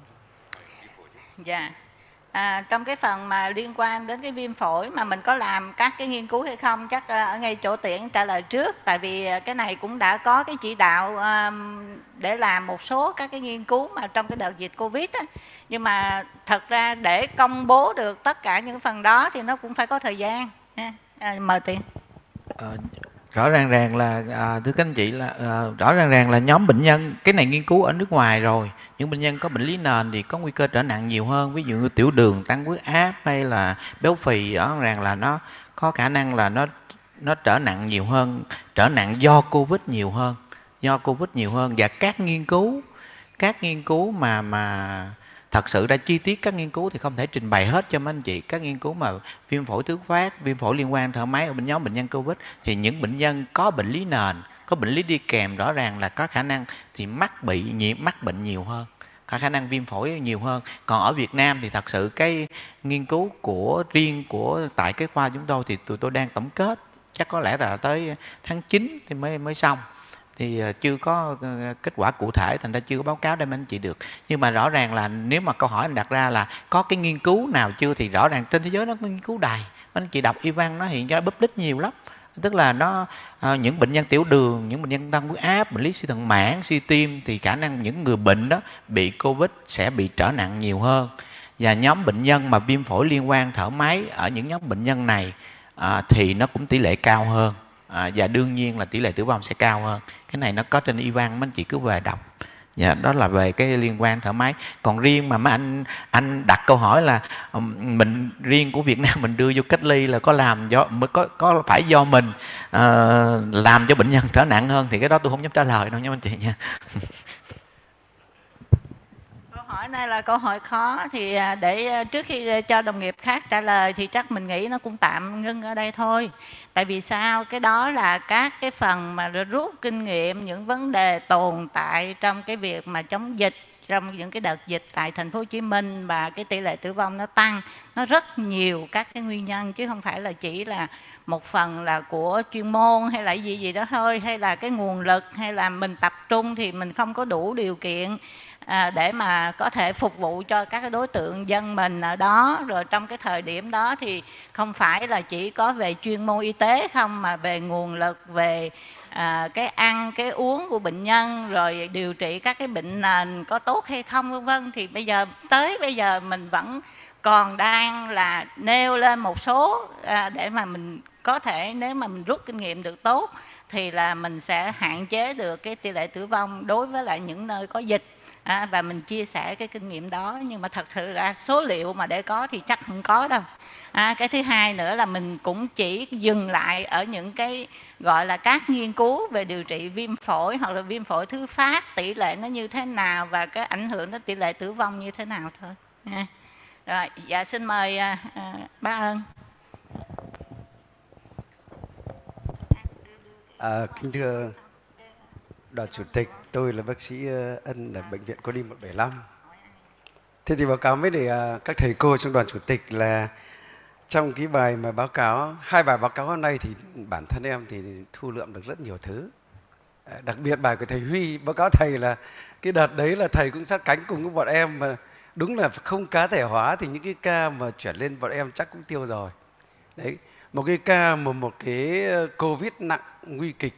Dạ. Trong cái phần mà liên quan đến cái viêm phổi mà mình có làm các cái nghiên cứu hay không, chắc ở ngay chỗ Tiện trả lời trước. Tại vì cái này cũng đã có cái chỉ đạo để làm một số các cái nghiên cứu mà trong cái đợt dịch Covid á. Nhưng mà thật ra để công bố được tất cả những phần đó thì nó cũng phải có thời gian. Mời Tiện. Rõ ràng là thưa các anh chị là rõ ràng là nhóm bệnh nhân, cái này nghiên cứu ở nước ngoài rồi, những bệnh nhân có bệnh lý nền thì có nguy cơ trở nặng nhiều hơn, ví dụ như tiểu đường, tăng huyết áp hay là béo phì, rõ ràng là nó có khả năng là nó trở nặng nhiều hơn, trở nặng do Covid nhiều hơn. do Covid nhiều hơn. Và các nghiên cứu mà thật sự ra chi tiết các nghiên cứu thì không thể trình bày hết cho mấy anh chị. Các nghiên cứu mà viêm phổi thứ phát, viêm phổi liên quan thở máy ở bên nhóm bệnh nhân Covid thì những bệnh nhân có bệnh lý nền, có bệnh lý đi kèm rõ ràng là có khả năng thì mắc bệnh nhiều hơn, có khả năng viêm phổi nhiều hơn. Còn ở Việt Nam thì thật sự cái nghiên cứu riêng của tại cái khoa chúng tôi thì tụi tôi đang tổng kết, chắc có lẽ là tới tháng 9 thì mới xong, thì chưa có kết quả cụ thể, thành ra chưa có báo cáo để mấy anh chị được. Nhưng mà rõ ràng là nếu mà câu hỏi anh đặt ra là có cái nghiên cứu nào chưa thì rõ ràng trên thế giới nó có nghiên cứu đầy. Mấy anh chị đọc y văn nó hiện ra public nhiều lắm, tức là nó những bệnh nhân tiểu đường, những bệnh nhân tăng huyết áp, bệnh lý suy thận mãn, suy tim thì khả năng những người bệnh đó bị Covid sẽ bị trở nặng nhiều hơn. Và nhóm bệnh nhân mà viêm phổi liên quan thở máy ở những nhóm bệnh nhân này thì nó cũng tỷ lệ cao hơn, và đương nhiên là tỷ lệ tử vong sẽ cao hơn. Cái này nó có trên y văn, mấy anh chị cứ về đọc. Dạ, đó là về cái liên quan thở máy. Còn riêng mà mấy anh đặt câu hỏi là mình riêng của Việt Nam mình đưa vô cách ly là có làm có phải do mình làm cho bệnh nhân trở nặng hơn, thì cái đó tôi không dám trả lời đâu nha anh chị nha. Câu hỏi này là câu hỏi khó, thì để trước khi cho đồng nghiệp khác trả lời thì chắc mình nghĩ nó cũng tạm ngưng ở đây thôi. Tại vì sao? Cái đó là các cái phần mà rút kinh nghiệm những vấn đề tồn tại trong cái việc mà chống dịch, trong những cái đợt dịch tại thành phố Hồ Chí Minh, và cái tỷ lệ tử vong nó tăng, nó rất nhiều các cái nguyên nhân, chứ không phải là chỉ là một phần là của chuyên môn hay là gì đó thôi, hay là cái nguồn lực, hay là mình tập trung thì mình không có đủ điều kiện để mà có thể phục vụ cho các cái đối tượng dân mình ở đó. Rồi trong cái thời điểm đó thì không phải là chỉ có về chuyên môn y tế không, mà về nguồn lực, về cái ăn, cái uống của bệnh nhân, rồi điều trị các cái bệnh nền có tốt hay không, vân vân. Thì bây giờ mình vẫn còn đang là nêu lên một số để mà mình có thể, nếu mà mình rút kinh nghiệm được tốt thì là mình sẽ hạn chế được cái tỷ lệ tử vong đối với lại những nơi có dịch. Và mình chia sẻ cái kinh nghiệm đó. Nhưng mà thật sự là số liệu mà để có thì chắc không có đâu. Cái thứ hai nữa là mình cũng chỉ dừng lại ở những cái gọi là các nghiên cứu về điều trị viêm phổi hoặc là viêm phổi thứ phát, tỷ lệ nó như thế nào và cái ảnh hưởng đến tỷ lệ tử vong như thế nào thôi. Rồi, dạ xin mời bác Ân. Kính thưa đoàn chủ tịch, tôi là bác sĩ Ân ở bệnh viện Quân y 175. Thế thì báo cáo với các thầy cô trong đoàn chủ tịch là trong cái bài mà báo cáo, 2 bài báo cáo hôm nay thì bản thân em thì thu lượm được rất nhiều thứ. Đặc biệt bài của thầy Huy, báo cáo thầy là cái đợt đấy là thầy cũng sát cánh cùng với bọn em, mà đúng là không cá thể hóa thì những cái ca mà chuyển lên bọn em chắc cũng tiêu rồi. Đấy, một cái ca mà một cái Covid nặng nguy kịch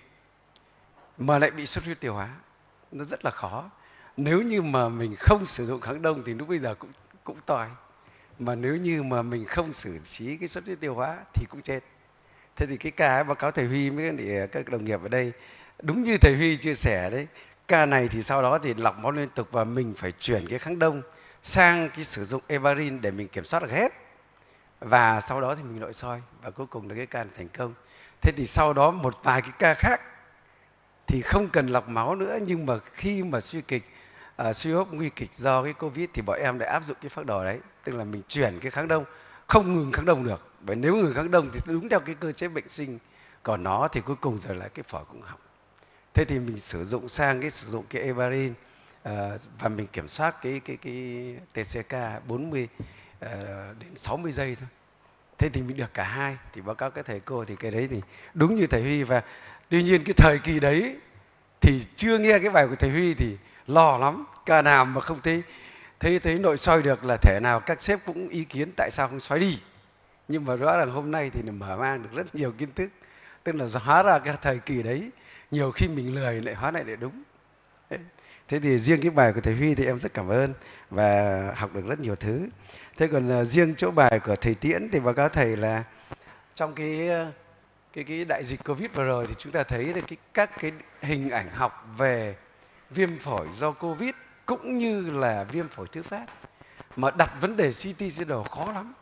mà lại bị xuất huyết tiêu hóa, nó rất là khó. Nếu như mà mình không sử dụng kháng đông thì lúc bây giờ cũng toi, mà nếu như mà mình không xử trí cái xuất huyết tiêu hóa thì cũng chết. Thế thì cái ca báo cáo thầy Huy với các đồng nghiệp ở đây, đúng như thầy Huy chia sẻ đấy, ca này thì sau đó thì lọc máu liên tục và mình phải chuyển cái kháng đông sang cái sử dụng heparin để mình kiểm soát được hết, và sau đó thì mình nội soi, và cuối cùng là cái ca thành công. Thế thì sau đó một vài cái ca khác thì không cần lọc máu nữa, nhưng mà khi mà suy kịch, suy hô hấp nguy kịch do cái Covid thì bọn em đã áp dụng cái phác đồ đấy, tức là mình chuyển cái kháng đông, không ngừng kháng đông được, bởi nếu ngừng kháng đông thì đúng theo cái cơ chế bệnh sinh, còn nó thì cuối cùng rồi là cái phổi cũng hỏng. Thế thì mình sử dụng cái heparin và mình kiểm soát cái TCK 40 đến 60 giây thôi. Thế thì mình được cả hai. Thì báo cáo các thầy cô thì cái đấy thì đúng như thầy Huy. Và tuy nhiên cái thời kỳ đấy thì chưa nghe cái bài của thầy Huy thì lo lắm, ca nào mà không thấy nội soi được là thể nào các sếp cũng ý kiến tại sao không soi đi. Nhưng mà rõ ràng hôm nay thì mở mang được rất nhiều kiến thức, tức là hóa ra cái thời kỳ đấy nhiều khi mình lười lại hóa lại để đúng. Thế thì riêng cái bài của thầy Huy thì em rất cảm ơn và học được rất nhiều thứ. Thế còn riêng chỗ bài của thầy Tiễn thì báo cáo thầy là trong cái đại dịch Covid vừa rồi thì chúng ta thấy được các cái hình ảnh học về viêm phổi do Covid cũng như là viêm phổi thứ phát, mà đặt vấn đề CT scan khó lắm.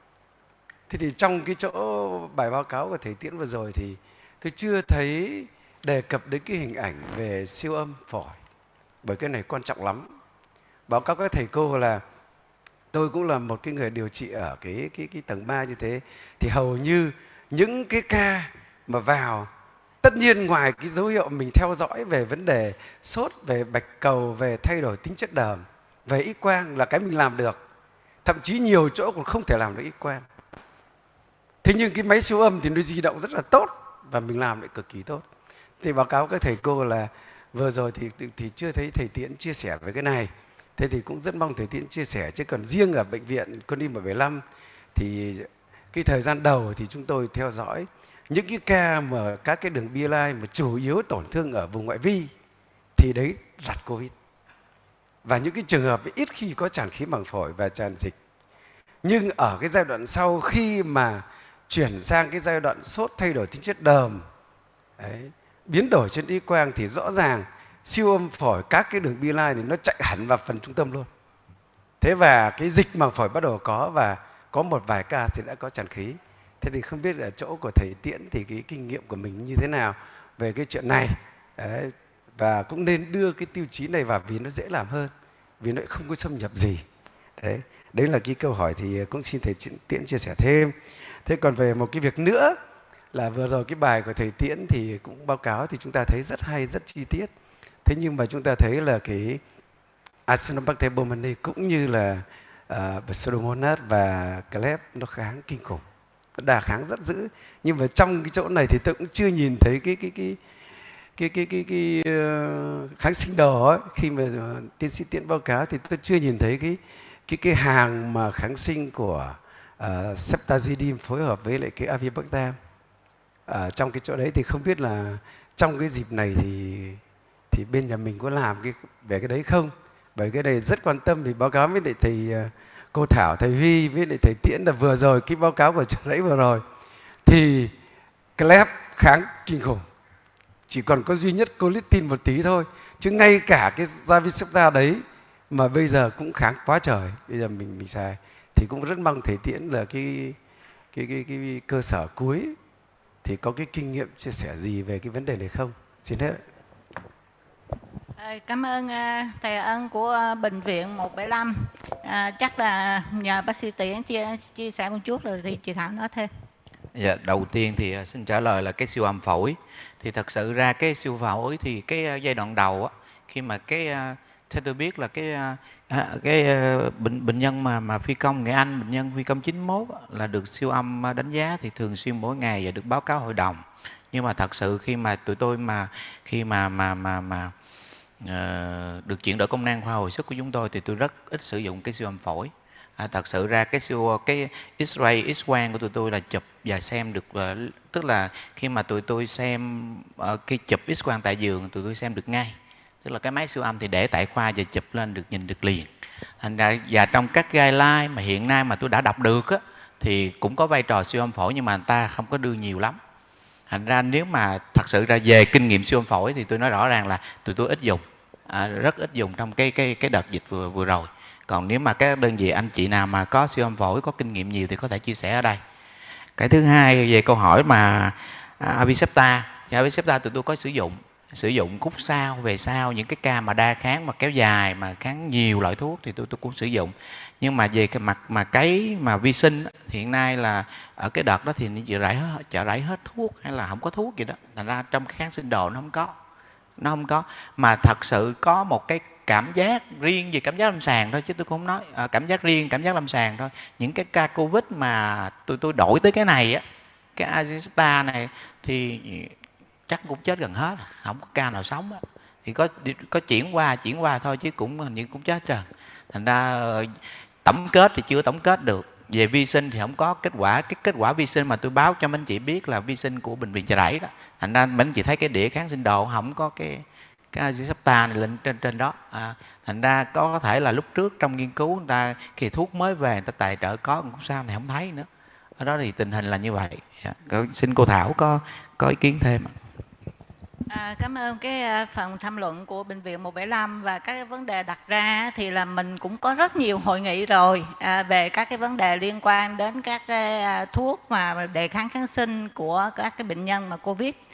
Thế thì trong cái chỗ bài báo cáo của thầy Tiễn vừa rồi thì tôi chưa thấy đề cập đến cái hình ảnh về siêu âm phổi, bởi cái này quan trọng lắm. Báo cáo các thầy cô là tôi cũng là một cái người điều trị ở cái tầng 3 như thế, thì hầu như những cái ca mà vào, tất nhiên ngoài cái dấu hiệu mình theo dõi về vấn đề sốt, về bạch cầu, về thay đổi tính chất đờm, về X quang là cái mình làm được, thậm chí nhiều chỗ còn không thể làm được X quang. Thế nhưng cái máy siêu âm thì nó di động rất là tốt và mình làm lại cực kỳ tốt. Thì báo cáo các thầy cô là vừa rồi thì chưa thấy thầy Tiễn chia sẻ về cái này. Thế thì cũng rất mong thầy Tiễn chia sẻ. Chứ còn riêng ở bệnh viện Quân y 175 thì cái thời gian đầu thì chúng tôi theo dõi những cái ca mà các cái đường BLI mà chủ yếu tổn thương ở vùng ngoại vi thì đấy rặt Covid. Và những cái trường hợp ít khi có tràn khí màng phổi và tràn dịch. Nhưng ở cái giai đoạn sau khi mà chuyển sang cái giai đoạn sốt thay đổi tính chất đờm, đấy, biến đổi trên X quang thì rõ ràng siêu âm phổi các cái đường BLI này nó chạy hẳn vào phần trung tâm luôn. Thế và cái dịch màng phổi bắt đầu có, và có một vài ca thì đã có tràn khí. Thế thì không biết ở chỗ của thầy Tiễn thì cái kinh nghiệm của mình như thế nào về cái chuyện này. Đấy, và cũng nên đưa cái tiêu chí này vào vì nó dễ làm hơn, vì nó không có xâm nhập gì. Đấy là cái câu hỏi thì cũng xin thầy Tiễn chia sẻ thêm. Thế còn về một cái việc nữa là vừa rồi cái bài của thầy Tiễn thì cũng báo cáo thì chúng ta thấy rất hay, rất chi tiết. Thế nhưng mà chúng ta thấy là cái Acinetobacter baumannii cũng như là Pseudomonas và Kleb nó kháng kinh khủng, nó đà kháng rất dữ. Nhưng mà trong cái chỗ này thì tôi cũng chưa nhìn thấy cái kháng sinh đồ ấy. Khi mà tiến sĩ Tiễn báo cáo thì tôi chưa nhìn thấy cái hàng mà kháng sinh của Ceftazidime phối hợp với lại cái Avibactam. Trong cái chỗ đấy thì không biết là trong cái dịp này thì bên nhà mình có làm về cái đấy không? Bởi cái này rất quan tâm. Thì báo cáo với lại thầy cô Thảo, thầy Huy với lại thầy Tiễn là vừa rồi cái báo cáo của chỗ đấy vừa rồi thì Kleb kháng kinh khủng, chỉ còn có duy nhất colistin một tí thôi, chứ ngay cả cái Zavicefta đấy mà bây giờ cũng kháng quá trời. Bây giờ mình xài thì cũng rất mong thầy Tiễn là cái cơ sở cuối thì có cái kinh nghiệm chia sẻ gì về cái vấn đề này không? Xin hết. Cảm ơn thầy Ân của bệnh viện 175. Chắc là nhờ bác sĩ Tiễn chia sẻ một chút rồi thì chị Thảo nói thêm. Dạ, đầu tiên thì xin trả lời là cái siêu âm phổi. Thì thật sự ra cái siêu phổi thì cái giai đoạn đầu á, khi mà theo tôi biết là cái bệnh nhân mà phi công người Anh, bệnh nhân phi công 91 là được siêu âm đánh giá thì thường xuyên mỗi ngày và được báo cáo hội đồng. Nhưng mà thật sự khi mà tụi tôi được chuyển đổi công năng khoa hồi sức của chúng tôi thì tôi rất ít sử dụng cái siêu âm phổi. Thật sự ra cái X-ray, X-quang của tụi tôi là chụp và xem được, tức là khi mà tụi tôi xem cái chụp X-quang tại giường tụi tôi xem được ngay. Tức là cái máy siêu âm thì để tại khoa và chụp lên được, nhìn được liền. Thành ra và trong các guideline mà hiện nay mà tôi đã đọc được á, thì cũng có vai trò siêu âm phổi nhưng mà người ta không có đưa nhiều lắm. Thành ra nếu mà thật sự ra về kinh nghiệm siêu âm phổi thì tôi nói rõ ràng là tụi tôi ít dùng, rất ít dùng trong cái đợt dịch vừa rồi. Còn nếu mà các đơn vị anh chị nào mà có siêu âm phổi có kinh nghiệm nhiều thì có thể chia sẻ ở đây. Cái thứ hai về câu hỏi mà Avibactam, thì Avibactam tụi tôi có sử dụng khúc sau về sau những cái ca mà đa kháng mà kéo dài mà kháng nhiều loại thuốc thì tôi cũng sử dụng. Nhưng mà về cái mặt mà vi sinh thì hiện nay là ở cái đợt đó thì chợ rẫy hết thuốc hay là không có thuốc gì đó. Thành ra trong cái kháng sinh đồ nó không có. Mà thật sự có một cái cảm giác riêng về cảm giác lâm sàng thôi, chứ tôi cũng không nói cảm giác riêng, cảm giác lâm sàng thôi. Những cái ca Covid mà tôi đổi tới cái này á, cái Avibactam này thì chắc cũng chết gần hết, không có ca nào sống á. Thì có chuyển qua thôi chứ cũng hình như cũng chết rồi. Thành ra tổng kết thì chưa tổng kết được. Về vi sinh thì không có kết quả. Cái kết quả vi sinh mà tôi báo cho mấy anh chị biết là vi sinh của bệnh viện Chợ Rẫy đó. Thành ra mấy anh chị thấy cái đĩa kháng sinh đồ không có cái Avibactam này lên trên đó. Thành ra có thể là lúc trước trong nghiên cứu người ta khi thuốc mới về người ta tài trợ có, cũng sao này không thấy nữa. Ở đó thì tình hình là như vậy. Xin cô Thảo có ý kiến thêm. Cảm ơn cái phần tham luận của bệnh viện 175 và các cái vấn đề đặt ra thì là mình cũng có rất nhiều hội nghị rồi về các cái vấn đề liên quan đến các cái thuốc mà đề kháng kháng sinh của các cái bệnh nhân mà Covid.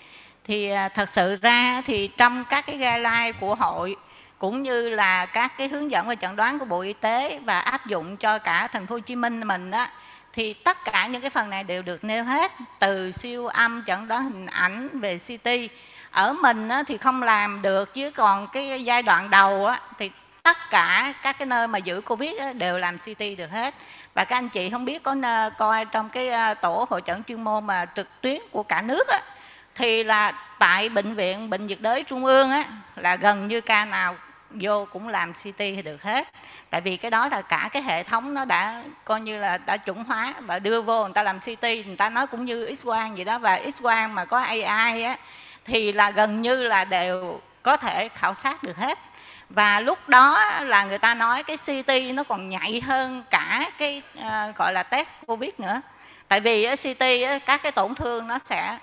Thì thật sự ra thì trong các cái guideline của hội cũng như là các cái hướng dẫn và chẩn đoán của Bộ Y tế và áp dụng cho cả thành phố Hồ Chí Minh mình đó, thì tất cả những cái phần này đều được nêu hết, từ siêu âm, chẩn đoán hình ảnh về CT. Ở mình á, thì không làm được, chứ còn cái giai đoạn đầu á, thì tất cả các cái nơi mà giữ Covid á, đều làm CT được hết. Và các anh chị không biết có coi trong cái tổ hội chẩn chuyên môn mà trực tuyến của cả nước á, thì là tại bệnh viện Bệnh nhiệt đới Trung ương á, là gần như ca nào vô cũng làm CT được hết. Tại vì cái đó là cả cái hệ thống nó đã coi như là đã chuẩn hóa và đưa vô, người ta làm CT, người ta nói cũng như X-quang vậy đó. Và X-quang mà có AI á, thì là gần như là đều có thể khảo sát được hết. Và lúc đó là người ta nói cái CT nó còn nhạy hơn cả cái gọi là test Covid nữa. Tại vì ở CT các cái tổn thương nó sẽ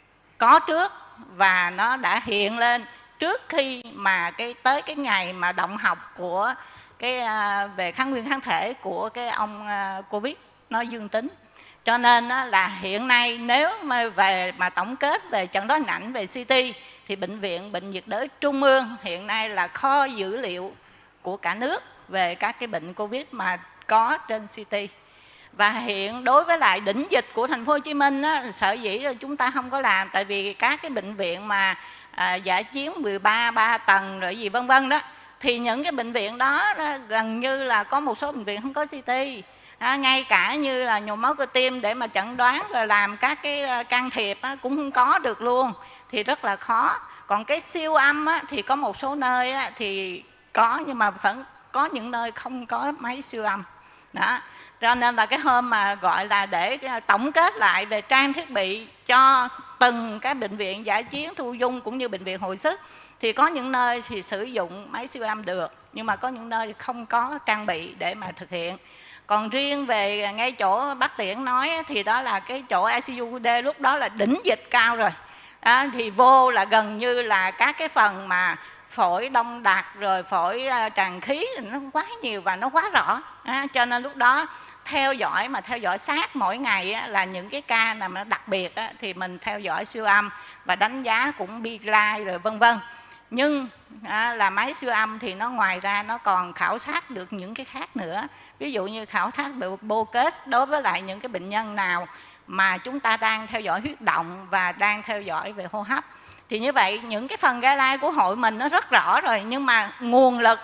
có trước và nó đã hiện lên trước khi mà tới cái ngày mà động học của cái về kháng nguyên kháng thể của cái ông Covid nó dương tính. Cho nên là hiện nay nếu mà về mà tổng kết về chẩn đoán hình ảnh về CT thì Bệnh viện Bệnh nhiệt đới Trung ương hiện nay là kho dữ liệu của cả nước về các cái bệnh Covid mà có trên CT. Và hiện đối với lại đỉnh dịch của thành phố Hồ Chí Minh á, sở dĩ chúng ta không có làm, tại vì các cái bệnh viện mà dã chiến 3 tầng rồi gì vân vân đó, thì những cái bệnh viện đó gần như là có một số bệnh viện không có CT. Ngay cả như là nhồi máu cơ tim để mà chẩn đoán và làm các cái can thiệp cũng không có được luôn, thì rất là khó. Còn cái siêu âm thì có một số nơi thì có, nhưng mà vẫn có những nơi không có máy siêu âm đó. Cho nên là cái hôm mà gọi là để tổng kết lại về trang thiết bị cho từng cái bệnh viện dã chiến, thu dung cũng như bệnh viện hồi sức, thì có những nơi thì sử dụng máy siêu âm được, nhưng mà có những nơi thì không có trang bị để mà thực hiện. Còn riêng về ngay chỗ bác Tiễn nói thì đó là cái chỗ ICU D lúc đó là đỉnh dịch cao rồi. Thì vô là gần như là các cái phần mà phổi đông đặc rồi phổi tràn khí nó quá nhiều và nó quá rõ. Cho nên lúc đó theo dõi sát mỗi ngày là những cái ca nào mà đặc biệt thì mình theo dõi siêu âm và đánh giá cũng BLI rồi vân vân. Nhưng là máy siêu âm thì nó ngoài ra nó còn khảo sát được những cái khác nữa. Ví dụ như khảo sát về BOCUS đối với lại những cái bệnh nhân nào mà chúng ta đang theo dõi huyết động và đang theo dõi về hô hấp. Thì như vậy những cái phần guideline của hội mình nó rất rõ rồi, nhưng mà nguồn lực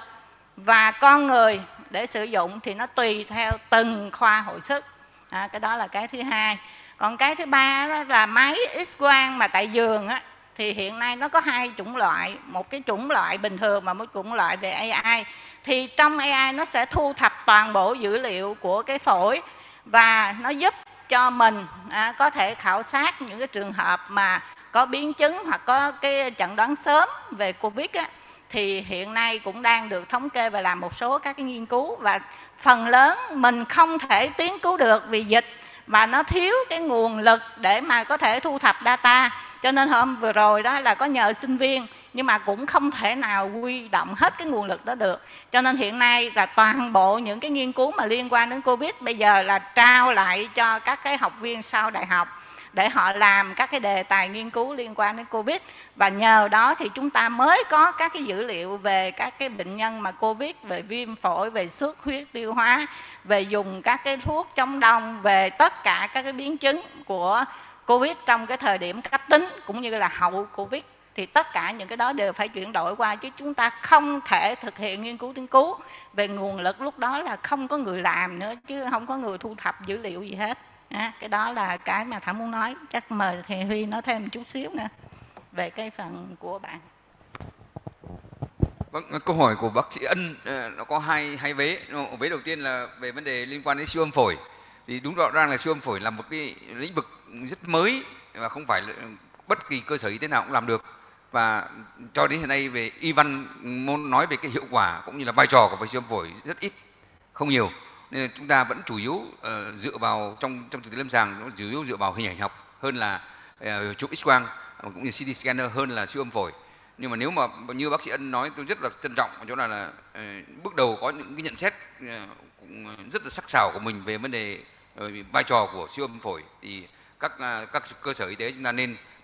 và con người để sử dụng thì nó tùy theo từng khoa hồi sức. Cái đó là cái thứ hai. Còn cái thứ ba đó là máy X-quang mà tại giường thì hiện nay nó có hai chủng loại, một cái chủng loại bình thường và một chủng loại về AI. Thì trong AI nó sẽ thu thập toàn bộ dữ liệu của cái phổi và nó giúp cho mình có thể khảo sát những cái trường hợp mà có biến chứng hoặc có cái chẩn đoán sớm về Covid thì hiện nay cũng đang được thống kê và làm một số các cái nghiên cứu, và phần lớn mình không thể tiến cứu được vì dịch mà nó thiếu cái nguồn lực để mà có thể thu thập data. Cho nên hôm vừa rồi đó là có nhờ sinh viên nhưng mà cũng không thể nào huy động hết cái nguồn lực đó được. Cho nên hiện nay là toàn bộ những cái nghiên cứu mà liên quan đến Covid bây giờ là trao lại cho các cái học viên sau đại học để họ làm các cái đề tài nghiên cứu liên quan đến Covid. Và nhờ đó thì chúng ta mới có các cái dữ liệu về các cái bệnh nhân mà Covid, về viêm phổi, về xuất huyết tiêu hóa, về dùng các cái thuốc chống đông, về tất cả các cái biến chứng của Covid trong cái thời điểm cấp tính cũng như là hậu Covid. Thì tất cả những cái đó đều phải chuyển đổi qua, chứ chúng ta không thể thực hiện nghiên cứu về nguồn lực, lúc đó là không có người làm nữa, chứ không có người thu thập dữ liệu gì hết. Cái đó là cái mà Thảo muốn nói. Chắc mời thầy Huy nói thêm một chút xíu nữa về cái phần của bạn. Vâng, câu hỏi của bác sĩ Ân nó có hai vế. Vế đầu tiên là về vấn đề liên quan đến siêu âm phổi. Thì đúng rõ ràng là siêu âm phổi là một cái lĩnh vực rất mới và không phải là bất kỳ cơ sở y tế nào cũng làm được. Và cho đến hiện nay về y văn muốn nói về cái hiệu quả cũng như là vai trò của siêu âm phổi rất ít, không nhiều. Nên là chúng ta vẫn chủ yếu dựa vào trong thực tế lâm sàng, nó chủ yếu dựa vào hình ảnh học hơn là chụp X-quang cũng như CT scanner hơn là siêu âm phổi. Nhưng mà nếu mà như bác sĩ Ân nói, tôi rất là trân trọng ở chỗ là bước đầu có những cái nhận xét cũng rất là sắc sảo của mình về vấn đề vai trò của siêu âm phổi, thì các cơ sở y tế chúng ta nên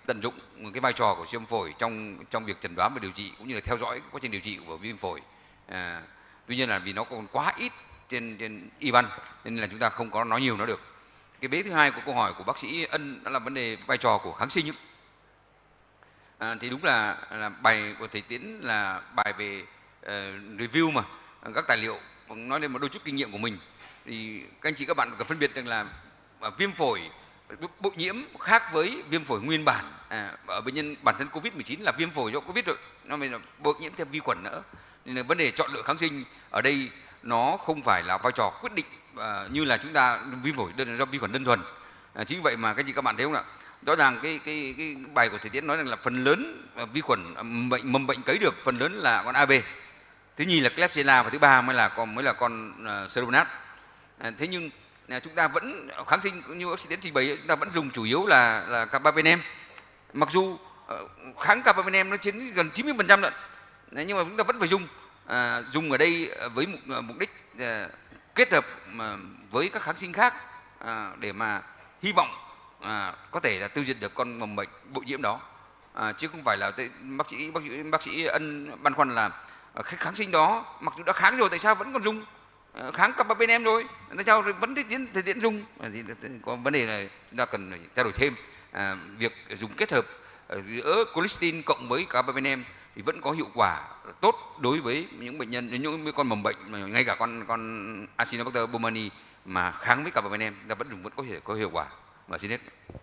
tận dụng cái vai trò của siêu âm phổi trong việc chẩn đoán và điều trị cũng như là theo dõi quá trình điều trị của viêm phổi. Tuy nhiên là vì nó còn quá ít trên y văn nên là chúng ta không có nói nhiều nó được. Cái vế thứ hai của câu hỏi của bác sĩ Ân đó là vấn đề vai trò của kháng sinh. Thì đúng là bài của thầy Tiến là bài về review mà các tài liệu nói lên một đôi chút kinh nghiệm của mình, thì các anh chị các bạn cần phân biệt rằng là viêm phổi bội nhiễm khác với viêm phổi nguyên bản. Ở bệnh nhân bản thân Covid-19 là viêm phổi do Covid rồi, nó mới là bội nhiễm theo vi khuẩn nữa, nên là vấn đề chọn lựa kháng sinh ở đây nó không phải là vai trò quyết định như là chúng ta viêm phổi do vi khuẩn đơn thuần. Chính vậy mà các anh chị các bạn thấy không ạ? Rõ ràng cái bài của thầy Tiến nói rằng là phần lớn vi khuẩn mầm bệnh cấy được phần lớn là con AB, thứ nhì là Klebsiella và thứ ba mới là con Pseudomonas. Thế nhưng chúng ta vẫn kháng sinh như bác sĩ Tiến trình bày, chúng ta vẫn dùng chủ yếu là carbapenem, mặc dù kháng carbapenem nó chiếm gần 90% lận, nhưng mà chúng ta vẫn phải dùng ở đây với mục đích kết hợp với các kháng sinh khác để mà hy vọng có thể là tiêu diệt được con mầm bệnh bội nhiễm đó, chứ không phải là bác sĩ Ân băn khoăn là kháng sinh đó mặc dù đã kháng rồi tại sao vẫn còn dùng, kháng carbapenem rồi tại sao vẫn thầy Tiến dùng. Có vấn đề này chúng ta cần trao đổi thêm. Việc dùng kết hợp giữa colistin cộng với carbapenem thì vẫn có hiệu quả tốt đối với những bệnh nhân, những con mầm bệnh, ngay cả con Acinetobacter baumannii mà kháng với carbapenem ta vẫn có thể có hiệu quả. Và xin hết.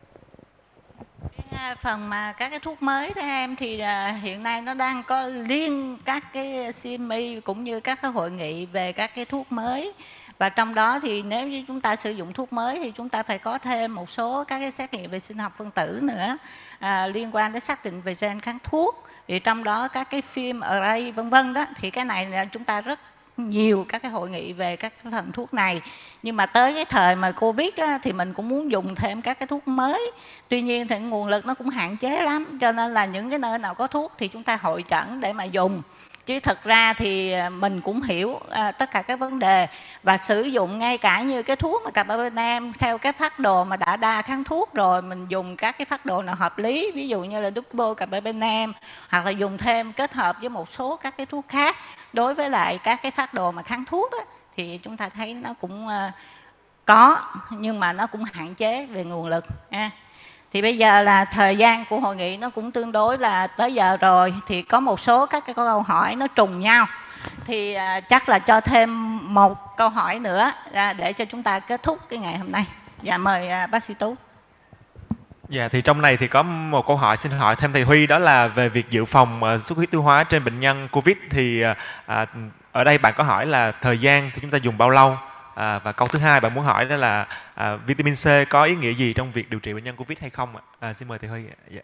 Phần mà các cái thuốc mới các em thì hiện nay nó đang có liên các cái CME cũng như các cái hội nghị về các cái thuốc mới, và trong đó thì nếu như chúng ta sử dụng thuốc mới thì chúng ta phải có thêm một số các cái xét nghiệm về sinh học phân tử nữa liên quan đến xác định về gen kháng thuốc, thì trong đó các cái phim array vân vân đó, thì cái này là chúng ta rất nhiều các cái hội nghị về các cái phần thuốc này. Nhưng mà tới cái thời mà Covid á, thì mình cũng muốn dùng thêm các cái thuốc mới, tuy nhiên thì nguồn lực nó cũng hạn chế lắm, cho nên là những cái nơi nào có thuốc thì chúng ta hội chẩn để mà dùng, chứ thật ra thì mình cũng hiểu tất cả các vấn đề và sử dụng ngay cả như cái thuốc mà carbapenem theo cái phác đồ mà đã đa kháng thuốc rồi, mình dùng các cái phác đồ nào hợp lý, ví dụ như là double carbapenem, hoặc là dùng thêm kết hợp với một số các cái thuốc khác đối với lại các cái phác đồ mà kháng thuốc đó, thì chúng ta thấy nó cũng có, nhưng mà nó cũng hạn chế về nguồn lực. Thì bây giờ là thời gian của hội nghị nó cũng tương đối là tới giờ rồi, thì có một số các cái câu hỏi nó trùng nhau, thì chắc là cho thêm một câu hỏi nữa để cho chúng ta kết thúc cái ngày hôm nay. Dạ mời bác sĩ Tú. Dạ, thì trong này thì có một câu hỏi xin hỏi thêm thầy Huy, đó là về việc dự phòng xuất huyết tiêu hóa trên bệnh nhân Covid. Thì ở đây bạn có hỏi là thời gian thì chúng ta dùng bao lâu? Và câu thứ hai bạn muốn hỏi đó là vitamin C có ý nghĩa gì trong việc điều trị bệnh nhân Covid hay không ạ? Xin mời thầy Huy. Dạ.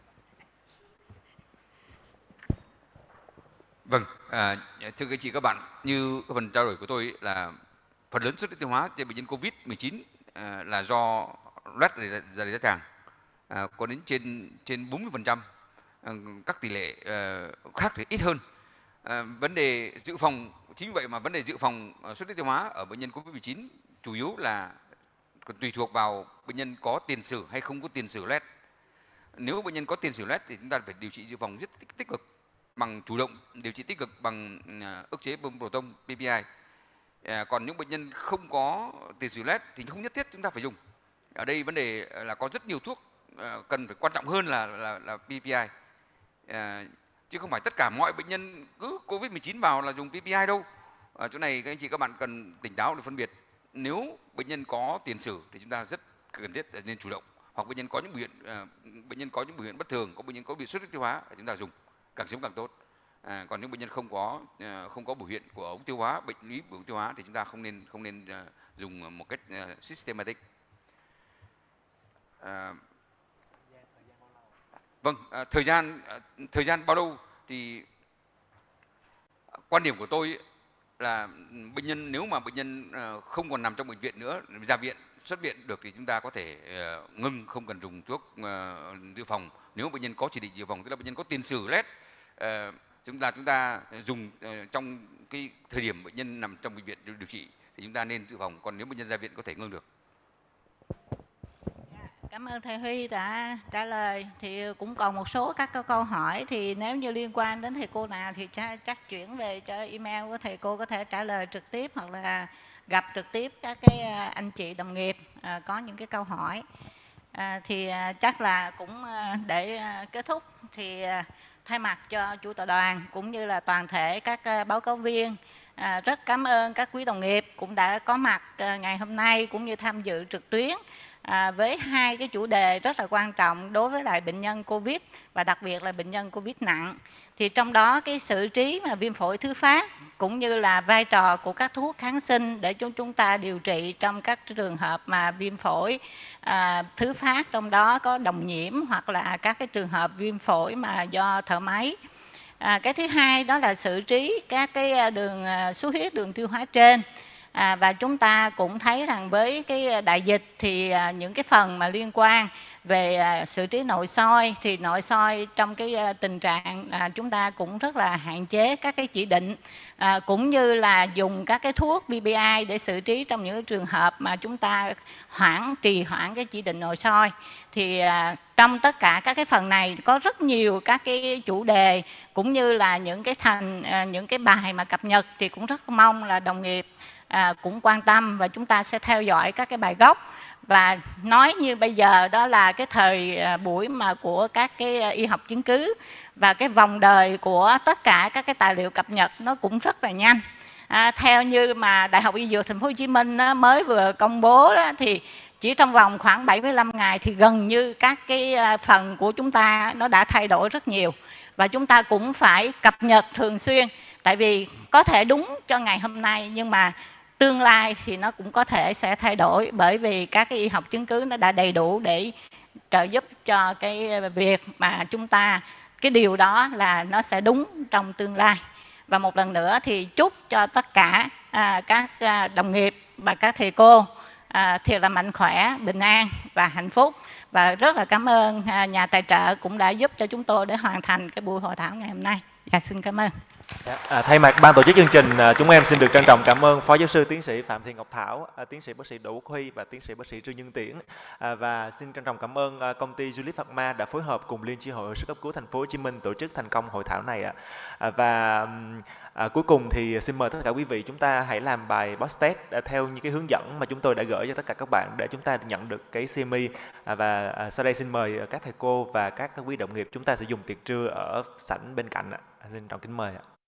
Vâng, thưa các chị các bạn, như phần trao đổi của tôi là phần lớn xuất huyết tiêu hóa trên bệnh nhân Covid-19 là do loét dạ dày thái tràng, có đến trên 40%, các tỷ lệ khác thì ít hơn. Vấn đề dự phòng, chính vậy mà vấn đề dự phòng xuất huyết tiêu hóa ở bệnh nhân Covid-19 chủ yếu là tùy thuộc vào bệnh nhân có tiền sử hay không có tiền sử loét. Nếu bệnh nhân có tiền sử loét thì chúng ta phải điều trị dự phòng rất tích cực bằng chủ động điều trị tích cực bằng ức chế bơm proton PPI. Còn những bệnh nhân không có tiền sử loét thì không nhất thiết chúng ta phải dùng. Ở đây vấn đề là có rất nhiều thuốc cần phải quan trọng hơn là PPI, chứ không phải tất cả mọi bệnh nhân cứ Covid-19 vào là dùng PPI đâu. Ở chỗ này các anh chị các bạn cần tỉnh táo để phân biệt. Nếu bệnh nhân có tiền sử thì chúng ta rất cần thiết nên chủ động, hoặc bệnh nhân có những biểu hiện bất thường, bệnh nhân có bị xuất huyết tiêu hóa thì chúng ta dùng càng sớm càng tốt. Còn những bệnh nhân không có biểu hiện của ống tiêu hóa, bệnh lý của ống tiêu hóa thì chúng ta không nên dùng một cách systematic. Vâng, thời gian bao lâu thì quan điểm của tôi là bệnh nhân, nếu mà bệnh nhân không còn nằm trong bệnh viện nữa, ra viện, xuất viện được thì chúng ta có thể ngưng, không cần dùng thuốc dự phòng. Nếu bệnh nhân có chỉ định dự phòng, tức là bệnh nhân có tiền sử loét, chúng ta dùng trong cái thời điểm bệnh nhân nằm trong bệnh viện điều trị thì chúng ta nên dự phòng. Còn nếu bệnh nhân ra viện có thể ngưng được. Cảm ơn thầy Huy đã trả lời. Thì cũng còn một số các câu hỏi, thì nếu như liên quan đến thầy cô nào thì chắc chuyển về cho email của thầy cô có thể trả lời trực tiếp, hoặc là gặp trực tiếp các cái anh chị đồng nghiệp có những cái câu hỏi. Thì chắc là cũng để kết thúc thì thay mặt cho chủ tọa đoàn cũng như là toàn thể các báo cáo viên, rất cảm ơn các quý đồng nghiệp cũng đã có mặt ngày hôm nay cũng như tham dự trực tuyến với hai cái chủ đề rất là quan trọng đối với lại bệnh nhân Covid và đặc biệt là bệnh nhân Covid nặng. Thì trong đó cái xử trí mà viêm phổi thứ phát cũng như là vai trò của các thuốc kháng sinh để chúng ta điều trị trong các trường hợp mà viêm phổi thứ phát, trong đó có đồng nhiễm hoặc là các cái trường hợp viêm phổi mà do thở máy. Cái thứ hai đó là xử trí các cái đường xuất huyết đường tiêu hóa trên. Và chúng ta cũng thấy rằng với cái đại dịch thì những cái phần mà liên quan về xử trí nội soi, thì nội soi trong cái tình trạng chúng ta cũng rất là hạn chế các cái chỉ định, cũng như là dùng các cái thuốc PPI để xử trí trong những trường hợp mà chúng ta trì hoãn cái chỉ định nội soi. Thì trong tất cả các cái phần này có rất nhiều các cái chủ đề cũng như là những cái bài mà cập nhật, thì cũng rất mong là đồng nghiệp cũng quan tâm và chúng ta sẽ theo dõi các cái bài gốc. Và nói như bây giờ đó là cái thời buổi mà của các cái y học chứng cứ, và cái vòng đời của tất cả các cái tài liệu cập nhật nó cũng rất là nhanh. Theo như mà Đại học Y Dược Thành phố Hồ Chí Minh mới vừa công bố đó, thì chỉ trong vòng khoảng 75 ngày thì gần như các cái phần của chúng ta nó đã thay đổi rất nhiều, và chúng ta cũng phải cập nhật thường xuyên. Tại vì có thể đúng cho ngày hôm nay nhưng mà tương lai thì nó cũng có thể sẽ thay đổi, bởi vì các cái y học chứng cứ nó đã đầy đủ để trợ giúp cho cái việc mà chúng ta, cái điều đó là nó sẽ đúng trong tương lai. Và một lần nữa thì chúc cho tất cả các đồng nghiệp và các thầy cô thiệt là mạnh khỏe, bình an và hạnh phúc. Và rất là cảm ơn nhà tài trợ cũng đã giúp cho chúng tôi để hoàn thành cái buổi hội thảo ngày hôm nay. Xin cảm ơn. Thay mặt ban tổ chức chương trình, chúng em xin được trân trọng cảm ơn Phó Giáo sư Tiến sĩ Phạm Thị Ngọc Thảo, Tiến sĩ bác sĩ Đỗ Quốc Huy và Tiến sĩ bác sĩ Trương Nhân Tiễn. Và xin trân trọng cảm ơn công ty Juliet Pharma đã phối hợp cùng Liên chi hội hồi sức cấp cứu Thành phố Hồ Chí Minh tổ chức thành công hội thảo này ạ. Và cuối cùng thì xin mời tất cả quý vị chúng ta hãy làm bài post-test theo những cái hướng dẫn mà chúng tôi đã gửi cho tất cả các bạn để chúng ta nhận được cái CME. Và sau đây xin mời các thầy cô và các quý đồng nghiệp chúng ta sẽ dùng tiệc trưa ở sảnh bên cạnh ạ. Xin trọng kính mời ạ.